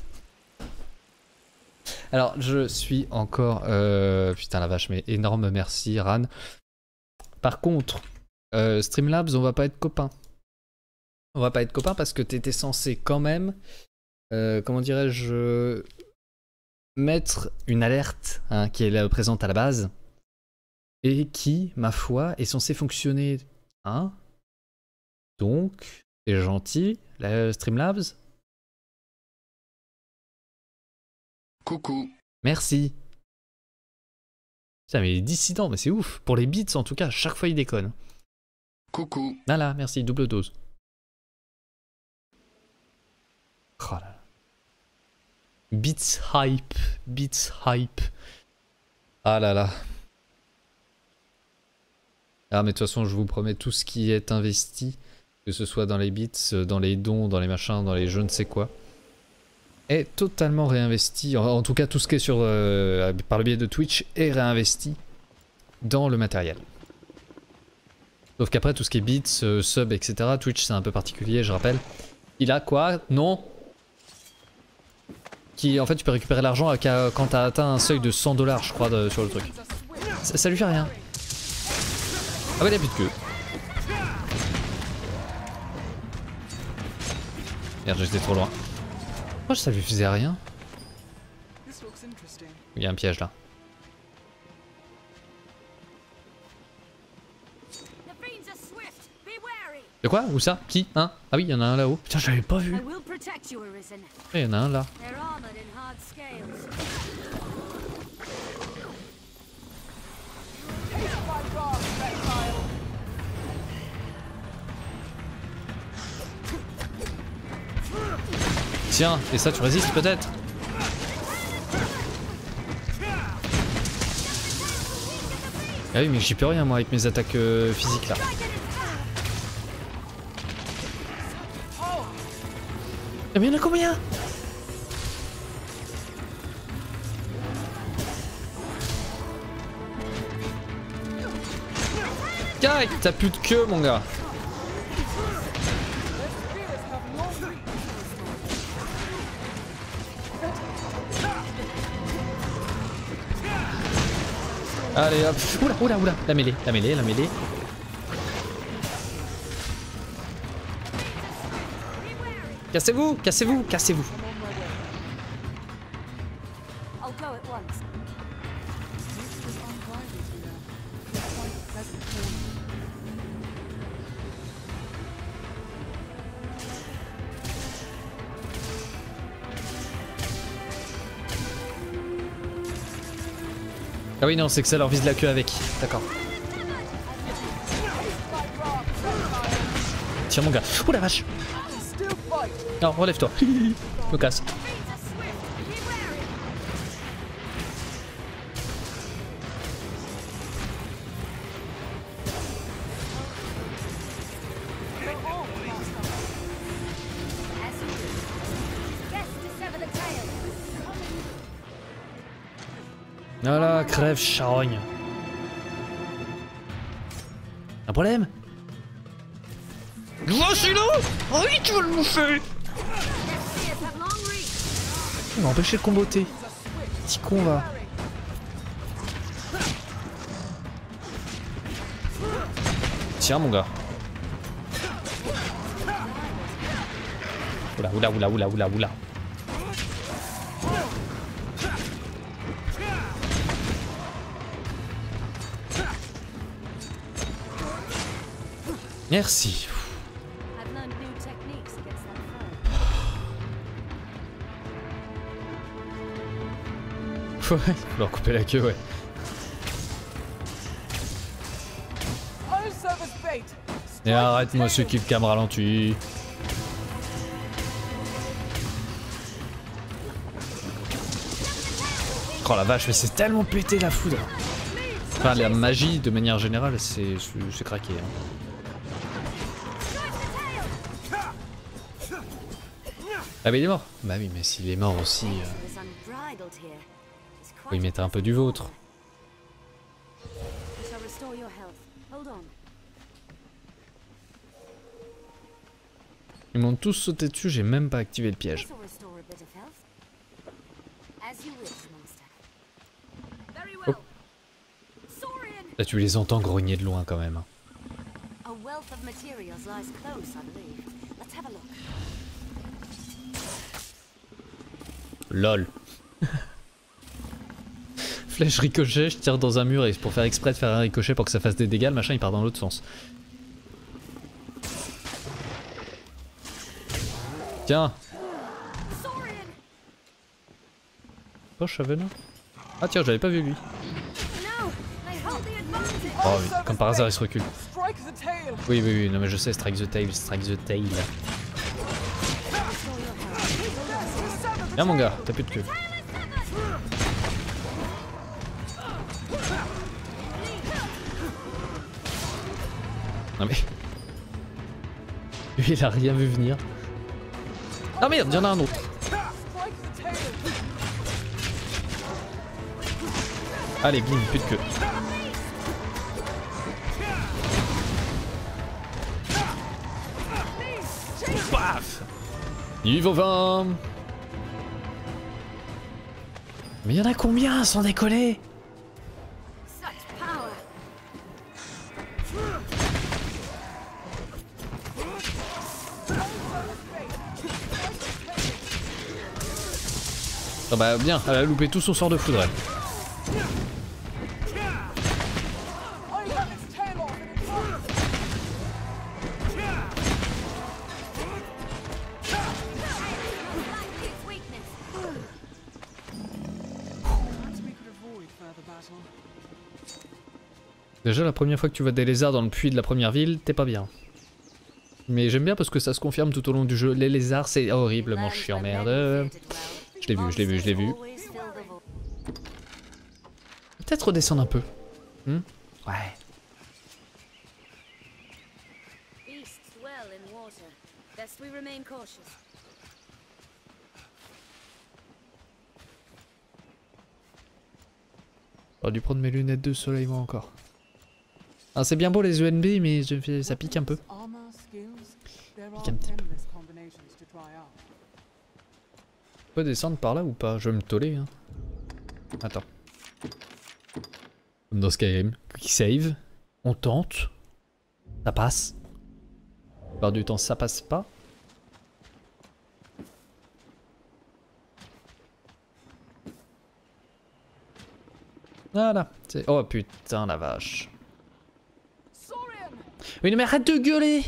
Speaker 1: Alors, je suis encore... Euh, putain la vache, mais énorme merci, Ran. Par contre, euh, Streamlabs, on va pas être copains. On va pas être copains parce que t'étais censé quand même... Euh, comment dirais-je... mettre une alerte hein, qui est là, présente à la base. Et qui, ma foi, est censée fonctionner. Hein. Donc, c'est gentil, la Streamlabs.
Speaker 11: Coucou.
Speaker 1: Merci. Putain mais il est dissident, mais c'est ouf. Pour les beats en tout cas, chaque fois il déconne.
Speaker 11: Coucou.
Speaker 1: Voilà, merci, double dose. Oh là là. Beats hype, beats hype. Ah là là. Ah mais de toute façon je vous promets tout ce qui est investi, que ce soit dans les bits, dans les dons, dans les machins, dans les je ne sais quoi, est totalement réinvesti, en, en tout cas tout ce qui est sur, euh, par le biais de Twitch est réinvesti dans le matériel. Sauf qu'après tout ce qui est bits, euh, sub, et cetera, Twitch c'est un peu particulier, je rappelle. Il a quoi? Non. Qui en fait tu peux récupérer l'argent quand t'as atteint un seuil de cent dollars je crois de, sur le truc. Ça, ça lui fait rien. Ah ouais il a plus de queue. Merde j'étais trop loin. Pourquoi ça lui faisait rien? Il y a un piège là. De quoi? Où ça? Qui? Hein? Ah oui, il y en a un là-haut. Putain, je l'avais pas vu. Il y en a un là. Tiens, et ça tu résistes peut-être? Ah oui, mais j'y peux rien moi avec mes attaques euh, physiques là. Mais il y en a combien? Caille, t'as plus de queue mon gars. Allez hop. Oula, oula, oula. La mêlée, la mêlée, la mêlée. Cassez-vous, cassez-vous, cassez-vous.
Speaker 4: I'll go at once.
Speaker 1: Ah oui non, c'est que ça leur vise la queue avec. D'accord. Tiens mon gars. Oh la vache. Non, relève-toi. Je me casse. Voilà, crève, charogne. Un problème? Voici là. Oh oui, tu veux le bouffer. Il m'a empêché de comboter. Petit con va. Tiens mon gars. Oula oula oula oula oula oula. Merci. Ouais, faut leur couper la queue, ouais. Et arrête-moi ce kill cam ralenti. Oh la vache, mais c'est tellement pété la foudre. Enfin, la magie de manière générale, c'est craqué. Hein. Ah mais il est mort. Bah oui, mais s'il est mort aussi... Euh... Faut y mettre un peu du vôtre. Ils m'ont tous sauté dessus, j'ai même pas activé le piège. Oh. Là tu les entends grogner de loin quand même. Lol. Flèche ricochet, je tire dans un mur et pour faire exprès de faire un ricochet pour que ça fasse des dégâts, le machin il part dans l'autre sens. Tiens. Oh, je savais là. Ah tiens, j'avais pas vu lui. Oh oui, comme par hasard il se recule. Oui, oui, oui, non mais je sais, strike the tail, strike the tail. Viens mon gars, t'as plus de queue. Non mais... Lui il a rien vu venir. Ah merde, y'en a un autre. Allez, bim, plus de queue. Paf. Niveau vingt. Mais y'en a combien sans décoller? Ah bah bien, elle a loupé tout son sort de foudre elle. Déjà la première fois que tu vois des lézards dans le puits de la première ville, t'es pas bien. Mais j'aime bien parce que ça se confirme tout au long du jeu. Les lézards c'est horriblement chiant, merde. Je l'ai vu, je l'ai vu, je l'ai vu. Peut-être redescendre un peu. Hmm? Ouais. J'aurais dû prendre mes lunettes de soleil moi encore. Ah, c'est bien beau les E N B, mais je, ça pique un peu.
Speaker 5: Armor, skills, there
Speaker 1: Pique
Speaker 5: are
Speaker 1: un petit peu.
Speaker 5: endless combinations to try out.
Speaker 1: On peut descendre par là ou pas? Je vais me toller. Hein. Attends. Comme dans Skyrim. Quick save. On tente. Ça passe. La plupart du temps, ça passe pas. Voilà. Oh putain la vache. Oui mais arrête de gueuler.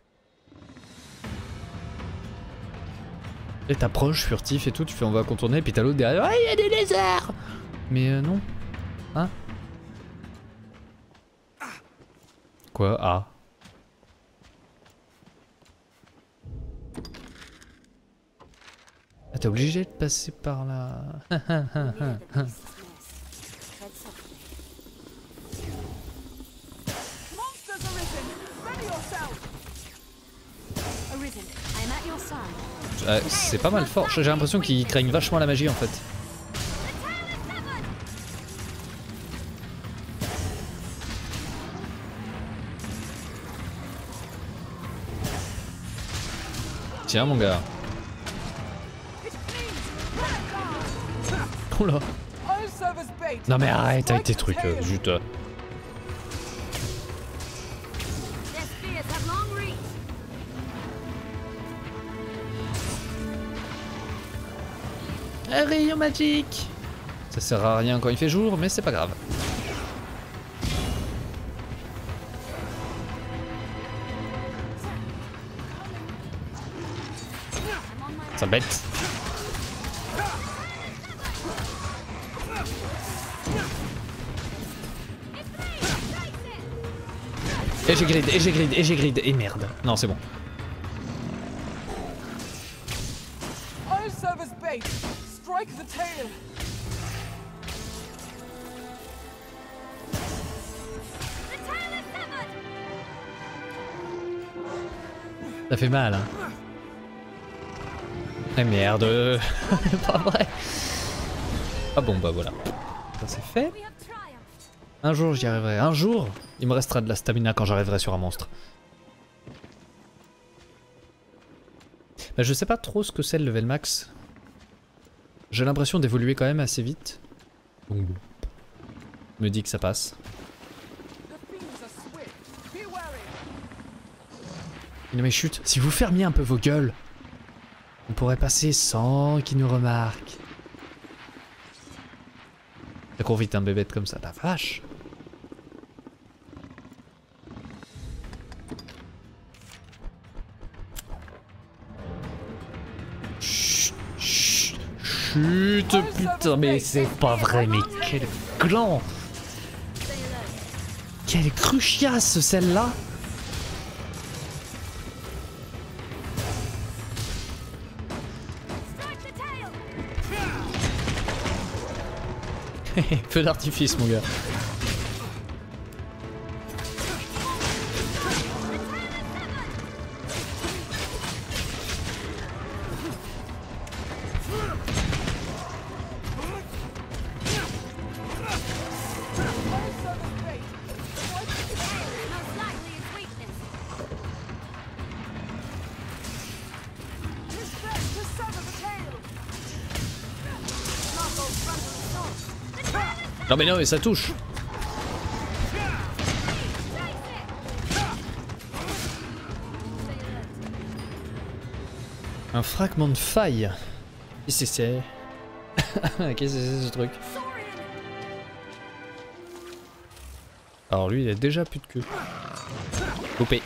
Speaker 1: Et t'approches furtif et tout, tu fais on va contourner, et puis t'as l'autre derrière, ah il y a des lézards. Mais euh, non. Hein? Quoi? Ah. Ah t'es obligé de passer par là. Euh, c'est pas mal fort, j'ai l'impression qu'ils craignent vachement la magie en fait. Tiens mon gars. Oula. Non mais arrête avec tes trucs, euh, juste... Euh... Un rayon magique. Ça sert à rien quand il fait jour, mais c'est pas grave. Ça bête. Et j'ai grid, et j'ai grid, et j'ai grid, et merde. Non, c'est bon. Ça fait mal, hein. Eh merde. Pas vrai. Ah bon, bah voilà. Ça c'est fait. Un jour j'y arriverai. Un jour, il me restera de la stamina quand j'arriverai sur un monstre. Bah, je sais pas trop ce que c'est le level max. J'ai l'impression d'évoluer quand même assez vite. Donc bon. Je me dis que ça passe. Non mais chut, si vous fermiez un peu vos gueules, on pourrait passer sans qu'ils nous remarquent. Ça court vite un bébête comme ça, la vache. Chut, chut, chut, putain, mais c'est pas vrai, mais quel gland. Quelle cruchiasse celle-là. Feu d'artifice mon gars. Non mais non mais ça touche. Un fragment de faille. Qu'est-ce que c'est? Qu'est-ce que c'est ce truc? Alors lui il a déjà plus de queue. Loupé.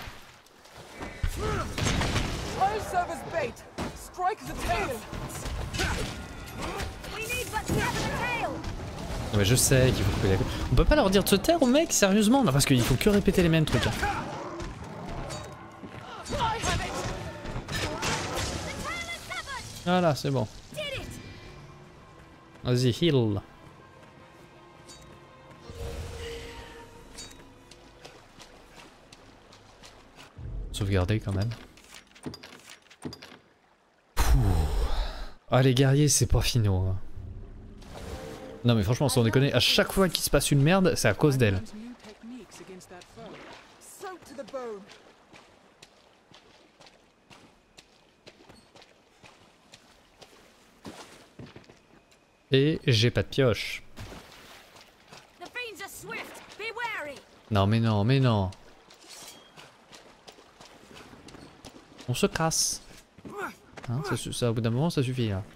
Speaker 1: Non mais je sais qu'il faut couper la queue. On peut pas leur dire de se taire aux mecs, sérieusement? Non parce qu'il faut que répéter les mêmes trucs. Hein. Voilà, c'est bon. Vas-y, heal. Sauvegarder quand même. Pouh. Ah les guerriers, c'est pas finaux. Hein. Non mais franchement, sans déconner, à chaque fois qu'il se passe une merde, c'est à cause d'elle. Et j'ai pas de pioche. Non mais non, mais non. On se casse. Hein, ça, ça, au bout d'un moment, ça suffit là.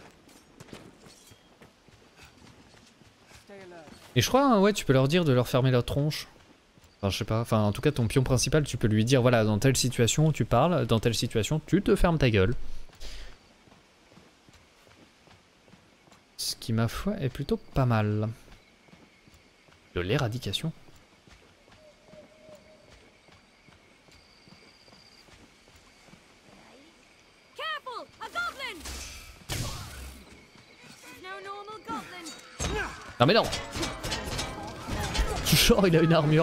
Speaker 1: Et je crois, ouais, tu peux leur dire de leur fermer leur tronche. Enfin, je sais pas. Enfin, en tout cas, ton pion principal, tu peux lui dire, voilà, dans telle situation, tu parles. Dans telle situation, tu te fermes ta gueule. Ce qui, ma foi, est plutôt pas mal. De l'éradication. Non mais non. Genre il a une armure.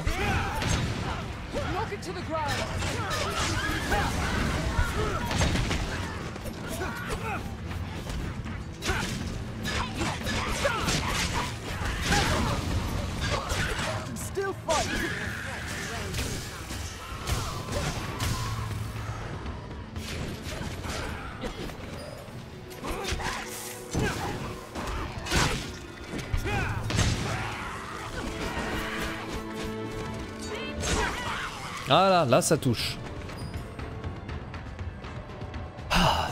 Speaker 1: Ah là, là ça touche. Ah.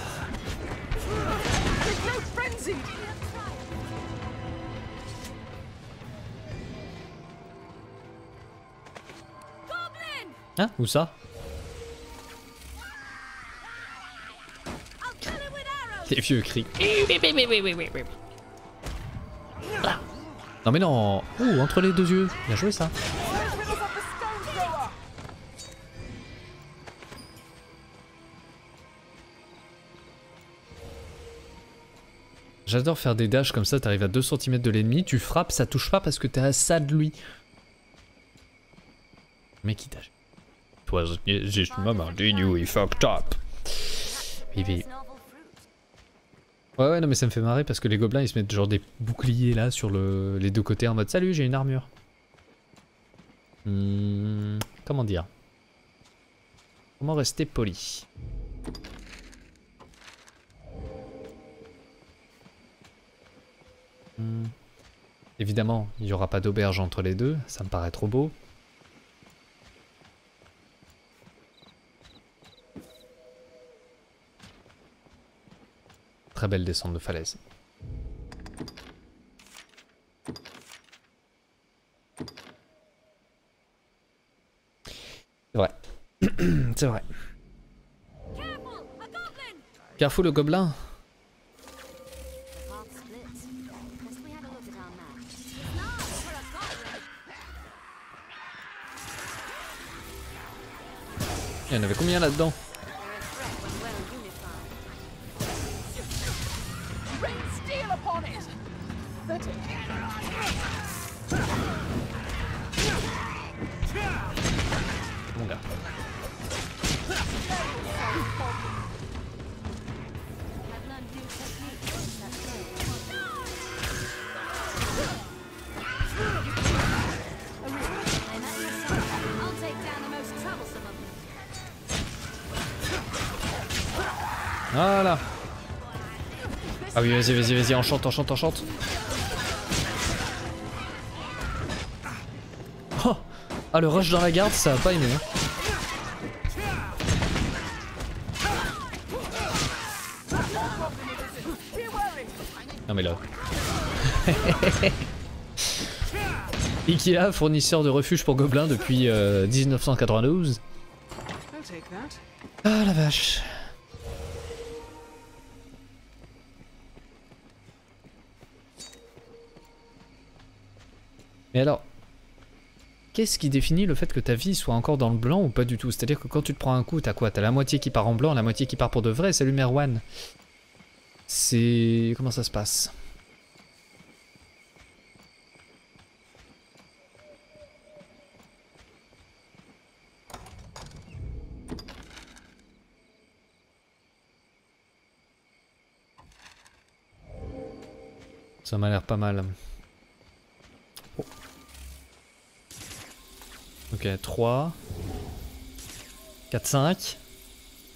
Speaker 1: Hein? Où ça? Les vieux cris. Ah. Non mais non. Ouh, entre les deux yeux. Bien joué ça. J'adore faire des dashs comme ça, t'arrives à deux centimètres de l'ennemi, tu frappes, ça touche pas parce que t'es à ça de lui. Mec il t'a... It was just moment you knew he fucked up. Oui, oui. Ouais ouais non mais ça me fait marrer parce que les gobelins ils se mettent genre des boucliers là sur le... les deux côtés en mode salut j'ai une armure. Hmm, comment dire? Comment rester poli? Hmm. Évidemment, il n'y aura pas d'auberge entre les deux, ça me paraît trop beau. Très belle descente de falaise. C'est vrai. C'est vrai. Carrefour le gobelin. Il y en avait combien là-dedans? Mon gars. Voilà. Ah oui, vas-y, vas-y, vas-y, enchante, enchante, enchante. Oh. Ah, le rush dans la garde, ça a pas aimé. Hein. Non mais là. Ikea, fournisseur de refuge pour gobelins depuis euh, mille neuf cent quatre-vingt-douze. Ah la vache. Mais alors, qu'est-ce qui définit le fait que ta vie soit encore dans le blanc ou pas du tout? C'est-à-dire que quand tu te prends un coup, t'as quoi? T'as la moitié qui part en blanc, la moitié qui part pour de vrai. Salut Merwan. C'est... Comment ça se passe? Ça m'a l'air pas mal. Oh. Ok, trois, quatre, cinq.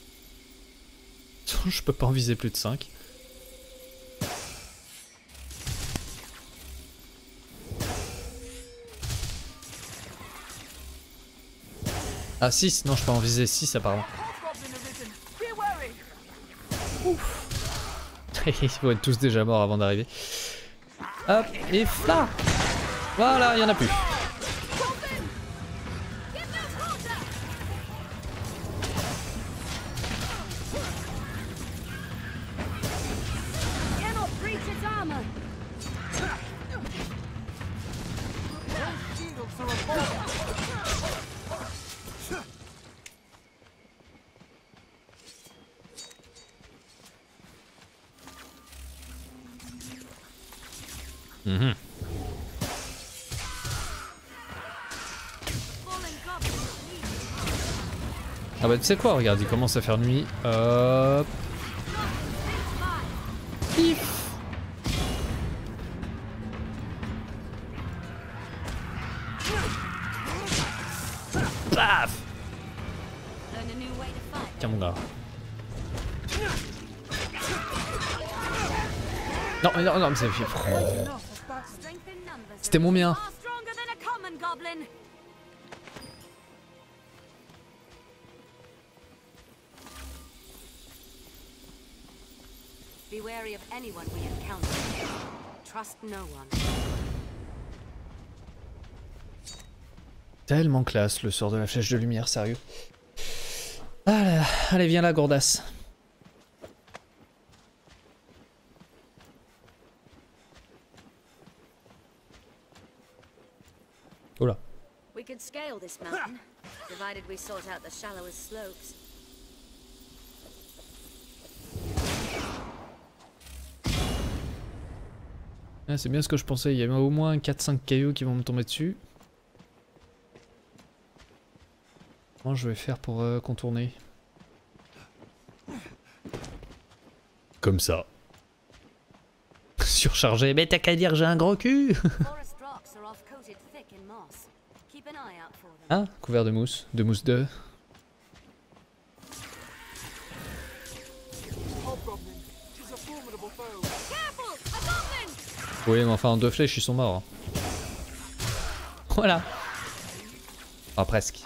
Speaker 1: Je peux pas en viser plus de cinq. Ah six, non je peux en viser six apparemment. Ouf. Ils vont être tous déjà morts avant d'arriver. Hop, et là. Voilà, il y en a plus. Mmh. Ah bah tu sais quoi, regarde, il commence à faire nuit. Hop. Pif. Paf. Tiens mon gars. Non mais non, non mais c'est... C'était mon mien.
Speaker 4: Be wary of anyone we encounter. Trust no one.
Speaker 1: Tellement classe le sort de la flèche de lumière, sérieux. Allez, allez viens là, Gourdasse. Oula.
Speaker 4: We could scale this mountain, provided we sort out the shallowest slopes.
Speaker 1: Ah, c'est bien ce que je pensais, il y a au moins quatre cinq cailloux qui vont me tomber dessus. Comment je vais faire pour euh, contourner? Comme ça. Surchargé, mais t'as qu'à dire j'ai un gros cul. Ah, couvert de mousse, de mousse deux. Oui, mais enfin en deux flèches ils sont morts. Voilà. Ah, presque.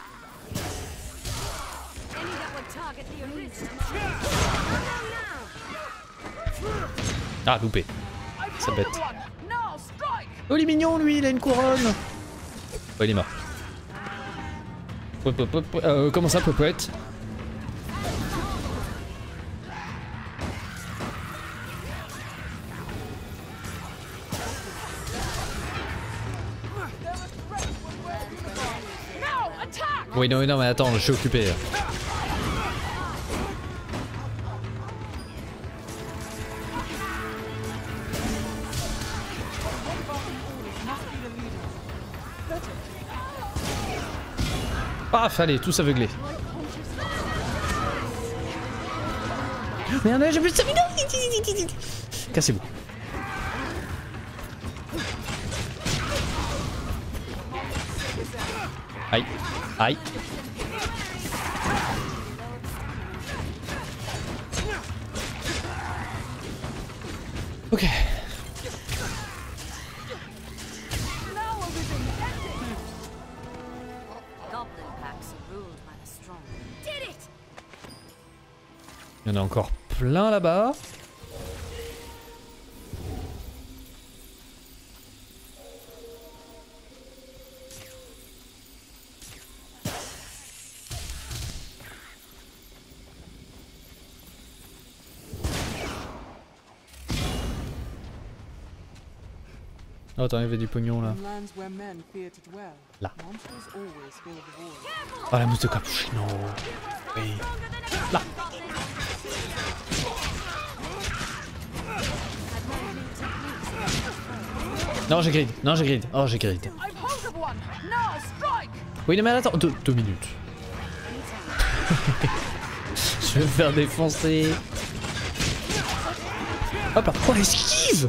Speaker 1: Ah, loupé. Ça bête. Oh, il est mignon lui, il a une couronne. Oh, il est mort. Pop, pop, pop, euh, comment ça, Popouette? Oui, non, non, mais attends, je suis occupé. Paf, allez, tous aveuglés. Merde, j'ai plus de stamina. Cassez-vous. Aïe, aïe. Ok. Il y en a encore plein là-bas. Oh, attends, il y avait du pognon là. Là. Oh, la mousse de cappuccino. Oui. Là. Non, j'ai grid. Non, j'ai grid. Oh, j'ai grid. Oui, non, mais attends. Deux, deux minutes. Je vais me faire défoncer. Hop là. Oh, l'esquive!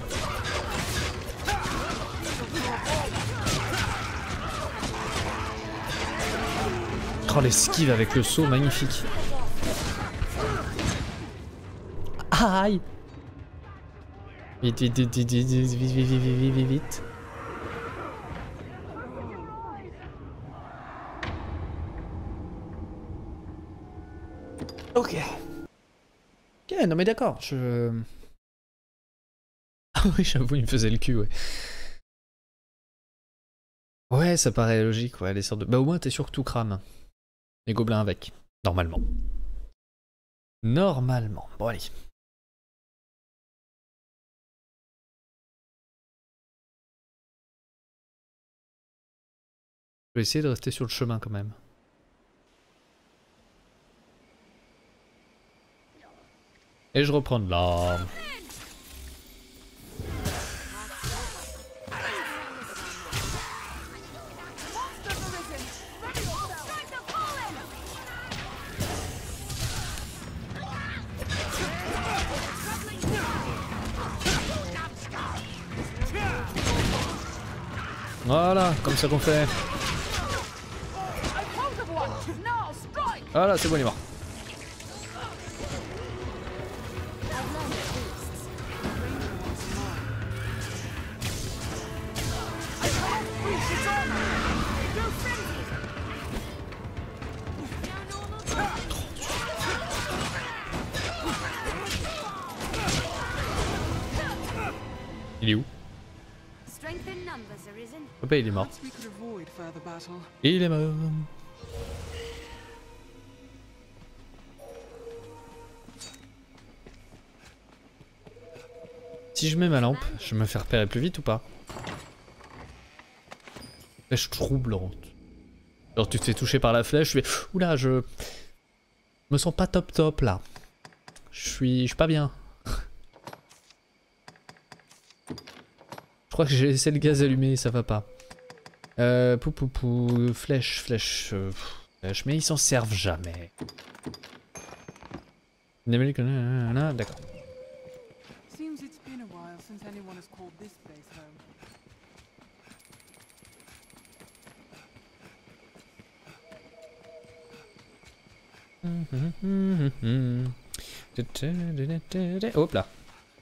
Speaker 1: Oh, l'esquive avec le saut, magnifique. Aïe! Vite, vite, vite, vite, vite, vite, vite, vite, vite, vite, vite. Ok. Ok, non mais d'accord, je... Ah oui, j'avoue, il me faisait le cul, ouais. Ouais, ça paraît logique, ouais, les sortes de... Bah au moins, t'es sûr que tout crame. Les gobelins avec, normalement. Normalement. Bon, allez. Je vais essayer de rester sur le chemin quand même. Et je reprends de l'arme. Voilà, comme ça qu'on fait. Voilà, c'est bon, il est mort. Il est où? Oh bah il est mort. Il est mort. Si je mets ma lampe, je me fais repérer plus vite ou pas? Flèche troublante. Alors tu te fais toucher par la flèche, je fais... Oula, je... me sens pas top top là. Je suis... je suis pas bien. Je crois que j'ai laissé le gaz allumé, ça va pas. Euh... Pou pou pou... Flèche, flèche... Euh, flèche... Mais ils s'en servent jamais. D'accord. Hop là.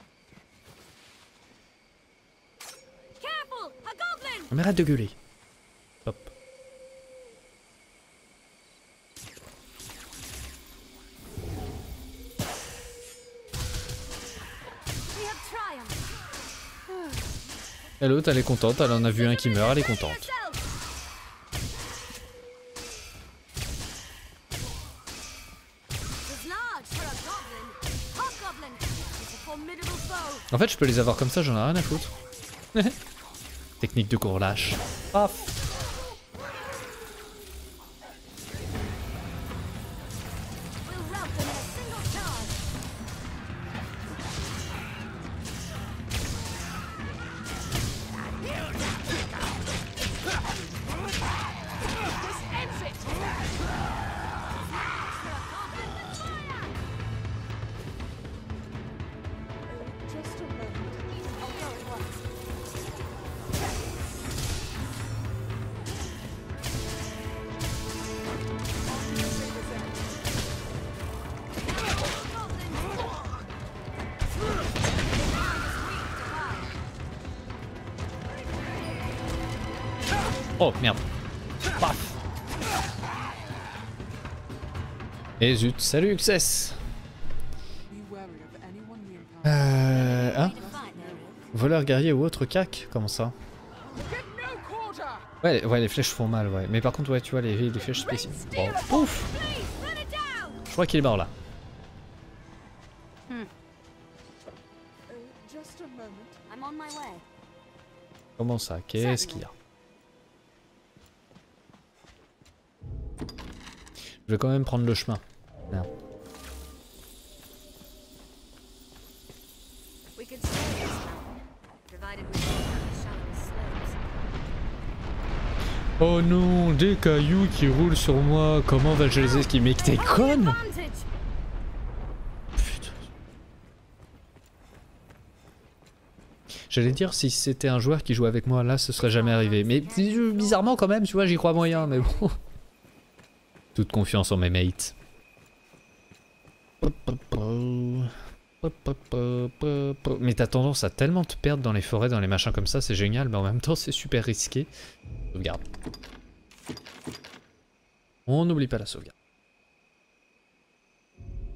Speaker 1: Mais arrête de gueuler. Hop. Et l'autre elle est contente, elle en a vu un qui meurt, elle est contente. En fait je peux les avoir comme ça, j'en ai rien à foutre. Technique de court lâche. Paf. Oh merde. Paf. Et zut, salut Xes. Euh... Hein voleur, guerrier ou autre cac? Comment ça? Ouais, ouais, les flèches font mal, ouais. Mais par contre, ouais, tu vois, les, les flèches spéciales. Oh, pouf. Je crois qu'il est mort là. Comment ça? Qu'est-ce qu'il y a? Je vais quand même prendre le chemin. Merde. Oh non, des cailloux qui roulent sur moi. Comment va-je les esquiver? Mais t'es conne? Putain. J'allais dire si c'était un joueur qui jouait avec moi, là ce serait jamais arrivé. Mais bizarrement quand même, tu vois, j'y crois moyen, mais bon. Toute confiance en mes mates. Mais t'as tendance à tellement te perdre dans les forêts, dans les machins comme ça, c'est génial, mais en même temps c'est super risqué. Sauvegarde. On n'oublie pas la sauvegarde.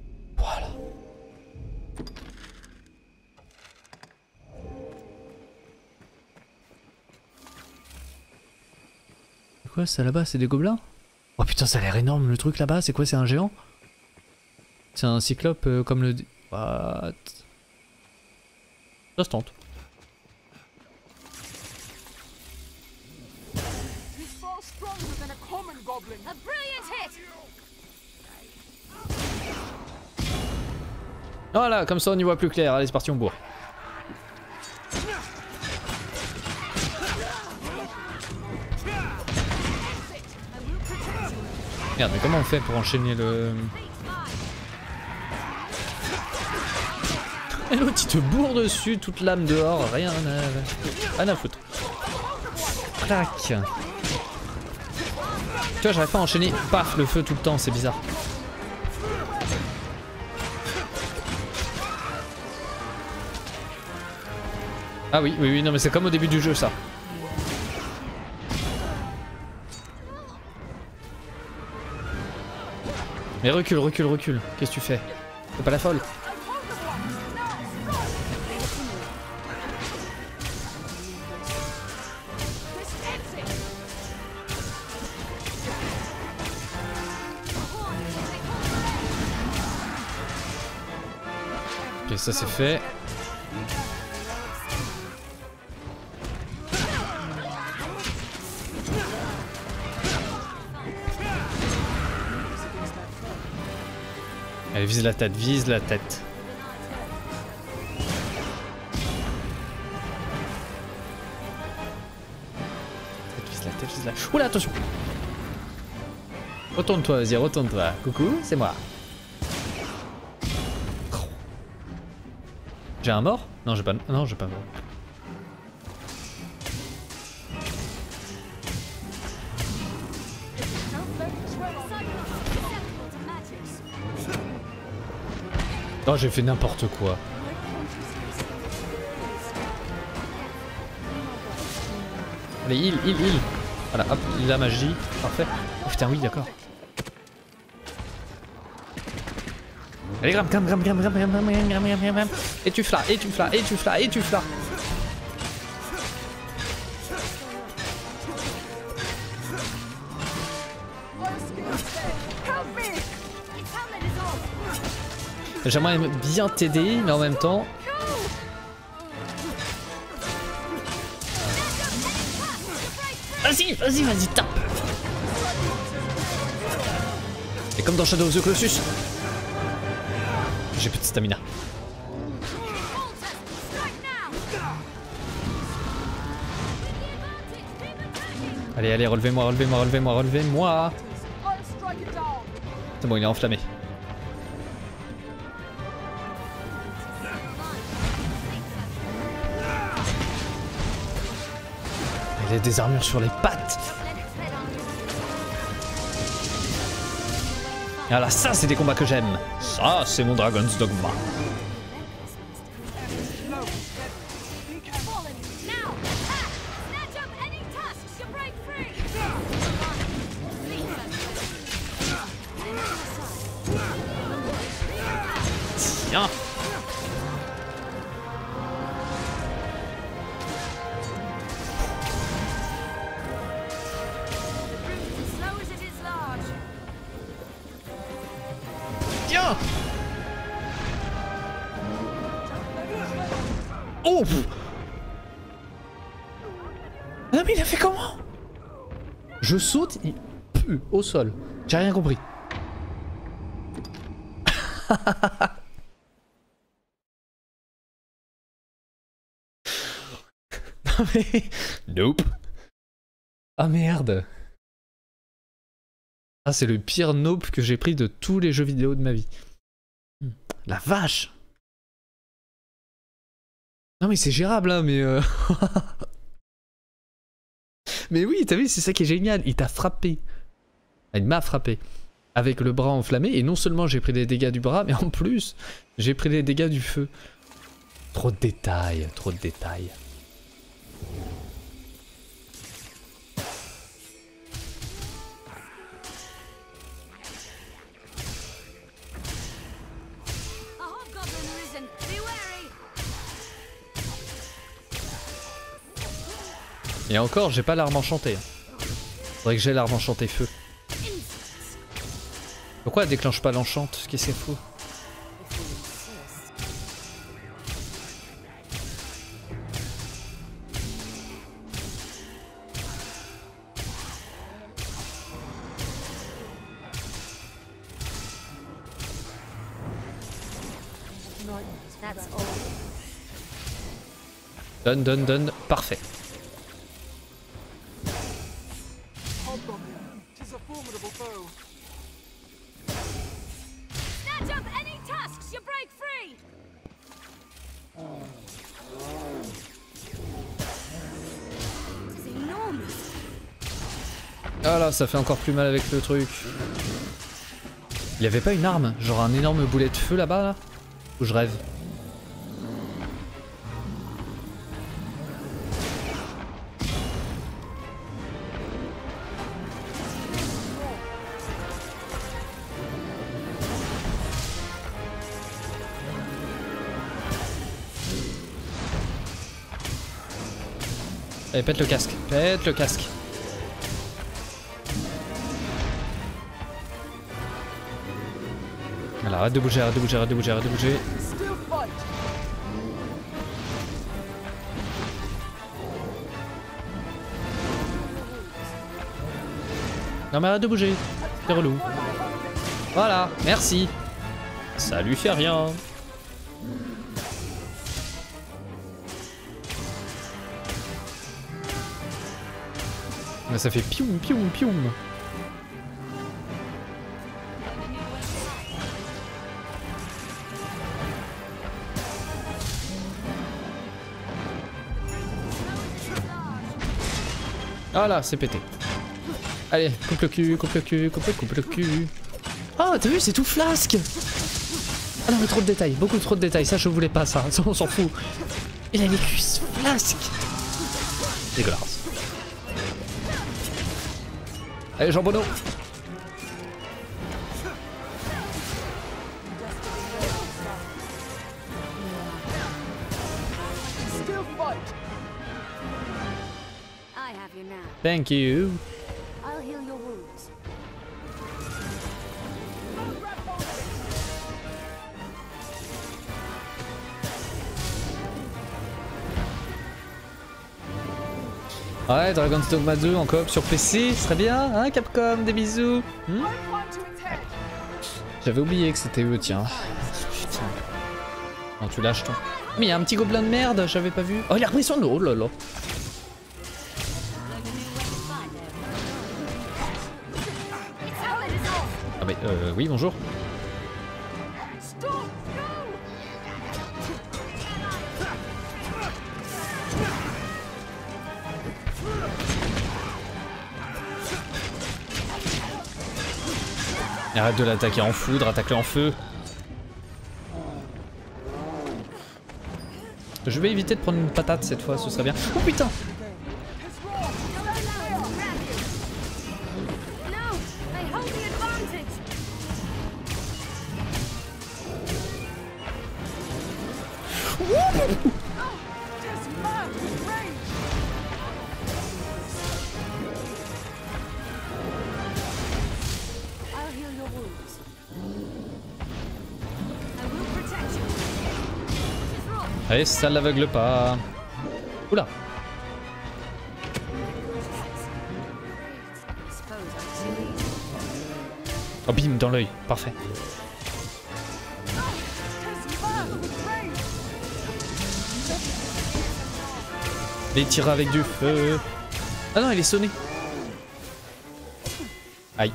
Speaker 1: C'est quoi ça là-bas? C'est des gobelins? Oh putain, ça a l'air énorme le truc là-bas. C'est quoi? C'est un géant? C'est un cyclope euh, comme le... What? Ça se tente. Voilà, comme ça on y voit plus clair. Allez, c'est parti, on bourre. Merde, mais comment on fait pour enchaîner le... Et l'autre il te bourre dessus, toute l'âme dehors, rien à... rien à foutre. Clac. Tu vois, j'arrive pas à enchaîner, paf, le feu tout le temps, c'est bizarre. Ah oui, oui, oui, non mais c'est comme au début du jeu ça. Mais recule, recule, recule. Qu'est-ce que tu fais? T'es pas la folle? Ok, ça c'est fait. Allez, vise la tête, vise la tête. Vise la tête, vise la tête. Oula, attention! Retourne-toi, vas-y, retourne-toi. Coucou, c'est moi. J'ai un mort? Non, j'ai pas. Non, j'ai pas mort. Oh, j'ai fait n'importe quoi. Allez, heal, heal, heal. Voilà, hop, la magie. Parfait. Oh putain, oui, d'accord. Allez, gram, gram, gram, gram, gram, gram, gram, gram, gram, gram, gram. Et tu flas, et tu flas, et tu flas, et tu flas. J'aimerais bien t'aider, mais en même temps... Vas-y, vas-y, vas-y, tape. Et comme dans Shadow of the Colossus, j'ai plus de stamina. Allez, allez, relevez-moi, relevez-moi, relevez-moi, relevez-moi. C'est bon, il est enflammé. Il a des armures sur les pattes. Voilà, ça c'est des combats que j'aime. Ça c'est mon Dragon's Dogma. Tiens. Oh! Non mais il a fait comment? Je saute, il pue au sol. J'ai rien compris. Non mais... Nope. Ah merde. Ah c'est le pire nope que j'ai pris de tous les jeux vidéo de ma vie. La vache. Non mais c'est gérable hein, mais euh... mais oui, t'as vu, c'est ça qui est génial. Il t'a frappé. Il m'a frappé. Avec le bras enflammé. Et non seulement j'ai pris des dégâts du bras, mais en plus, j'ai pris des dégâts du feu. Trop de détails, trop de détails. Et encore, j'ai pas l'arme enchantée. Faudrait que j'ai l'arme enchantée feu. Pourquoi elle déclenche pas l'enchante? Qu'est-ce qu'elle fout? Donne, donne, donne. Parfait. Ah là, ça fait encore plus mal avec le truc. Il y avait pas une arme, genre un énorme boulet de feu là-bas là? Ou je rêve? Allez, pète le casque, pète le casque. Alors, arrête de bouger, arrête de bouger, arrête de bouger, arrête de bouger. Non mais arrête de bouger, c'est relou. Voilà, merci. Ça lui fait rien. Mais ça fait pioum, pioum, pioum. Ah là, c'est pété. Allez, coupe le cul, coupe le cul, coupe le, coupe le cul. Ah, oh, t'as vu, c'est tout flasque. Ah non, mais trop de détails, beaucoup trop de détails. Ça, je voulais pas ça, ça on s'en fout. Il a les cuisses flasques. Dégueulasse. Allez, jambonneau. Thank you.
Speaker 4: I'll heal your wounds.
Speaker 1: Ouais, Dragon's Dogma deux en coop sur P C, ce serait bien, hein Capcom, des bisous. Hmm, j'avais oublié que c'était eux, tiens. Putain. Non, tu lâches toi. Mais il y a un petit gobelin de merde, j'avais pas vu. Oh, il a repris son eau, oh là là. Ah bah, euh, oui, bonjour. Arrête de l'attaquer en foudre, attaque-le en feu. Je vais éviter de prendre une patate cette fois, ce serait bien. Oh putain! Allez, ça l'aveugle pas. Oula. Oh bim, dans l'œil, parfait. Les tire avec du feu. Ah non, il est sonné. Aïe.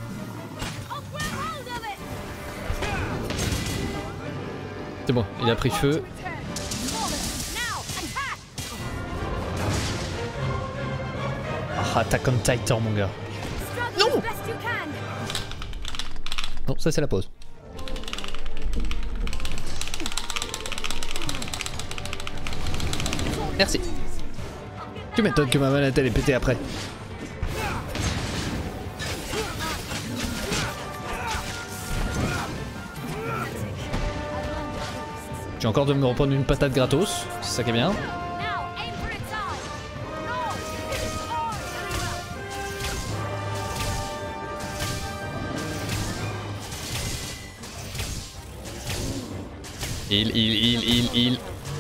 Speaker 1: C'est bon, il a pris feu. Ah, attaque comme Titan, mon gars. Non! Non, ça c'est la pause. Merci. Tu m'étonnes que ma manette elle est pétée après. J'ai encore de me reprendre une patate gratos, c'est ça qui est bien. Il, il, il, il, il.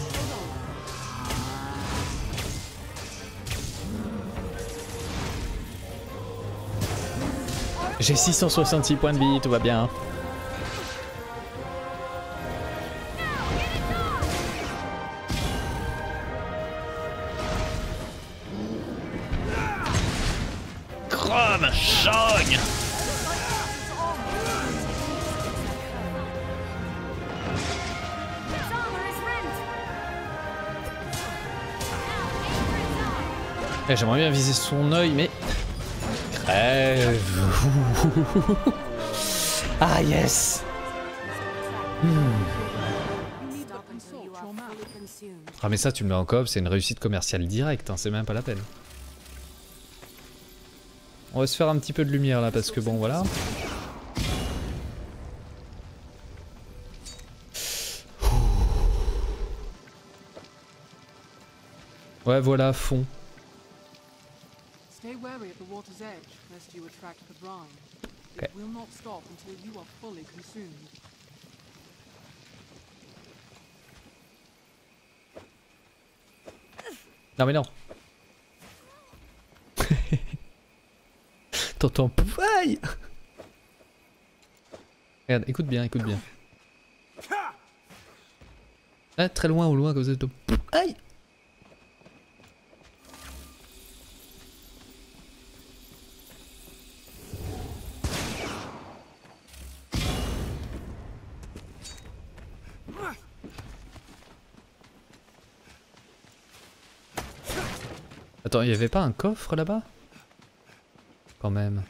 Speaker 1: J'ai six cent soixante-six points de vie, tout va bien. Chrome, chogne. Eh, j'aimerais bien viser son œil, mais... Crève. Ah yes. hmm. Ah mais ça tu me mets en coop, c'est une réussite commerciale directe, hein, c'est même pas la peine. On va se faire un petit peu de lumière là parce que bon voilà. Ouais voilà, fond.
Speaker 5: Stay wary at the water's edge, lest you attract the brine.
Speaker 1: Okay.
Speaker 5: It will not stop until you are fully consumed.
Speaker 1: Non mais non. T'entends aïe. Regarde, écoute bien, écoute bien. Ah, très loin, au loin, comme ça. Aïe. Attends, il y avait pas un coffre là-bas? Quand même.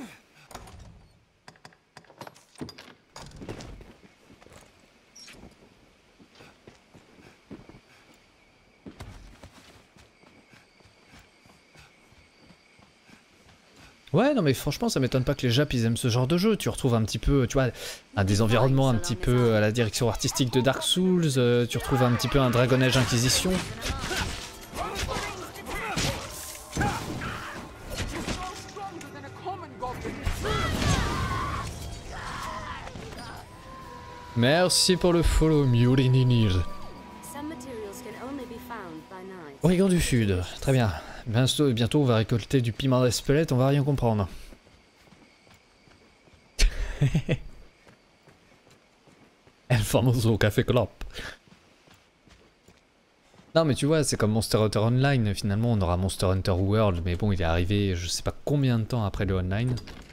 Speaker 1: Ouais, non mais franchement ça m'étonne pas que les Japs ils aiment ce genre de jeu. Tu retrouves un petit peu, tu vois, un des environnements un petit peu à la direction artistique de Dark Souls, euh, tu retrouves un petit peu un Dragon Age Inquisition. Merci pour le follow, Mulinir. Oregon du Sud, très bien. Bientôt, bientôt on va récolter du piment d'Espelette, on va rien comprendre. El famoso café clop. Non mais tu vois, c'est comme Monster Hunter Online, finalement on aura Monster Hunter World, mais bon il est arrivé je sais pas combien de temps après le online.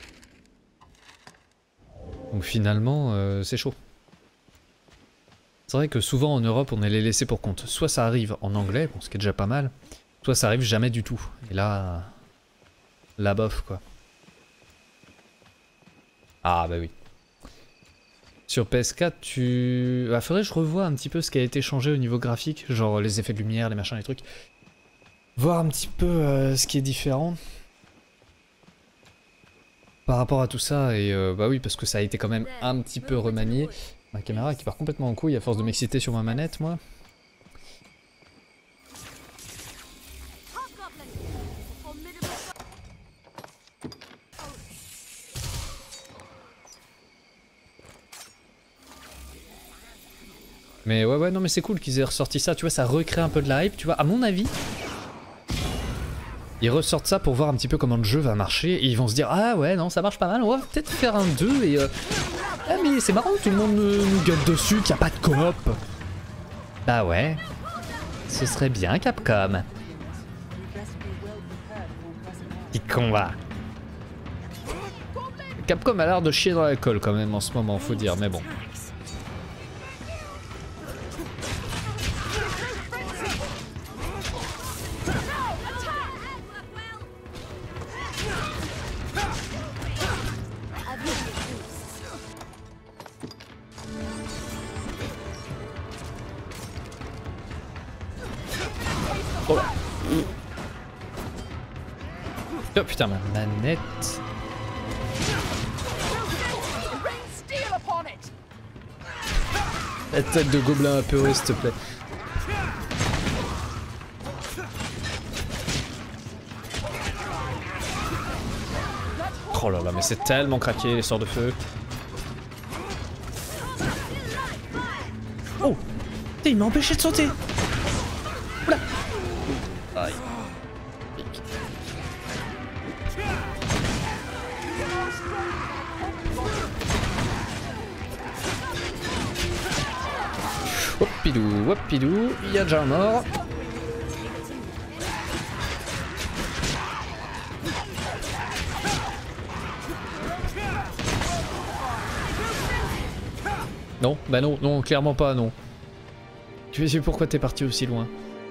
Speaker 1: Donc finalement euh, c'est chaud. C'est vrai que souvent en Europe on est les laissés pour compte. Soit ça arrive en anglais, bon, ce qui est déjà pas mal, soit ça arrive jamais du tout. Et là, la bof quoi. Ah bah oui. Sur P S quatre, tu... Bah, faudrait que je revoie un petit peu ce qui a été changé au niveau graphique, genre les effets de lumière, les machins, les trucs. Voir un petit peu euh, ce qui est différent. Par rapport à tout ça, et euh, bah oui, parce que ça a été quand même un petit peu remanié. Ma caméra qui part complètement en couille à force de m'exciter sur ma manette, moi. Mais ouais, ouais, non, mais c'est cool qu'ils aient ressorti ça, tu vois, ça recrée un peu de la hype, tu vois, à mon avis. Ils ressortent ça pour voir un petit peu comment le jeu va marcher, et ils vont se dire, ah ouais, non, ça marche pas mal, on va peut-être faire un deux, et... Euh... Ah mais c'est marrant, tout le monde nous gueule dessus, qu'il n'y a pas de coop. Bah ouais, ce serait bien Capcom. Petit combat. Capcom a l'air de chier dans la colle quand même en ce moment, faut dire, mais bon. Oh. Oh putain, ma manette. La tête de gobelin apeuré, s'il te plaît. Oh là là, mais c'est tellement craqué les sorts de feu. Oh. Et il m'a empêché de sauter. Oula. Aïe. Hop pidou, hop pidou, il y a déjà un mort. Non, bah non, non, clairement pas, non. Tu sais pourquoi t'es parti aussi loin?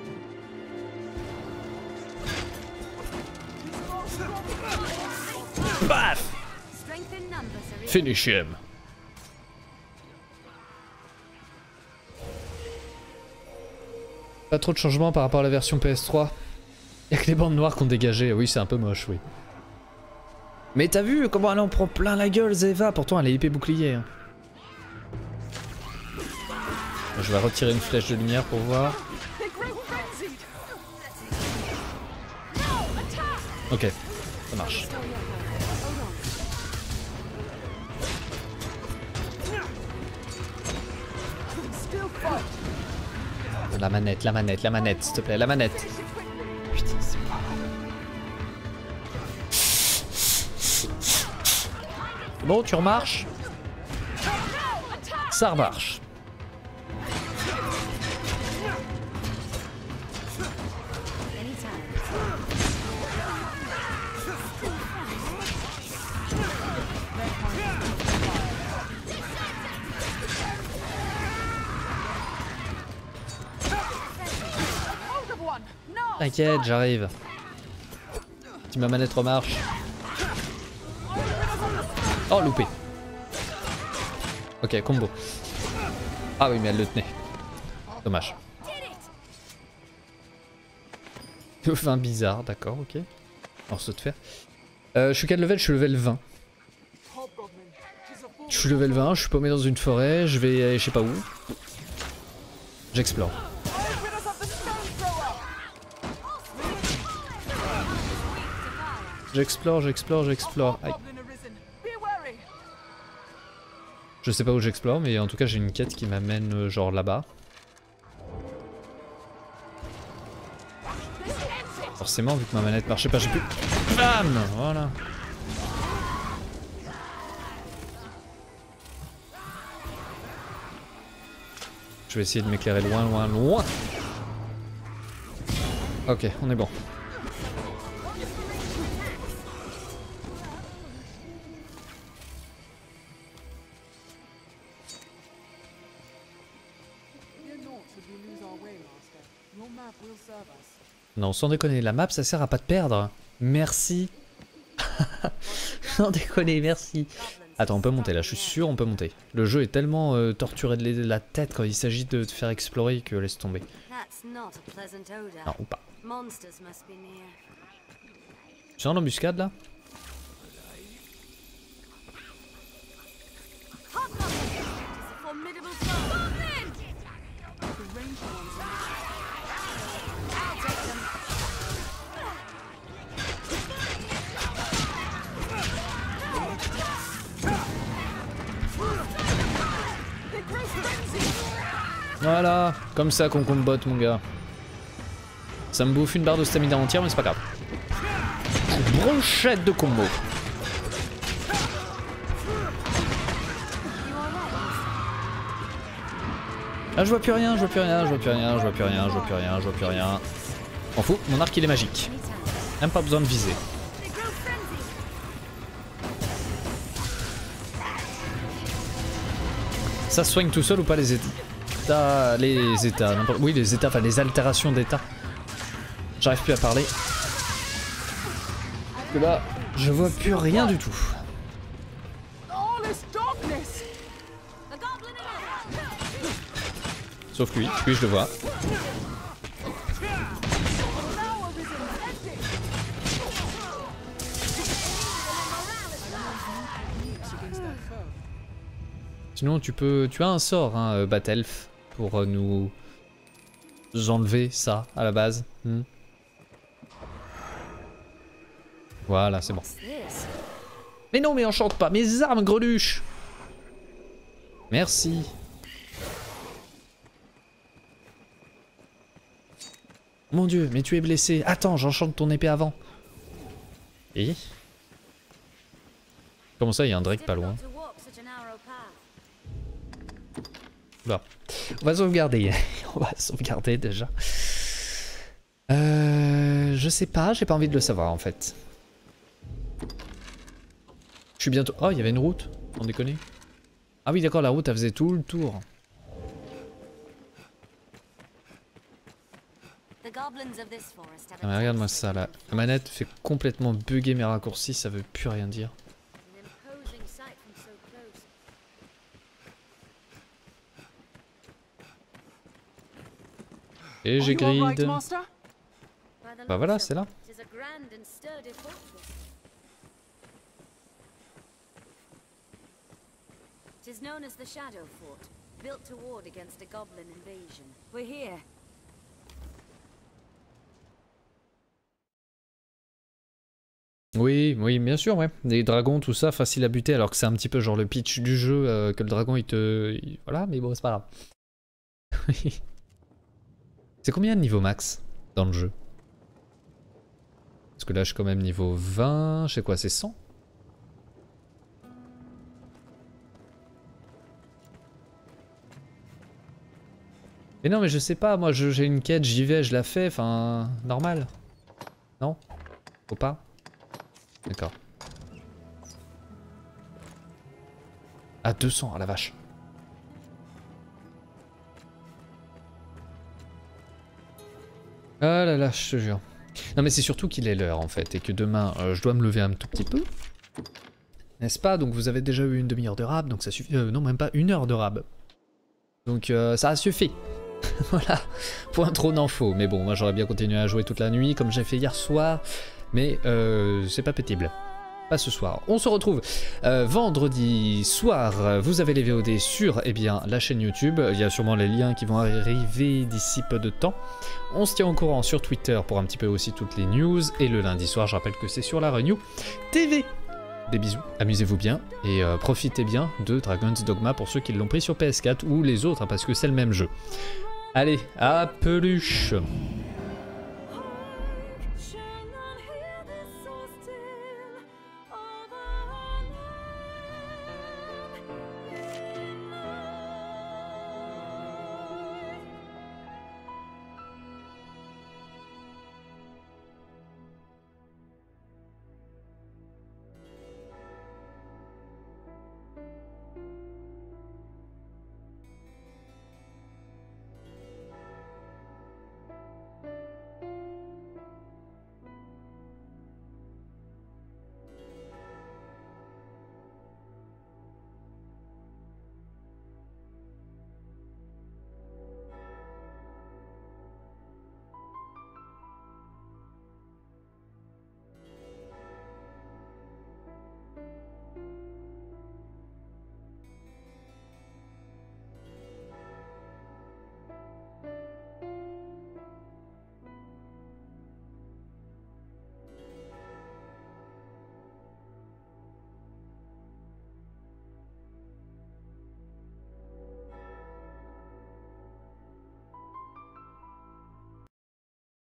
Speaker 1: Paf! Finish him. Pas trop de changements par rapport à la version P S trois. Y'a que les bandes noires qu'on dégagé. Oui, c'est un peu moche, oui. Mais t'as vu comment elle en prend plein la gueule, Zeva? Pourtant, elle est épée bouclier. Hein. Je vais retirer une flèche de lumière pour voir. Ok, ça marche. La manette, la manette, la manette, s'il te plaît, la manette. Putain, c'est pas... Bon, tu remarches? Ça remarche. T'inquiète, j'arrive. Si ma manette remarche. Oh, loupé. Ok, combo. Ah oui, mais elle le tenait. Dommage. Fin bizarre, d'accord, ok. Morceau de fer. Euh, je suis quel level? Je suis level vingt. Je suis level vingt, je suis paumé dans une forêt, je vais aller je sais pas où. J'explore. J'explore, j'explore, j'explore. Aïe. Je sais pas où j'explore, mais en tout cas j'ai une quête qui m'amène euh, genre là-bas. Forcément, vu que ma manette marchait pas, j'ai pu... Bam! Voilà. Je vais essayer de m'éclairer loin, loin, loin. Ok, on est bon. Non, sans déconner, la map ça sert à pas te perdre. Merci. Sans déconner, merci. Attends, on peut monter là, je suis sûr on peut monter. Le jeu est tellement euh, torturé de la tête quand il s'agit de te faire explorer que laisse tomber. Non, ou pas. Tu sens l'embuscade là? Voilà, comme ça qu'on combat mon gars. Ça me bouffe une barre de stamina entière mais c'est pas grave. Brochette de combo. Ah je vois plus rien, je vois plus rien, je vois plus rien, je vois plus rien, je vois plus rien, je vois plus rien. M'en fous, mon arc il est magique. Même pas besoin de viser. Ça se soigne tout seul ou pas les états? Les états, n'importe... Oui les états, enfin les altérations d'état. J'arrive plus à parler. Et là, je vois plus rien du tout. Sauf lui, lui je le vois. Sinon tu peux, tu as un sort, hein, Batelf, pour euh, nous enlever ça à la base. Hmm. Voilà, c'est bon. Mais non, mais enchante pas mes armes, greluche. Merci. Mon dieu, mais tu es blessé. Attends, j'enchante ton épée avant. Et comment ça, il y a un Drake pas loin? Là. On va sauvegarder. On va sauvegarder déjà. Euh, je sais pas, j'ai pas envie de le savoir en fait. Je suis bientôt... Oh, il y avait une route. On déconne. Ah oui, d'accord, la route, elle faisait tout le tour. Ah mais regarde-moi ça là. La manette fait complètement bugger mes raccourcis, ça veut plus rien dire. Et j'ai grid. Bah voilà, c'est là.
Speaker 4: It is known as the Shadow Fort, built to ward against a goblin invasion. We're here.
Speaker 1: Oui, oui, bien sûr, ouais. Des dragons, tout ça, facile à buter, alors que c'est un petit peu genre le pitch du jeu, euh, que le dragon il te... il... Voilà, mais bon, c'est pas grave. C'est combien de niveau max dans le jeu? Parce que là, je suis quand même niveau vingt, je sais quoi, c'est cent? Mais non, mais je sais pas, moi j'ai une quête, j'y vais, je la fais, enfin, normal. Non? Faut pas? D'accord. Ah, deux cents, ah la vache. Ah là là, je te jure. Non mais c'est surtout qu'il est l'heure en fait, et que demain, euh, je dois me lever un tout petit peu. N'est-ce pas? Donc vous avez déjà eu une demi-heure de rab, donc ça suffit... Euh, non, même pas une heure de rab. Donc euh, ça a suffi. Voilà, point trop d'infos. Mais bon, moi j'aurais bien continué à jouer toute la nuit, comme j'ai fait hier soir. Mais euh, c'est pas pénible. Pas ce soir. On se retrouve euh, vendredi soir. Vous avez les V O D sur eh bien, la chaîne YouTube. Il y a sûrement les liens qui vont arriver d'ici peu de temps. On se tient au courant sur Twitter pour un petit peu aussi toutes les news. Et le lundi soir, je rappelle que c'est sur la Renew T V. Des bisous, amusez-vous bien et euh, profitez bien de Dragon's Dogma pour ceux qui l'ont pris sur P S quatre ou les autres, hein, parce que c'est le même jeu. Allez, à peluche!